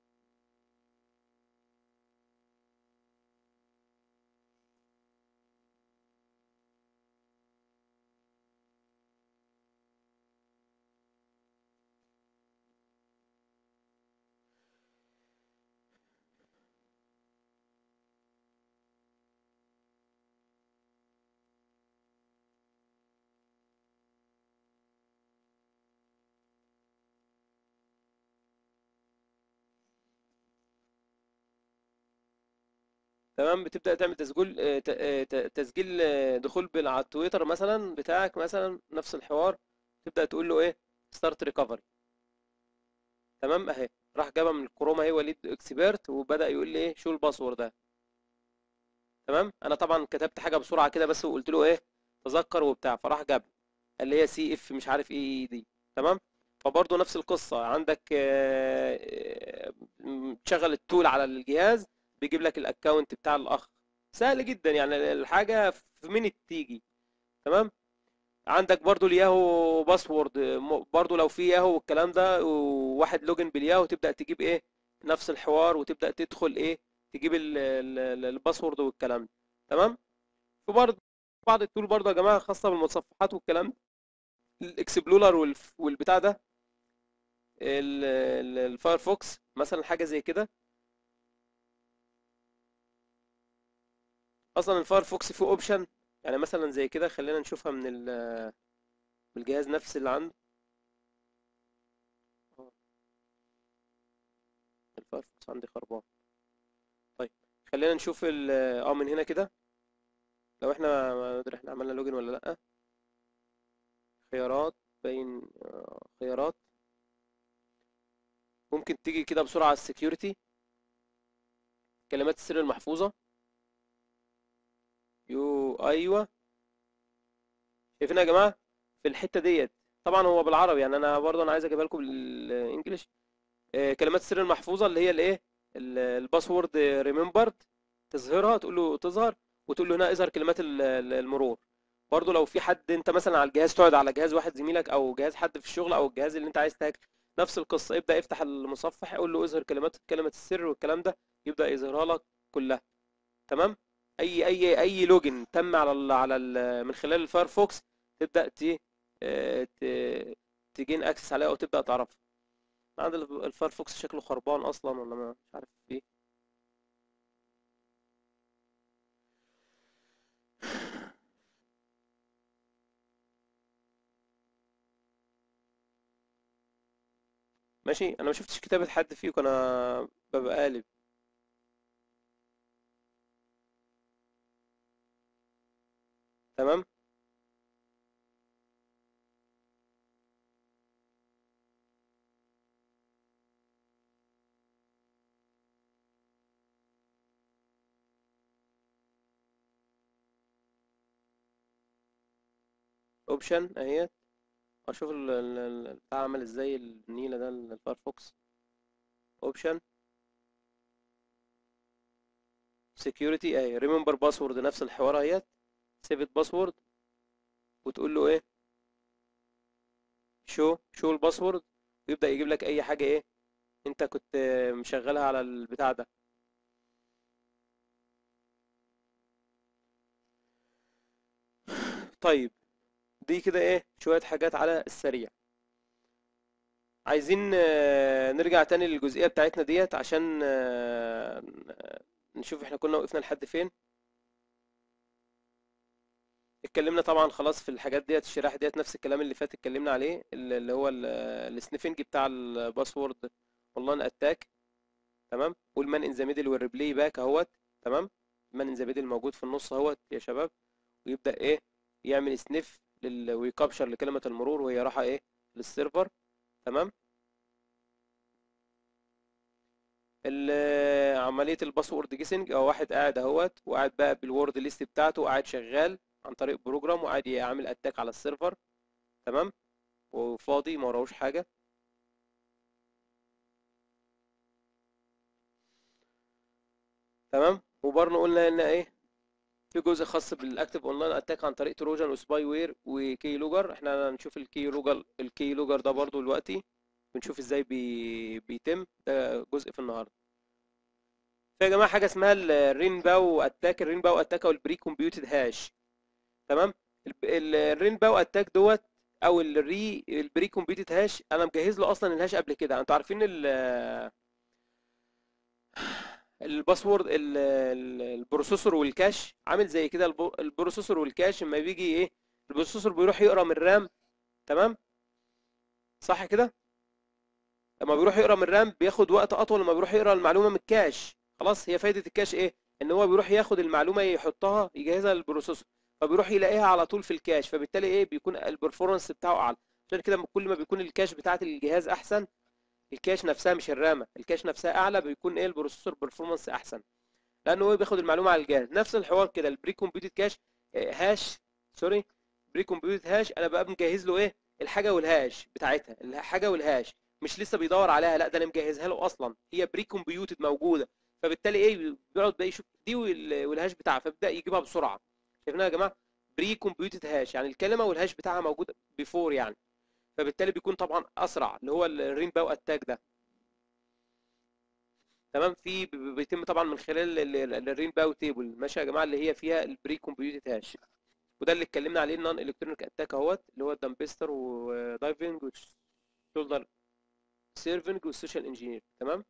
تمام. بتبدأ تعمل تسجيل آه، ت- آه، ت- تسجيل آه، دخول بال- على التويتر مثلا بتاعك، مثلا نفس الحوار. تبدأ تقول له ايه ستارت ريكفري. تمام اهي. راح جابها من الكروم اهي، وليد اكسبيرت، وبدأ يقول لي ايه شو الباسورد ده. تمام. انا طبعا كتبت حاجة بسرعة كده بس، وقلت له ايه تذكر وبتاع، فراح جاب اللي هي سي اف مش عارف ايه دي. تمام. فبرضه نفس القصة عندك، آه، آه، م- تشغل التول على الجهاز، بيجيب لك الاكونت بتاع الاخ. سهل جدا يعني، الحاجة في منت تيجي. تمام. عندك برضو الياهو باسورد، م- برضو لو في ياهو والكلام ده، وواحد لوجن بالياهو، تبدأ تجيب ايه نفس الحوار، وتبدأ تدخل ايه تجيب ال- ال- ال- الباسورد والكلام ده. تمام. في برضو بعض التول برضو يا جماعة خاصة بالمتصفحات والكلام ده، الاكسبلورر والف- والبتاع ده، ال- ال- الفايرفوكس مثلا، حاجة زي كده. اصلا الفايرفوكس فيه اوبشن، يعني مثلا زي كده، خلينا نشوفها من ال- من الجهاز نفس اللي عنده. آه، الفايرفوكس عندي خربان. طيب خلينا نشوف ال اه من هنا كده، لو احنا ما ندري احنا عملنا لوجن ولا لا. خيارات، بين آه، خيارات، ممكن تيجي كده بسرعة على السكيورتي، كلمات السر المحفوظة. يو ايوه. شايفين يا جماعة في الحتة ديت، طبعا هو بالعربي يعني، انا برضه انا عايز اجيبها لكم بالانجلش. آه، كلمات السر المحفوظه اللي هي الايه، ال- الباسورد ريممبرد، تظهرها، تقول له تظهر، وتقول له هنا اظهر كلمات ال- ال- المرور. برضه لو في حد انت مثلا على الجهاز، تقعد على جهاز واحد زميلك او جهاز حد في الشغل او الجهاز اللي انت عايز تهاك، نفس القصه، ابدا افتح المصفح، قول له اظهر كلمات كلمه السر والكلام ده، يبدا يظهرها لك كلها. تمام. اي اي اي لوجن تم على ال على ال من خلال الفايرفوكس، تبدا ت آه، ت- تجين اكسس عليها او تبدا تعرفها. عند الفايرفوكس شكله خربان اصلا، ولا ما مش عارف ايه. ماشي، انا ما شفتش كتابة حد فيكم، انا ببقى قالب. تمام. اوبشن اهي، اشوف ال- ال- ال- البتاع عامل ازاي، النيلة ده الفايرفوكس. اوبشن سكيورتي اهي، ريمبر باسورد، نفس الحوار اهيت، سيفت باسورد، وتقول له ايه، شو شو الباسورد، ويبدأ يجيب لك اي حاجة ايه انت كنت مشغلها على البتاع ده. طيب، دي كده ايه شوية حاجات على السريع. عايزين آه، نرجع تاني للجزئية بتاعتنا ديت عشان آه، نشوف احنا كنا وقفنا لحد فين. اتكلمنا طبعا خلاص في الحاجات ديت، الشرائح ديت نفس الكلام اللي فات اتكلمنا عليه، اللي اللي هو السنيفنج بتاع الباسورد اونلاين اتاك. تمام. والمان ان ذا ميدل والريبلاي باك اهوت. تمام. المان ان ذا ميدل موجود في النص اهوت يا شباب، ويبدأ ايه يعمل سنيف لل... ويكابشر لكلمة المرور وهي رايحة ايه للسيرفر. تمام. ال- عملية الباسورد جيسنج، او واحد قاعد اهوت وقاعد بقى بالوورد ليست بتاعته، وقاعد شغال عن طريق بروجرام، وقاعد يعمل اتاك على السيرفر. تمام. وفاضي ما وراهوش حاجة. تمام. وبرضه قلنا ان ايه، في جزء خاص بالاكتيف اونلاين اتاك عن طريق تروجان وسباي وير وكي لوجر. احنا هنشوف الكي لوجر الكي لوجر ده برضه دلوقتي، بنشوف ازاي بي... بيتم، ده جزء في النهارده. في يا جماعه حاجه اسمها الرين باو اتاك، الرين باو اتاك او البري كومبيوتد هاش. تمام. الب- ال- الرين باو اتاك دوت، او الري البري كومبيوتد هاش، انا مجهز له اصلا الهاش قبل كده. انتوا عارفين ال- الباسورد ال- ال- البروسيسور والكاش عامل زي كده. الب- البروسيسور والكاش لما بيجي ايه، البروسيسور بيروح يقرا من الرام. تمام. صح كده. لما بيروح يقرا من الرام بياخد وقت اطول لما بيروح يقرا المعلومه من الكاش. خلاص، هي فايده الكاش ايه، ان هو بيروح ياخد المعلومه يحطها يجهزها للبروسيسور، فبيروح يلاقيها على طول في الكاش، فبالتالي ايه بيكون البرفورمانس بتاعه اعلى. عشان كده كل ما بيكون الكاش بتاعت الجهاز احسن، الكاش نفسها مش الرامه، الكاش نفسها اعلى، بيكون ايه البروسيسور برفورمانس احسن، لانه هو بياخد المعلومه على الجهاز. نفس الحوار كده البري كومبيوتد كاش، آه، هاش، سوري، بري كومبيوتد هاش، انا بقى مجهز له ايه الحاجه والهاش بتاعتها، الحاجه والهاش، مش لسه بيدور عليها، لا ده انا مجهزها له اصلا، هي بري كومبيوتد موجوده. فبالتالي ايه بيقعد بقى يشوف دي وال- والهاش بتاعها، فبيبدا يجيبها بسرعه. شايفينها يا جماعه، بري كومبيوتد هاش يعني الكلمه والهاش بتاعها موجود بيفور يعني، فبالتالي بيكون طبعا اسرع، اللي هو الرين باو اتاك ده. تمام. في ب- ب- بيتم طبعا من خلال الرين باو تيبل، ماشي يا جماعه، اللي هي فيها البري كومبيوتد هاش. وده اللي اتكلمنا عليه، النون الكترونيك اتاك اهوت، اللي هو الدمبستر ودايفنج والشولدر سيرفنج والسوشيال انجينير. تمام.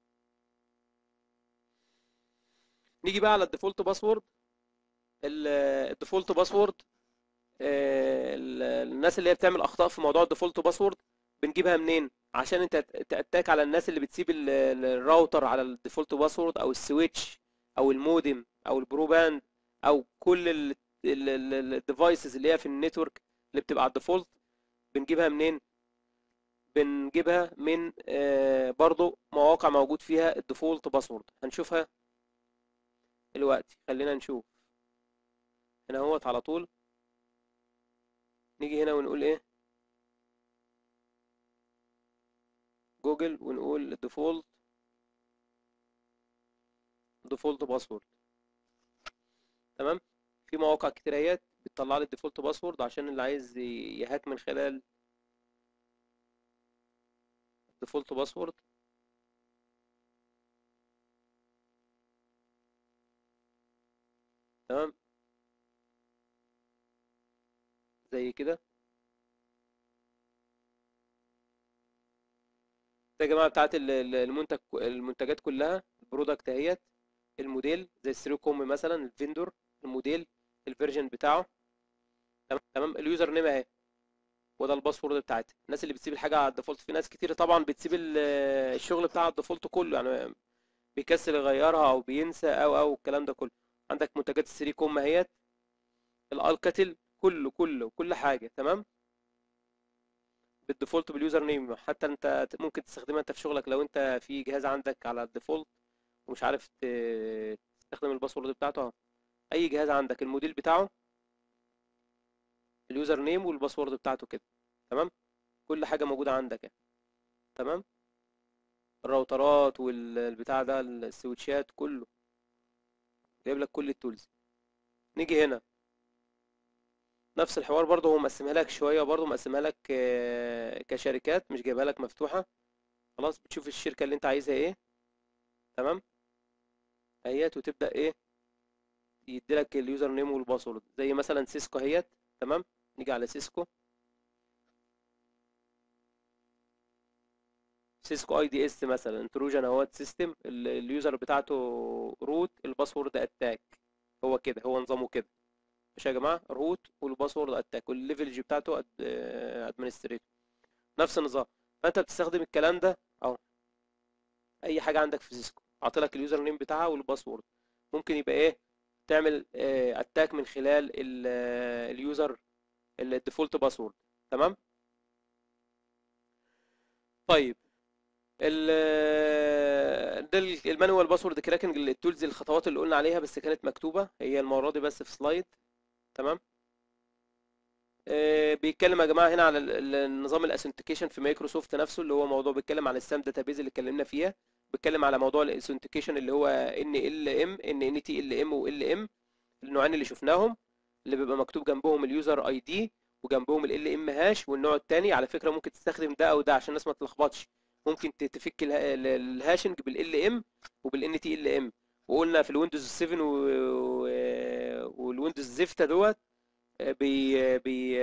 نيجي بقى على الديفولت باسورد. الديفولت باسورد، الناس اللي هي بتعمل اخطاء في موضوع الديفولت باسورد بنجيبها منين عشان انت تاتاك على الناس اللي بتسيب ال- ال- الراوتر على الديفولت باسورد، او السويتش، او المودم، او البروباند، او كل الديفايسز اللي هي في النتورك اللي بتبقى على الديفولت. بنجيبها منين؟ بنجيبها من آه، برضو مواقع موجود فيها الديفولت باسورد، هنشوفها دلوقتي. خلينا نشوف هنا اهوت على طول. نيجي هنا ونقول ايه، جوجل ونقول الديفولت ديفولت باسورد. تمام. في مواقع كتير اهيت بتطلع لي الديفولت باسورد عشان اللي عايز ي- يهاك من خلال الديفولت باسورد. تمام. زي كده ده يا جماعه بتاعت ال- ال- المنتج المنتجات كلها، البرودكت اهيت، الموديل زي السيريو كوم مثلا، الفيندور، الموديل، الفيرجن بتاعه. تمام تمام. اليوزر نيم اهي، وده الباسورد بتاعتها. الناس اللي بتسيب الحاجه على الديفولت، في ناس كتير طبعا بتسيب ال- الشغل بتاع الديفولت كله، يعني بيكسل يغيرها او بينسى او او الكلام ده كله. عندك منتجات السيري كوم اهيت، الالكاتل، كله كله كل حاجه تمام بالديفولت باليوزر نيم. حتى انت ممكن تستخدمها انت في شغلك لو انت في جهاز عندك على الديفولت ومش عارف ت- تستخدم الباسورد بتاعته اهو. اي جهاز عندك الموديل بتاعه، اليوزر نيم والباسورد بتاعته كده. تمام. كل حاجه موجوده عندك يعني. تمام. الراوترات والبتاع ده، السويتشات، كله جايب لك كل التولز. نيجي هنا نفس الحوار برضه، هو مقسمها لك شويه برضه، مقسمها لك آه، كشركات، مش جايبها لك مفتوحه. خلاص، بتشوف الشركه اللي انت عايزها ايه. تمام. اهيت، وتبدا ايه، يدي لك اليوزر نيم والباسورد. زي مثلا سيسكو اهيت. تمام. نيجي على سيسكو. سيسكو اي دي اس مثلا، انتروجن اهوت سيستم، اليوزر بتاعته روت، الباسورد اتاك. هو كده، هو نظامه كده. ماشي يا جماعه، روت والباسورد اتاك، والليفل بتاعته ادمنستريتور. نفس النظام. فانت بتستخدم الكلام ده اهو. اي حاجه عندك في سيسكو اعطيلك اليوزر نيم بتاعها والباسورد. ممكن يبقى ايه، تعمل اتاك من خلال ال- آه، اليوزر الديفولت باسورد. تمام. طيب، ال آه، ده ال- المانوال باسورد كراكنج، التولز، الخطوات اللي قلنا عليها بس كانت مكتوبه هي المره دي بس في سلايد. تمام. آه، بيتكلم يا جماعه هنا على ال- ال- النظام الاثنتيكيشن في مايكروسوفت نفسه، اللي هو موضوع بيتكلم عن السام داتابيز اللي اتكلمنا فيها. بيتكلم على موضوع الاثنتيكيشن اللي هو ان ال ام ان ان تي ال ام وال ام، النوعين اللي شفناهم، اللي بيبقى مكتوب جنبهم اليوزر اي دي وجنبهم ال ام هاش. والنوع الثاني على فكره ممكن تستخدم ده او ده عشان الناس ما تلخبطش. ممكن ت- تفك اله- ال- الهاشنج بالال ام وبالان تي ال ام. وقلنا في الويندوز سبعة و- و- والويندوز زفتا دوت آه، بي بي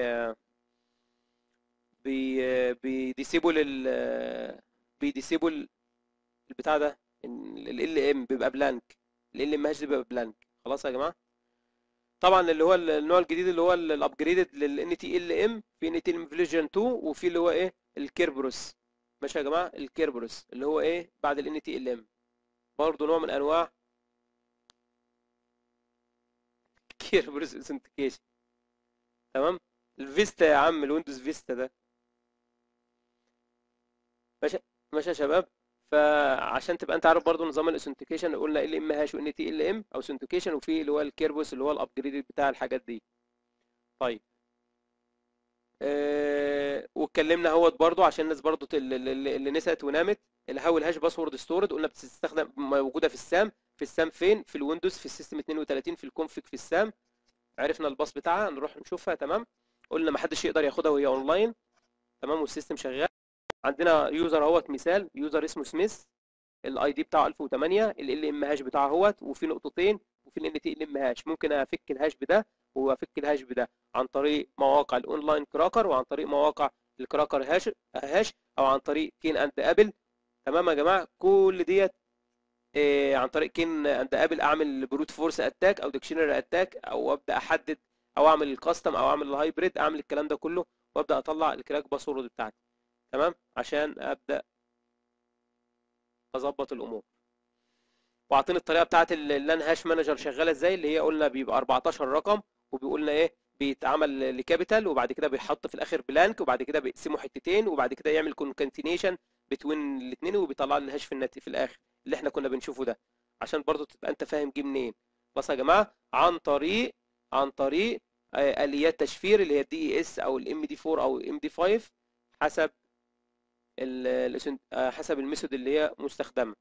بي بيديسيبل ال بيديسيبل البتاع ده، ال ام بيبقى بلانك، ال ام هاش بيبقى بلانك. خلاص يا جماعه. طبعا اللي هو النوع الجديد اللي هو الابجريدد للان تي ال ام، في ان تي ال فيرجن اتنين، وفي اللي هو ايه الكيربروس. ماشي يا جماعه، الكيربروس اللي هو ايه بعد الان تي ال ام، برضه نوع من انواع كيربروس اوثنتيكيشن. تمام. الفيستا يا عم، الويندوز فيستا ده. ماشي. ماشي يا شباب. فعشان تبقى انت عارف برضو نظام الاوثنتيكيشن، قلنا ال ام هاش وان تي ال ام اوثنتيكيشن، وفي اللي هو الكيربوس اللي هو الابجريد بتاع الحاجات دي. طيب. آه واتكلمنا اهوت برضو عشان الناس برضو اللي, اللي اللي نسيت ونامت. الهاو الهاش باسورد ستورد، قلنا بتستخدم موجوده في السام. في السام فين؟ في الويندوز، في السيستم اتنين وتلاتين، في الكونفيج، في السام. عرفنا الباص بتاعها، نروح نشوفها. تمام. قلنا ما حدش يقدر ياخدها وهي اونلاين. تمام. والسيستم شغال. عندنا يوزر اهوت، مثال يوزر اسمه سميث، الاي دي بتاعه الف وتمانية، ال ام هاش بتاعه اهوت، وفي نقطتين، وفي الان تي ال ام هاش. ممكن افك الهاش بده وافك الهاش بده عن طريق مواقع الاونلاين كراكر، وعن طريق مواقع الكراكر هاش هاش او عن طريق كين اند ابل. تمام يا جماعه. كل ديت إيه، عن طريق كين اند ابل اعمل بروت فورس اتاك او ديكشنري اتاك، او ابدا احدد او اعمل الكاستم او اعمل الهايبريد، اعمل الكلام ده كله وابدا اطلع الكراك باسورد بتاعتي. تمام. عشان ابدا اظبط الامور. واعطيني الطريقه بتاعت اللان هاش مانجر شغاله ازاي، اللي هي قلنا بيبقى اربعتاشر رقم، وبيقولنا ايه بيتعمل لكابيتال، وبعد كده بيحط في الاخر بلانك، وبعد كده بيقسمه حتتين، وبعد كده يعمل كونكاتينيشن بتوين الاثنين، وبيطلع لي الهاش في النت في الاخر اللي احنا كنا بنشوفه ده. عشان برضو تبقى انت فاهم جه منين. بص يا جماعه، عن طريق عن طريق آه، اليات تشفير اللي هي الدي اي اس او الام دي اربعة او الام دي خمسة، حسب ال- الاسن- آه، حسب الميثود اللي هي مستخدمه.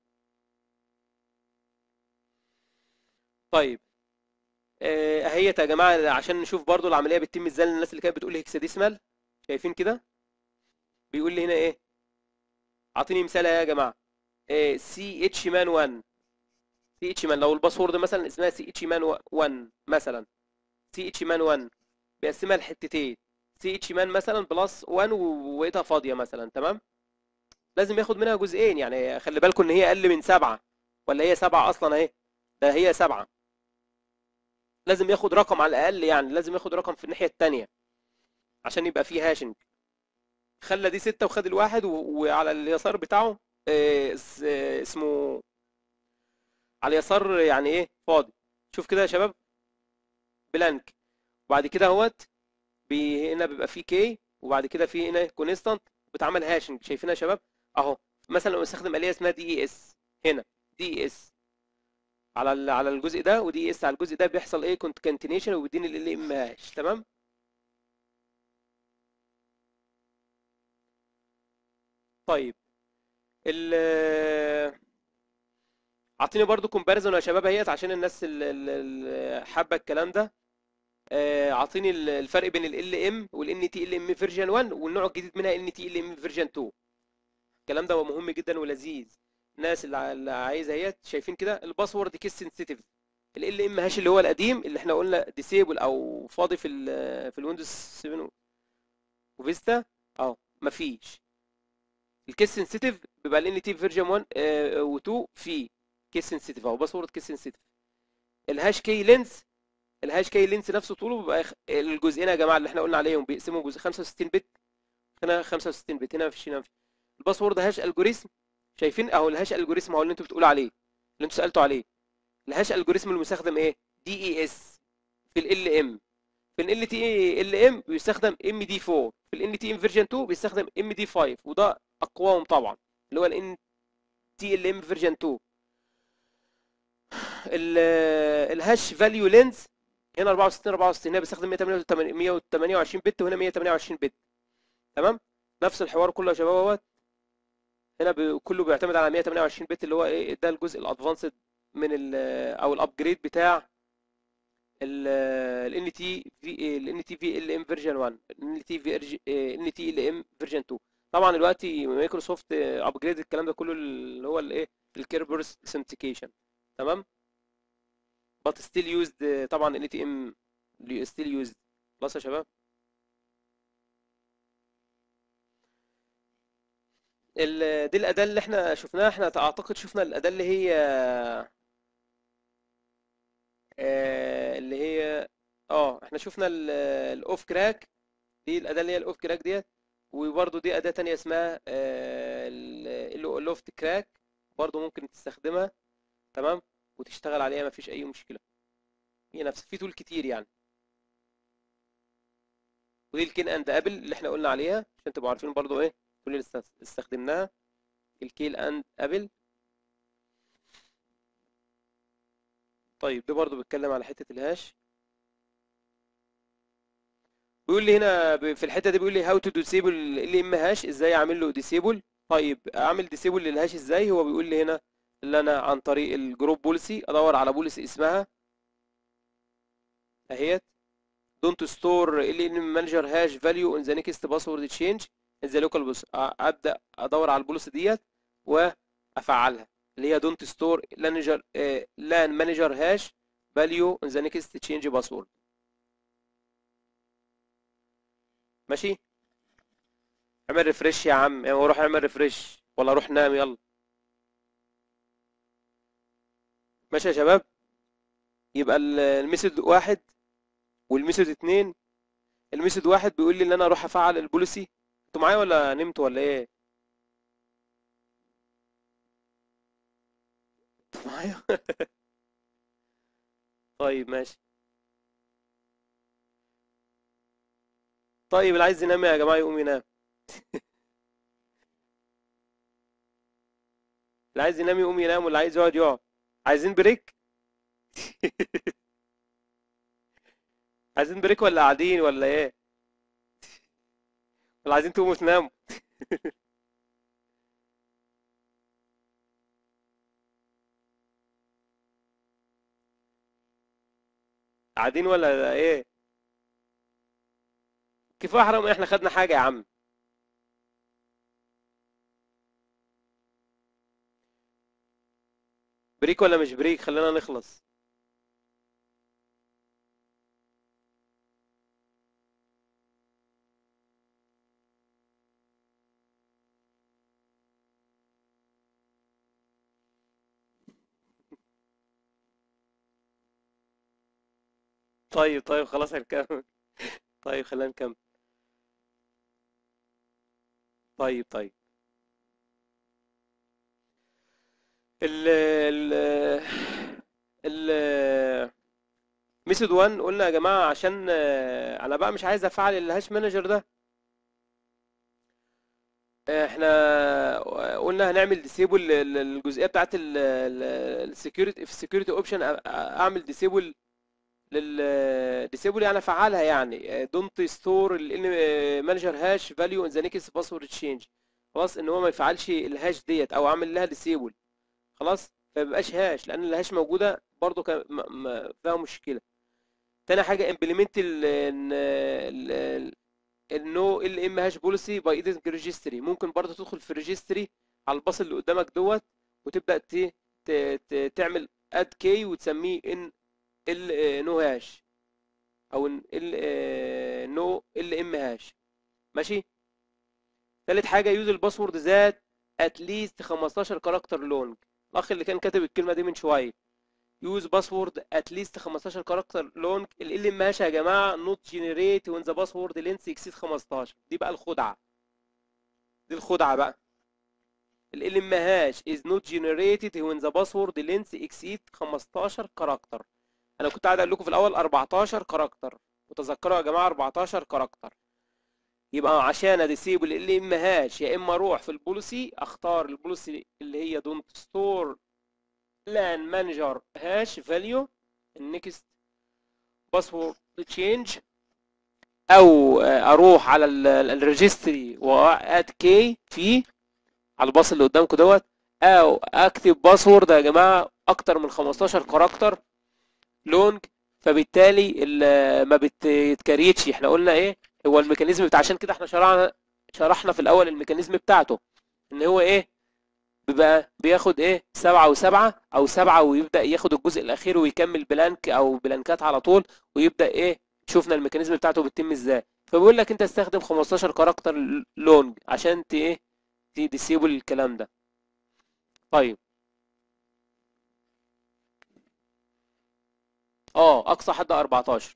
طيب آه، اهيت يا جماعه عشان نشوف برضو العمليه بتتم ازاي للناس اللي كانت بتقول هكساديسمال. شايفين كده؟ بيقول لي هنا ايه؟ اعطيني مثال يا جماعه. سي اتش مان واحد. سي اتش مان لو الباسورد مثلا اسمها سي اتش مان واحد مثلا. سي اتش مان واحد بيقسمها لحتتين. سي اتش مان مثلا بلس واحد وبقيتها فاضيه مثلا، تمام؟ لازم ياخد منها جزئين، يعني خلي بالكم ان هي اقل من سبعه، ولا هي سبعه اصلا اهي. ده هي سبعه. لازم ياخد رقم على الاقل، يعني لازم ياخد رقم في الناحيه التانيه عشان يبقى فيه هاشنج. خلى دي ستة وخد الواحد و- وعلى اليسار بتاعه آه، اس- آه، اسمه على اليسار يعني ايه فاضي. شوف كده يا شباب، بلانك. وبعد كده اهوت بي- هنا بيبقى فيه كي، وبعد كده فيه هنا كونستانت بتعمل هاشنج. شايفينها يا شباب؟ اهو مثلا لو استخدم آلية اسمها دي اي اس هنا. دي اي اس على ال- على الجزء ده، ودي اس على الجزء ده، بيحصل ايه كونكاتينيشن وبيديني ال ام هاش. تمام. طيب ال اعطيني برضو كومباريزون يا شباب اهيت عشان الناس اللي حابه الكلام ده. آه، اعطيني ال- الفرق بين ال ام والان تي ال ام فيرجن واحد والنوع الجديد منها ان تي ال ام فيرجن اتنين. الكلام ده هو مهم جدا ولذيذ. الناس اللي ع- اللي عايزه اهيت شايفين كده الباسورد كيس سنسيتيف. ال ام هاش اللي هو القديم اللي احنا قلنا ديسيبل او فاضي في ال في الويندوز سبعة وفيستا. اه مفيش. الكيس سنسيتيف بيبقى ال ان تي فيرجن واحد و2 في كيس سنسيتيف او باسورد كيس سنسيتيف. الهاش كي لينس. الهاش كي لينس نفسه طوله بيبقى خ- الجزئين يا جماعه اللي احنا قلنا عليهم بيقسموا جزء خمسة وستين بت. هنا خمسة وستين بت، هنا مفيش، هنا مفيش. الباسورد هاش الجوريزم. شايفين اهو الهاش الجوريزم هو اللي انتوا بتقولوا عليه، اللي انتوا سالتوا عليه. الهاش الجوريزم المستخدم ايه؟ دي اي اس في ال ام. في ال تي ال ام بيستخدم ام دي اربعة. في ال تي ام فيرجن اتنين بيستخدم ام دي خمسة، وده اقواهم طبعا، اللي هو ال تي ال ام فيرجن اتنين. ال- الهاش فاليو لينز هنا اربعة وستين اربعة وستين، هنا بيستخدم مية وتمنية وعشرين بت، وهنا مية وتمنية وعشرين بت. تمام. نفس الحوار كله يا شباب اهوت. هنا ب- كله بيعتمد على مية وتمنية وعشرين بت اللي هو ايه، ده الجزء الادفانسد من ال او الابجريد بتاع ال ان تي في ال ان تي في ال ام فيرجن واحد، ال تي في ان تي ال ام فيرجن اتنين. طبعا دلوقتي مايكروسوفت ابجريد الكلام ده كله اللي هو الايه الكيربرز سنتيكيشن. تمام. but still used طبعا ان تي ام still used. خلاص يا شباب. ال- دي الاداه اللي احنا شفناها. احنا اعتقد شفنا الاداه اللي هي آه، اللي هي اه احنا شفنا الاوف كراك. دي الاداه اللي هي الاوف كراك ديت. وبرده دي اداه تانية اسمها اللوفت كراك، برضو ممكن تستخدمها. تمام. وتشتغل عليها مفيش اي مشكله. هي نفس في تول كتير يعني. ودي الكين اند ابل اللي احنا قلنا عليها عشان تبقوا عارفين برضو ايه كل اللي است- استخدمناها. الكيل اند ابل. طيب ده برضو بيتكلم على حته الهاش. بيقول لي هنا ب- في الحته دي بيقول لي هاو تو ديسيبل ال ام هاش، ازاي اعمل له ديسيبل. طيب اعمل ديسيبل للهاش ازاي؟ هو بيقول لي هنا اللي انا عن طريق الجروب بوليسي ادور على بوليسي اسمها اهيت دونت ستور ال ان مانجر هاش فاليو ان ذا نيكست باسورد تشينج ان ذا لوكال بوس. ابدا ادور على البوليسي ديت وافعلها، اللي هي دونت ستور مانجر لان مانجر هاش فاليو ان ذا نيكست تشينج باسورد. ماشي. اعمل ريفرش يا عم، يعني روح اعمل ريفرش ولا روح نام يلا. ماشي يا شباب. يبقى ال- الميثود واحد والميثود اتنين. الميثود واحد بيقول لي ان انا اروح افعل البوليسي. انتوا معايا ولا نمتوا ولا ايه؟ انتوا معايا؟ طيب ماشي. طيب اللي عايز ينام يا جماعه يقوم ينام. اللي عايز ينام يقوم ينام، واللي عايز يقعد يقعد. عايزين بريك؟ عايزين بريك ولا قاعدين ولا ايه؟ ولا عايزين تقوموا تناموا؟ قاعدين ولا ايه؟ كفايه حرام احنا خدنا حاجه يا عم. بريك ولا مش بريك؟ خلينا نخلص. طيب طيب خلاص هنكمل. طيب خلينا نكمل. طيب طيب ال ال ال ميثود واحد قلنا يا جماعه عشان آه، انا بقى مش عايز افعل الهاش مانجر ده. احنا قلنا هنعمل ديسيبل الجزئيه بتاعت السكيورتي في السكيورتي اوبشن، اعمل ديسيبل لل ديسيبل يعني افعلها، يعني دونت ستور الان مانجر هاش فاليو ان ذا نيكست باسورد تشينج. خلاص ان هو ما يفعلش الهاش ديت او اعمل لها ديسيبل. خلاص فما يبقاش هاش، لان الهاش موجوده برضو كان م- م- فيها مشكله. تاني حاجه امبلمنت النو ال ام هاش بوليسي باي ايديتنج ريجستري. ممكن برضو تدخل في الريجستري على الباص اللي قدامك دوت، وتبدا ت... ت... ت... تعمل اد كي وتسميه ان ال نو هاش، او ال نو ال ام هاش. ماشي. تالت حاجه يوز الباسورد ذات اتليست خمستاشر كاركتر لونج. الاخ اللي كان كاتب الكلمه دي من شويه، يوز باسورد اتليست خمستاشر كاركتر لونج. ال ام هاش يا جماعه نوت جنريت وين ذا باسورد لينث اكسيد خمستاشر. دي بقى الخدعه، دي الخدعه بقى. ال ام هاش is not generated when the password length exceed خمستاشر كاركتر. انا كنت قاعد اقول لكم في الاول اربعتاشر كاركتر، وتذكروا يا جماعه اربعتاشر كاركتر. يبقى عشان اديسيبل ال ام هاش، يا اما اروح في البوليسي اختار البوليسي اللي هي دونت ستور لان مانجر هاش فاليو النكست باسورد تشينج، او اروح على الريجستري واد كي في على الباص اللي قدامكم دوت، او اكتب باسورد يا جماعه اكتر من خمستاشر كاركتر لونج. فبالتالي ال- ما بتتكريتش. احنا قلنا ايه هو الميكانيزم بتاع، عشان كده احنا شرحنا شرحنا في الاول الميكانيزم بتاعته، ان هو ايه بيبقى بياخد ايه سبعة وسبعة او سبعة، ويبدأ ياخد الجزء الاخير ويكمل بلانك او بلانكات على طول، ويبدأ ايه شفنا الميكانيزم بتاعته بتتم ازاي. فبيقول لك انت استخدم خمستاشر كاركتر لونج عشان ت ايه تديسيبل الكلام ده. طيب اه اقصى حد اربعتاشر،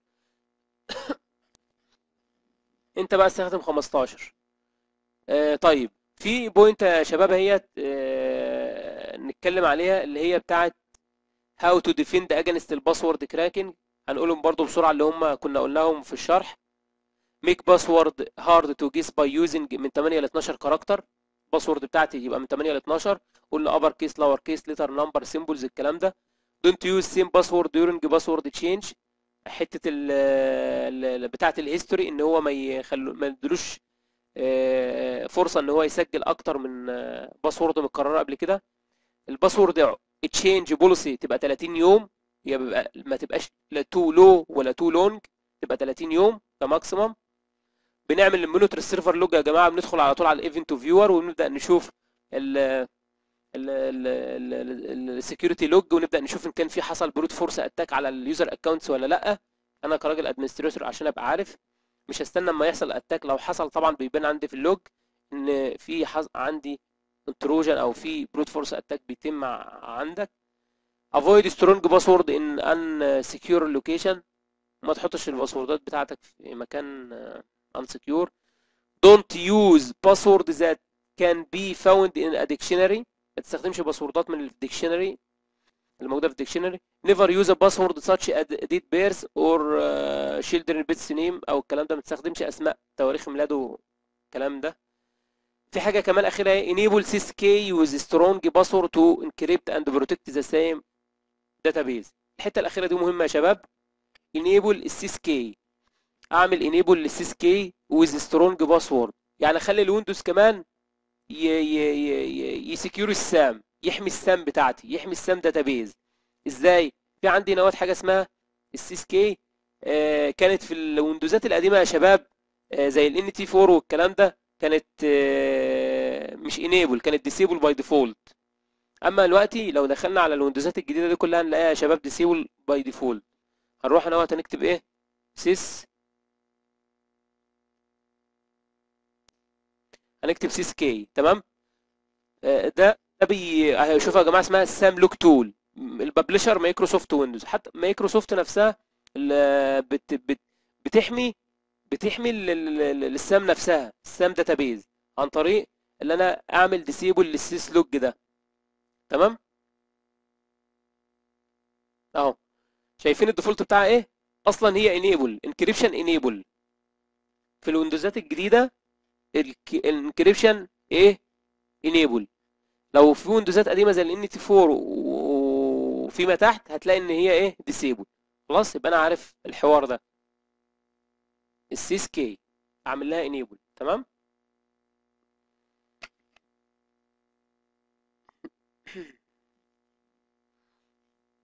انت بقى استخدم خمستاشر. آه طيب في بوينت يا شباب هي آه نتكلم عليها، اللي هي بتاعت how to defend against الباسورد cracking. هنقولهم برضو بسرعة اللي هم كنا قلناهم في الشرح. make password hard to guess by using من تمانية ل اتناشر كاركتر. الباسورد بتاعتي يبقى من تمانية ل اتناشر. قلنا upper case lower case letter number symbols الكلام ده. don't use same password during password change. حته ال ال- بتاعه الهيستوري ان هو ما يخلو ما يدلوش آه، فرصه ان هو يسجل اكتر من آه، باسورد متكرره قبل كده. الباسورد تشينج بوليسي تبقى تلاتين يوم، يبقى ما تبقاش لا تو لو ولا تو لونج، تبقى تلاتين يوم كماكسيمم. بنعمل مونيتور السيرفر لوج يا جماعه، بندخل على طول على الايفنت فيور ونبدا نشوف السكيورتي لوج، ونبدا نشوف ان كان في حصل بروت فورس اتاك على اليوزر اكونتس ولا لا. انا كراجل ادمنستريتور عشان ابقى عارف، مش هستنى اما يحصل اتاك. لو حصل طبعا بيبان عندي في اللوج ان في حص... عندي انتروجن او في بروت فورس اتاك بيتم ع- عندك. avoid strong password in unsecure location. ما تحطش الباسوردات بتاعتك في مكان unsecure. don't use password that can be found in a dictionary. ما تستخدمش باسوردات من الديكشنري اللي موجوده في الديكشنري. never use a password such as date birth or uh, children bits name او الكلام ده. ما تستخدمش اسماء تواريخ ميلاده الكلام ده. في حاجه كمان اخيره اهي، enable syskey with strong password to encrypt and protect the same database. الحته الاخيره دي مهمه يا شباب. enable السيسكي، اعمل enable للسيسكي with strong password، يعني اخلي الويندوز كمان يسكيور السام، يحمي السام بتاعتي، يحمي السام داتابيز. ازاي؟ في عندي نواه حاجه اسمها السيسكي آه، كانت في الويندوزات القديمه يا شباب، آه، زي ال إن تي فور والكلام ده، كانت آه، مش انيبل، كانت ديسيبل باي ديفولت. اما دلوقتي لو دخلنا على الويندوزات الجديده دي كلها هنلاقيها يا شباب ديسيبل باي ديفولت. هنروح هنا هنكتب ايه؟ سيس، هنكتب سيس كي. تمام. آه، ده ده بي أهي شوفوا يا جماعه، اسمها السام لوك تول. الببلشر مايكروسوفت ويندوز، حتى مايكروسوفت نفسها ال- بت بت بتحمي بتحمي ال- ال- ال- السام نفسها، السام داتابيز، عن طريق اللي انا اعمل ديسيبل للسيس لوج ده. تمام. اهو شايفين الديفولت بتاعها ايه؟ اصلا هي انيبل، انكريبشن انيبل. في الويندوزات الجديده الانكريبشن ايه؟ انيبل. لو في ويندوزات قديمه زي الان تي فور وفيما تحت هتلاقي ان هي ايه؟ ديسيبل. خلاص يبقى انا عارف الحوار ده. السيس كي اعمل لها انيبل. تمام.